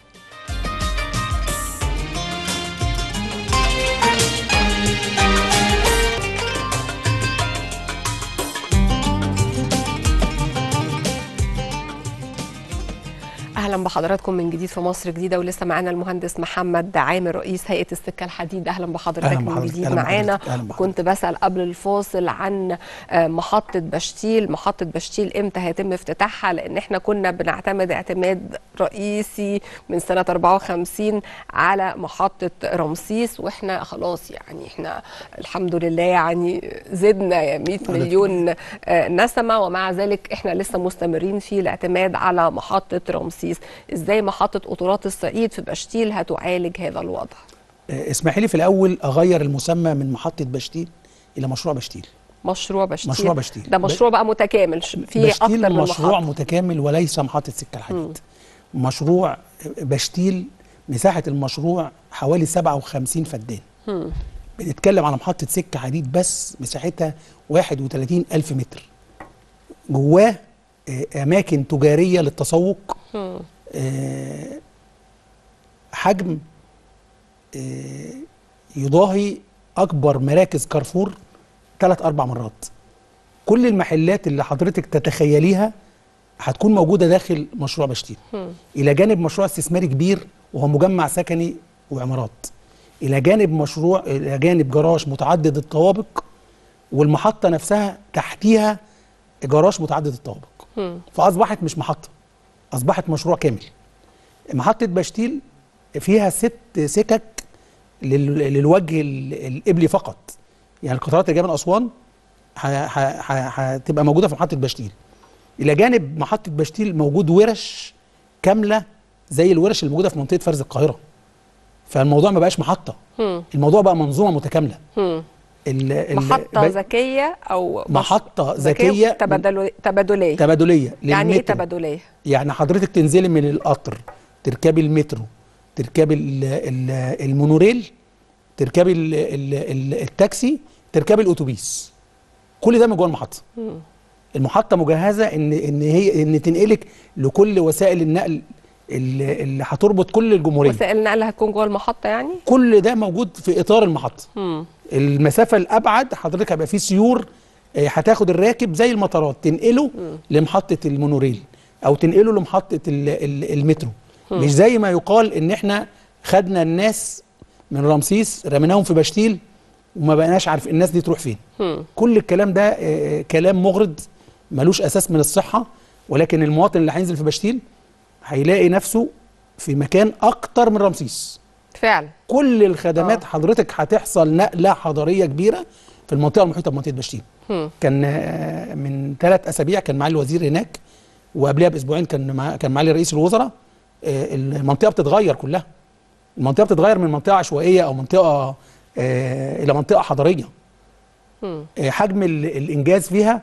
اهلا بحضراتكم من جديد في مصر جديده، ولسه معانا المهندس محمد عامر رئيس هيئه السكه الحديد. اهلا بحضرتك من جديد معانا. كنت بسال قبل الفاصل عن محطه بشتيل. محطه بشتيل امتى هيتم افتتاحها؟ لان احنا كنا بنعتمد اعتماد رئيسي من سنه 54 على محطه رمسيس، واحنا خلاص يعني احنا الحمد لله يعني زدنا 100 مليون نسمه، ومع ذلك احنا لسه مستمرين في الاعتماد على محطه رمسيس. ازاي محطة قطارات الصعيد في بشتيل هتعالج هذا الوضع؟ اسمحي لي في الاول اغير المسمى من محطة بشتيل الى مشروع بشتيل. مشروع بشتيل. مشروع بشتيل ده مشروع بقى متكامل في اكتر من محطة. مشروع متكامل وليس محطة سكة الحديد. مشروع بشتيل مساحة المشروع حوالي 57 فدان. بنتكلم على محطة سكة حديد بس مساحتها 31,000 متر. جواه أماكن تجارية للتسوق، حجم يضاهي أكبر مراكز كارفور 3-4 مرات. كل المحلات اللي حضرتك تتخيليها هتكون موجودة داخل مشروع بشتيل، إلى جانب مشروع استثماري كبير وهو مجمع سكني وعمارات، إلى جانب جراج متعدد الطوابق، والمحطة نفسها تحتيها جراج متعدد الطوابق. فأصبحت مش محطة، أصبحت مشروع كامل. محطة بشتيل فيها 6 سكك للوجه القبلي فقط، يعني القطارات اللي جايه من أسوان هتبقى موجودة في محطة بشتيل. إلى جانب محطة بشتيل موجود ورش كاملة زي الورش اللي موجودة في منطقة فرز القاهرة. فالموضوع ما بقاش محطة، الموضوع بقى منظومة متكاملة. محطة ذكية أو محطة ذكية تبادلية. يعني إيه تبادلية؟ يعني حضرتك تنزلي من القطر، تركبي المترو، تركبي المونوريل، تركبي التاكسي، تركبي الأتوبيس، كل ده من جوه المحطة. المحطة مجهزة إن تنقلك لكل وسائل النقل اللي هتربط كل الجمهورية. وسائل النقل هتكون جوه المحطة يعني؟ كل ده موجود في إطار المحطة. المسافة الأبعد حضرتك هيبقى فيه سيور هتاخد الراكب زي المطارات تنقله لمحطة المونوريل أو تنقله لمحطة المترو. مش زي ما يقال إن إحنا خدنا الناس من رمسيس رميناهم في بشتيل وما بقناش عارف الناس دي تروح فين. كل الكلام ده كلام مغرض ملوش أساس من الصحة، ولكن المواطن اللي هينزل في بشتيل هيلاقي نفسه في مكان أكتر من رمسيس فعلا. كل الخدمات حضرتك هتحصل نقلة حضارية كبيرة في المنطقة المحيطة بمنطقة بشتيل. كان من 3 أسابيع كان معالي الوزير هناك، وقبلها بأسبوعين كان معالي رئيس الوزراء. المنطقة بتتغير كلها، المنطقة بتتغير من منطقة عشوائية أو منطقة إلى منطقة حضارية. حجم الإنجاز فيها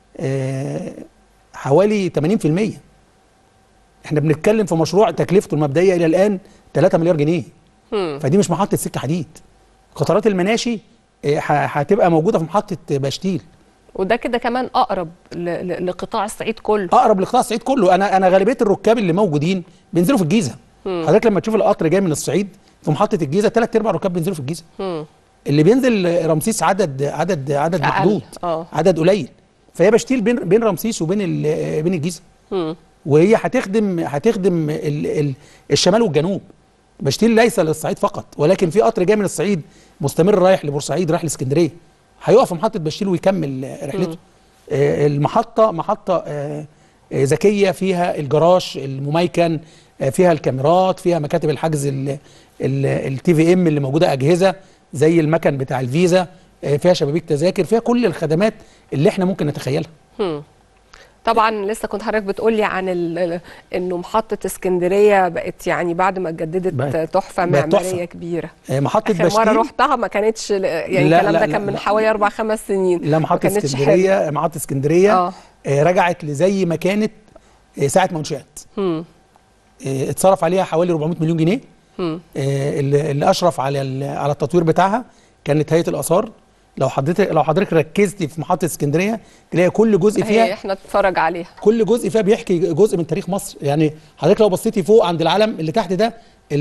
حوالي 80%. احنا بنتكلم في مشروع تكلفته المبدئية إلى الآن 3 مليار جنيه. فدي مش محطة سكة حديد. قطارات المناشي هتبقى موجودة في محطة بشتيل، وده كده كمان اقرب لقطاع الصعيد كله. اقرب لقطاع الصعيد كله. انا غالبيه الركاب اللي موجودين بينزلوا في الجيزه. حضرتك لما تشوف القطر جاي من الصعيد في محطه الجيزه 3/4 الركاب بينزلوا في الجيزه. اللي بينزل رمسيس عدد محدود، عدد قليل. فهي بشتيل بين رمسيس وبين الجيزه. وهي هتخدم الشمال والجنوب. بشتيل ليس للصعيد فقط، ولكن في قطر جاي من الصعيد مستمر رايح لبورسعيد، رايح لاسكندريه، هيقف في محطه بشتيل ويكمل رحلته. المحطه محطه ذكيه، فيها الجراج المميكن، فيها الكاميرات، فيها مكاتب الحجز التي في ام اللي موجوده، اجهزه زي المكن بتاع الفيزا، فيها شبابيك تذاكر، فيها كل الخدمات اللي احنا ممكن نتخيلها. طبعا لسه كنت حضرتك بتقولي عن انه محطه اسكندريه بقت يعني بعد ما اتجددت تحفه معماريه كبيره. محطه بشتيل اخر مره رحتها ما كانتش يعني الكلام ده كان من حوالي 4-5 سنين. لا محطه اسكندريه رجعت لزي ما كانت ساعه ما انشئت. اتصرف عليها حوالي 400 مليون جنيه. اللي اشرف على التطوير بتاعها كانت هيئه الاثار. لو حضرتك ركزتي في محطه اسكندريه تلاقي كل جزء فيها احنا نتفرج عليها، كل جزء فيها بيحكي جزء من تاريخ مصر. يعني حضرتك لو بصيتي فوق عند العلم اللي تحت ده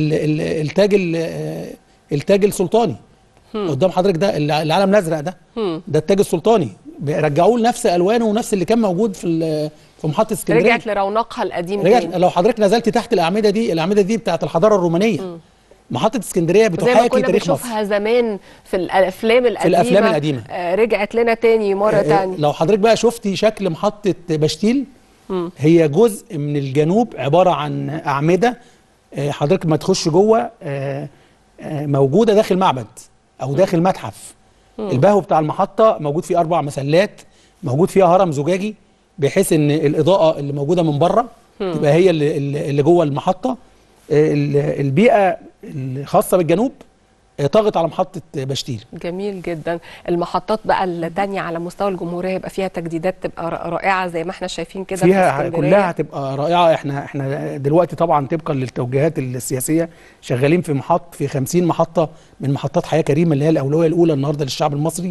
التاج السلطاني قدام حضرتك، ده العلم الازرق ده التاج السلطاني، رجعوه لنفس الوانه ونفس اللي كان موجود في محطه اسكندريه. رجعت لرونقها القديم تاني. لو حضرتك نزلتي تحت الاعمده دي بتاعت الحضاره الرومانيه. محطة اسكندرية بتحاكي تاريخ مصر. بنشوفها زمان في الافلام القديمة. رجعت لنا تاني مرة تانية. لو حضرتك بقى شفتي شكل محطة بشتيل، هي جزء من الجنوب عبارة عن أعمدة. حضرتك ما تخش جوه موجودة داخل معبد أو داخل متحف. البهو بتاع المحطة موجود فيه 4 مسلات، موجود فيها هرم زجاجي بحيث ان الإضاءة اللي موجودة من بره تبقى هي اللي جوه المحطة. البيئة الخاصة بالجنوب طاغت على محطة بشتيل. جميل جدا. المحطات بقى التانية على مستوى الجمهورية يبقى فيها تجديدات تبقى رائعة زي ما احنا شايفين كده فيها كلها هتبقى رائعة. احنا دلوقتي طبعا طبقا للتوجيهات السياسية شغالين في 50 محطة من محطات حياة كريمة اللي هي الأولوية الأولى النهاردة للشعب المصري،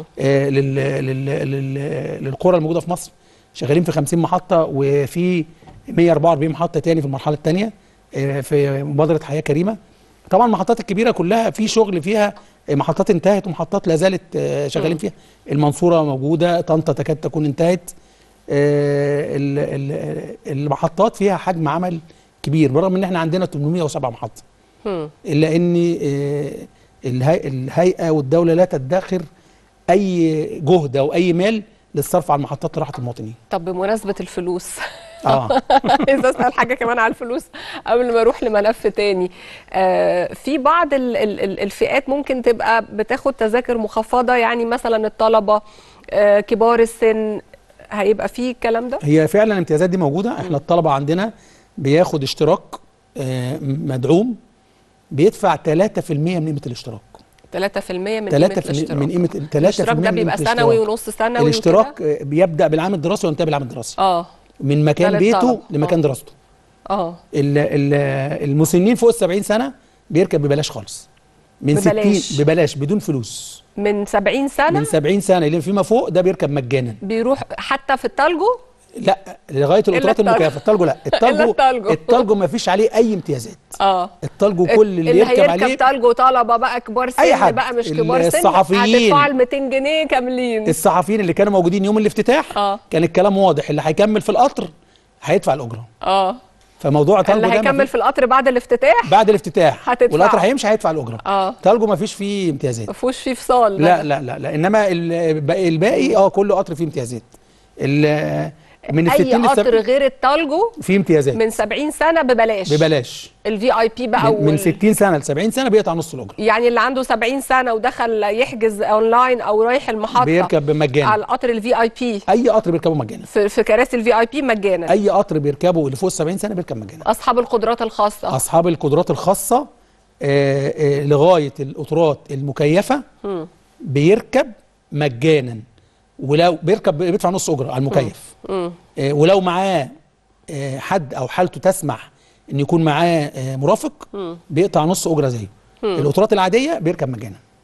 للقرى الموجودة في مصر. شغالين في 50 محطة، وفي 144 محطة تاني في المرحلة الثانية في مبادرة حياة كريمة. طبعا المحطات الكبيرة كلها في شغل فيها، محطات انتهت ومحطات لا زالت شغالين فيها. المنصورة موجودة، طنطا تكاد تكون انتهت. المحطات فيها حجم عمل كبير برغم ان احنا عندنا 807 محطة، الا ان الهيئة والدولة لا تدخر اي جهد او اي مال للصرف على المحطات لراحة المواطنين. طب بمناسبة الفلوس عايزه اسال حاجه كمان على الفلوس قبل ما اروح لملف تاني. في بعض الفئات ممكن تبقى بتاخد تذاكر مخفضه، يعني مثلا الطلبه، كبار السن، هيبقى في الكلام ده؟ هي فعلا الامتيازات دي موجوده. احنا الطلبه عندنا بياخد اشتراك مدعوم، بيدفع 3% من قيمه الاشتراك. 3% من قيمه الاشتراك. من قيمه 3% الاشتراك ده بيبقى سنوي ونص سنوي. الاشتراك بيبدا بالعام الدراسي وينتهي بالعام الدراسي. من مكان بيته لمكان دراسته. المسنين فوق ال70 سنه بيركب ببلاش خالص. من ببلاش. 60 ببلاش بدون فلوس. من 70 سنه؟ من 70 سنه اللي فيما فوق ده بيركب مجانا. بيروح حتى في التالجو؟ لا، لغايه القطارات المكيفه. التالجو لا، التالجو ما فيش عليه اي امتيازات. التالجو كل اللي يركب عليه، هيركب تالجو طلبه بقى، كبار سن بقى مش كبار سن، هتدفع 200 جنيه كاملين. الصحفيين اللي كانوا موجودين يوم الافتتاح كان الكلام واضح، اللي هيكمل في القطر هيدفع الاجره. فموضوع تالجو اللي هيكمل في القطر بعد الافتتاح هتدفع، والقطر هيمشي هيدفع الاجره. تالجو ما فيش فيه امتيازات، ما فيهوش فيه فصال. لا انما الباقي كله قطر فيه امتيازات. من اي قطر غير التالجو في امتيازات من 70 سنه ببلاش. الفي اي بي بقى من 60 سنه ل 70 سنه بيقطع نص الاجره. يعني اللي عنده 70 سنه ودخل يحجز اونلاين او رايح المحطه بيركب مجانا على القطر الفي اي بي. اي قطر بيركبه مجانا في كراسي الفي اي بي مجانا. اي قطر بيركبه اللي فوق 70 سنه بيركب مجانا. اصحاب القدرات الخاصه لغايه القطارات المكيفه بيركب مجانا، ولو بيدفع نص اجره على المكيف. ولو معاه حد او حالته تسمح ان يكون معاه مرافق بيقطع نص اجره زيه. القطارات العاديه بيركب مجانا.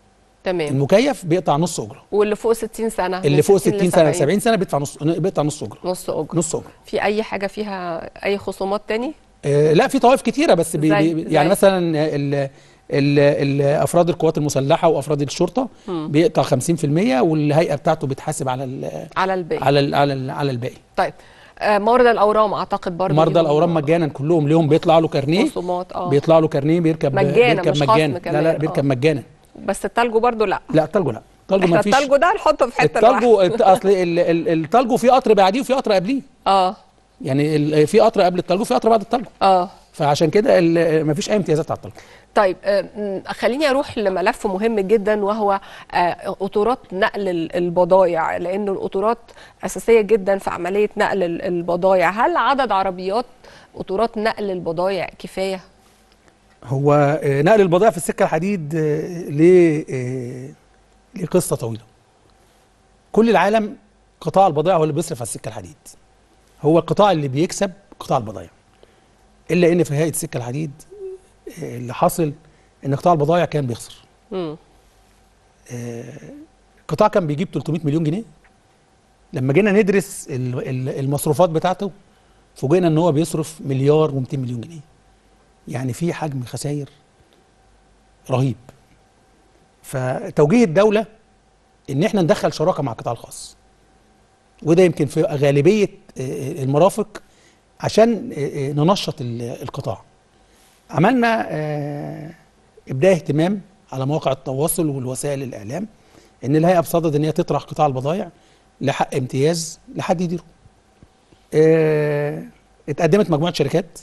تمام. المكيف بيقطع نص اجره. واللي فوق 60 سنه اللي فوق 60 سنه 70 سنه بيقطع نص اجره. نص اجره. نص اجره. في اي حاجه فيها اي خصومات تاني؟ لا، في طوائف كتيره بس يعني مثلا افراد القوات المسلحه وافراد الشرطه بيقطع 50%، والهيئه بتاعته بتحاسب على الباقي. على الباقي. طيب مرضى الاورام اعتقد برضه مرضى الاورام مجانا كلهم ليهم بيطلع له كارنيه. خصومات بيطلع له كارنيه بيركب مجانا مش مجانا. كمان. لا بيركب مجانا. بس التلجو برضه لا. لا التلجو لا. التلجو ما فيش. التلجو ده نحطه في حته التلجو اصل التلجو في قطر بعديه وفي قطر قبليه. يعني في قطر قبل التلجو وفي قطر بعد التلجو. فعشان كده ما فيش اي امتيازات على التلجو. طيب خليني اروح لملف مهم جدا وهو قطورات نقل البضائع، لانه القطورات اساسيه جدا في عمليه نقل البضائع. هل عدد عربيات قطورات نقل البضائع كفايه؟ هو نقل البضائع في السكه الحديد ليه قصه طويله. كل العالم قطاع البضائع هو اللي بيصرف على السكه الحديد، هو القطاع اللي بيكسب قطاع البضائع، الا ان في هيئه السكه الحديد اللي حاصل ان قطاع البضائع كان بيخسر. القطاع كان بيجيب 300 مليون جنيه. لما جينا ندرس المصروفات بتاعته فوجئنا ان هو بيصرف مليار و200 مليون جنيه. يعني في حجم خسائر رهيب. فتوجيه الدوله ان احنا ندخل شراكه مع القطاع الخاص، وده يمكن في غالبيه المرافق عشان ننشط القطاع. عملنا ابداء اهتمام على مواقع التواصل والوسائل الاعلام ان الهيئه بصدد ان هي تطرح قطاع البضائع لحق امتياز لحد يديره. اتقدمت مجموعه شركات،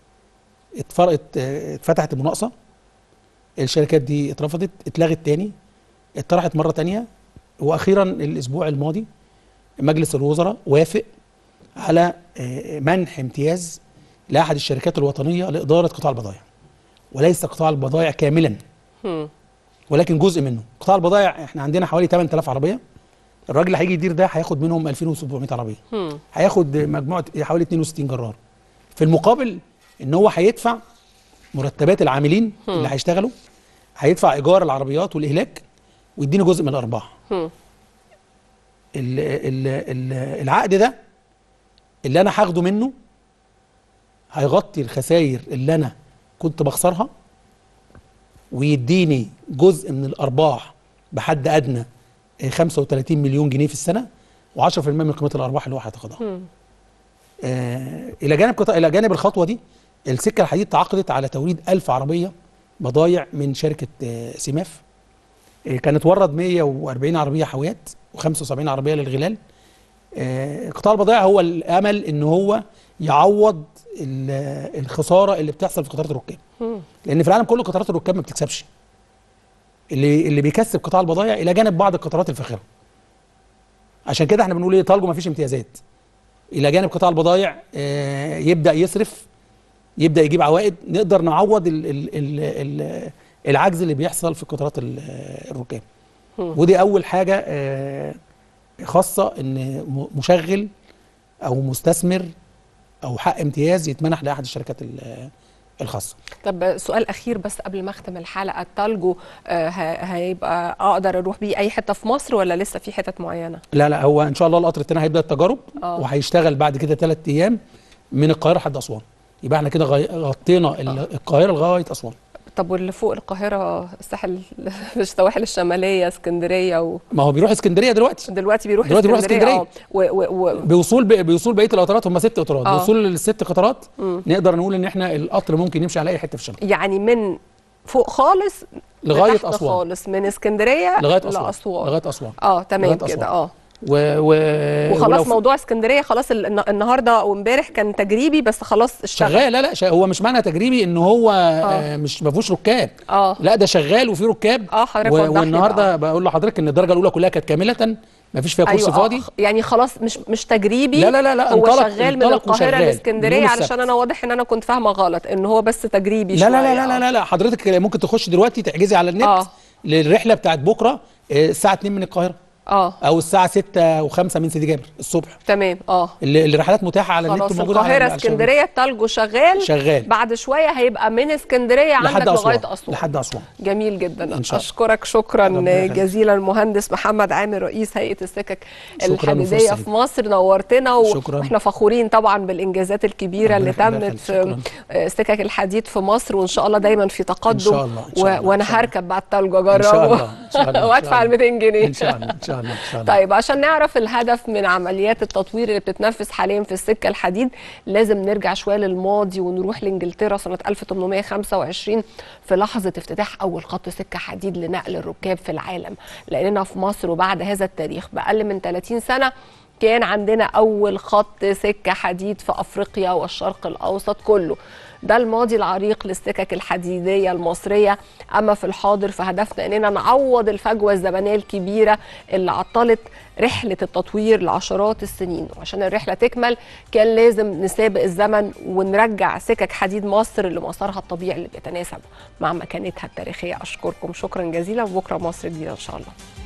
اتفتحت المناقصه، الشركات دي اترفضت، اتلغت تاني، اتطرحت مره تانيه، واخيرا الاسبوع الماضي مجلس الوزراء وافق على منح امتياز لاحد الشركات الوطنيه لاداره قطاع البضائع، وليس قطاع البضائع كاملا ولكن جزء منه. قطاع البضائع احنا عندنا حوالي 8000 عربيه، الراجل اللي هيجي يدير ده هياخد منهم 2700 عربيه، هياخد مجموعه حوالي 62 جرار. في المقابل ان هو هيدفع مرتبات العاملين اللي هيشتغلوا، هيدفع ايجار العربيات والاهلاك، ويديني جزء من الارباح. العقد ده اللي انا هاخده منه هيغطي الخسائر اللي انا كنت بخسرها، ويديني جزء من الارباح بحد ادنى 35 مليون جنيه في السنه، و10% من قيمه الارباح اللي هو هياخدها. الى جانب الخطوه دي السكه الحديد تعاقدت على توريد 1000 عربيه بضايع من شركه سيماف. كانت ورد 140 عربيه حاويات و75 عربيه للغلال. قطاع البضائع هو الامل ان هو يعوض الخساره اللي بتحصل في قطارات الركاب، لان في العالم كله قطارات الركاب ما بتكسبش. اللي بيكسب قطاع البضائع الى جانب بعض القطارات الفاخره. عشان كده احنا بنقول ايه، طالجو ما فيش امتيازات، الى جانب قطاع البضائع يبدا يصرف، يبدا يجيب عوائد، نقدر نعوض العجز اللي بيحصل في قطارات الركاب. ودي اول حاجه خاصه ان مشغل او مستثمر او حق امتياز يتمنح لاحد الشركات الخاصه. طب سؤال اخير بس قبل ما اختم الحلقه، التالجو هيبقى اقدر اروح بيه اي حته في مصر ولا لسه في حتت معينه؟ لا هو ان شاء الله القطر الثاني هيبدا التجارب وهيشتغل بعد كده 3 ايام من القاهره لحد اسوان. يبقى احنا كده غطينا القاهره لغايه اسوان. طب واللي فوق القاهره الساحل، السواحل الشماليه، اسكندريه ما هو بيروح اسكندريه دلوقتي بيروح اسكندريه بيوصول بقيه القطارات، هم 6 قطارات، بوصول ال6 قطارات نقدر نقول ان احنا القطر ممكن يمشي على اي حته في الشمال، يعني من فوق خالص لغايه اسوان خالص، من اسكندريه لغايه اسوان تمام كده. وخلاص موضوع اسكندريه خلاص النهارده وامبارح كان تجريبي بس خلاص اشتغل شغال. لا هو مش معنى تجريبي ان هو مش ما فيهوش ركاب، لا ده شغال وفيه ركاب. والنهارده بقول لحضرتك ان الدرجه الاولى كلها كانت كامله، ما فيش فيها كرسي فاضي. يعني خلاص مش تجريبي. لا هو شغال من القاهره لاسكندريه، علشان انا واضح ان انا كنت فاهمه غلط ان هو بس تجريبي شويه. لا حضرتك ممكن تخش دلوقتي تحجزي على النت للرحله بتاعت بكره الساعه 2 من القاهره. او الساعه 6 و5 من سيدي جابر الصبح. تمام. اللي الرحلات متاحه على النت وموجوده على القاهره اسكندريه التالجو شغال بعد شويه هيبقى من اسكندريه عندك لغايه اسوان. لحد اسوان. جميل جدا. اشكرك شكرا جزيلا المهندس محمد عامر رئيس هيئه السكك الحديديه في مصر. نورتنا واحنا فخورين طبعا بالانجازات الكبيره اللي تمت في سكك الحديد في مصر، وان شاء الله دايما في تقدم إن شاء الله. وانا هركب بعد التالجو اجربه ان شاء الله وادفع ال 200 جنيه ان شاء الله ان شاء الله. طيب عشان نعرف الهدف من عمليات التطوير اللي بتتنفذ حاليا في السكه الحديد لازم نرجع شويه للماضي ونروح لانجلترا سنه 1825 في لحظه افتتاح اول خط سكه حديد لنقل الركاب في العالم. لاننا في مصر وبعد هذا التاريخ باقل من 30 سنه كان عندنا اول خط سكه حديد في افريقيا والشرق الاوسط كله. ده الماضي العريق للسكك الحديديه المصريه. اما في الحاضر فهدفنا اننا نعوض الفجوه الزمنيه الكبيره اللي عطلت رحله التطوير لعشرات السنين، وعشان الرحله تكمل كان لازم نسابق الزمن ونرجع سكك حديد مصر لمسارها الطبيعي اللي بيتناسب مع مكانتها التاريخيه. اشكركم شكرا جزيلا، وبكره مصر جديده ان شاء الله.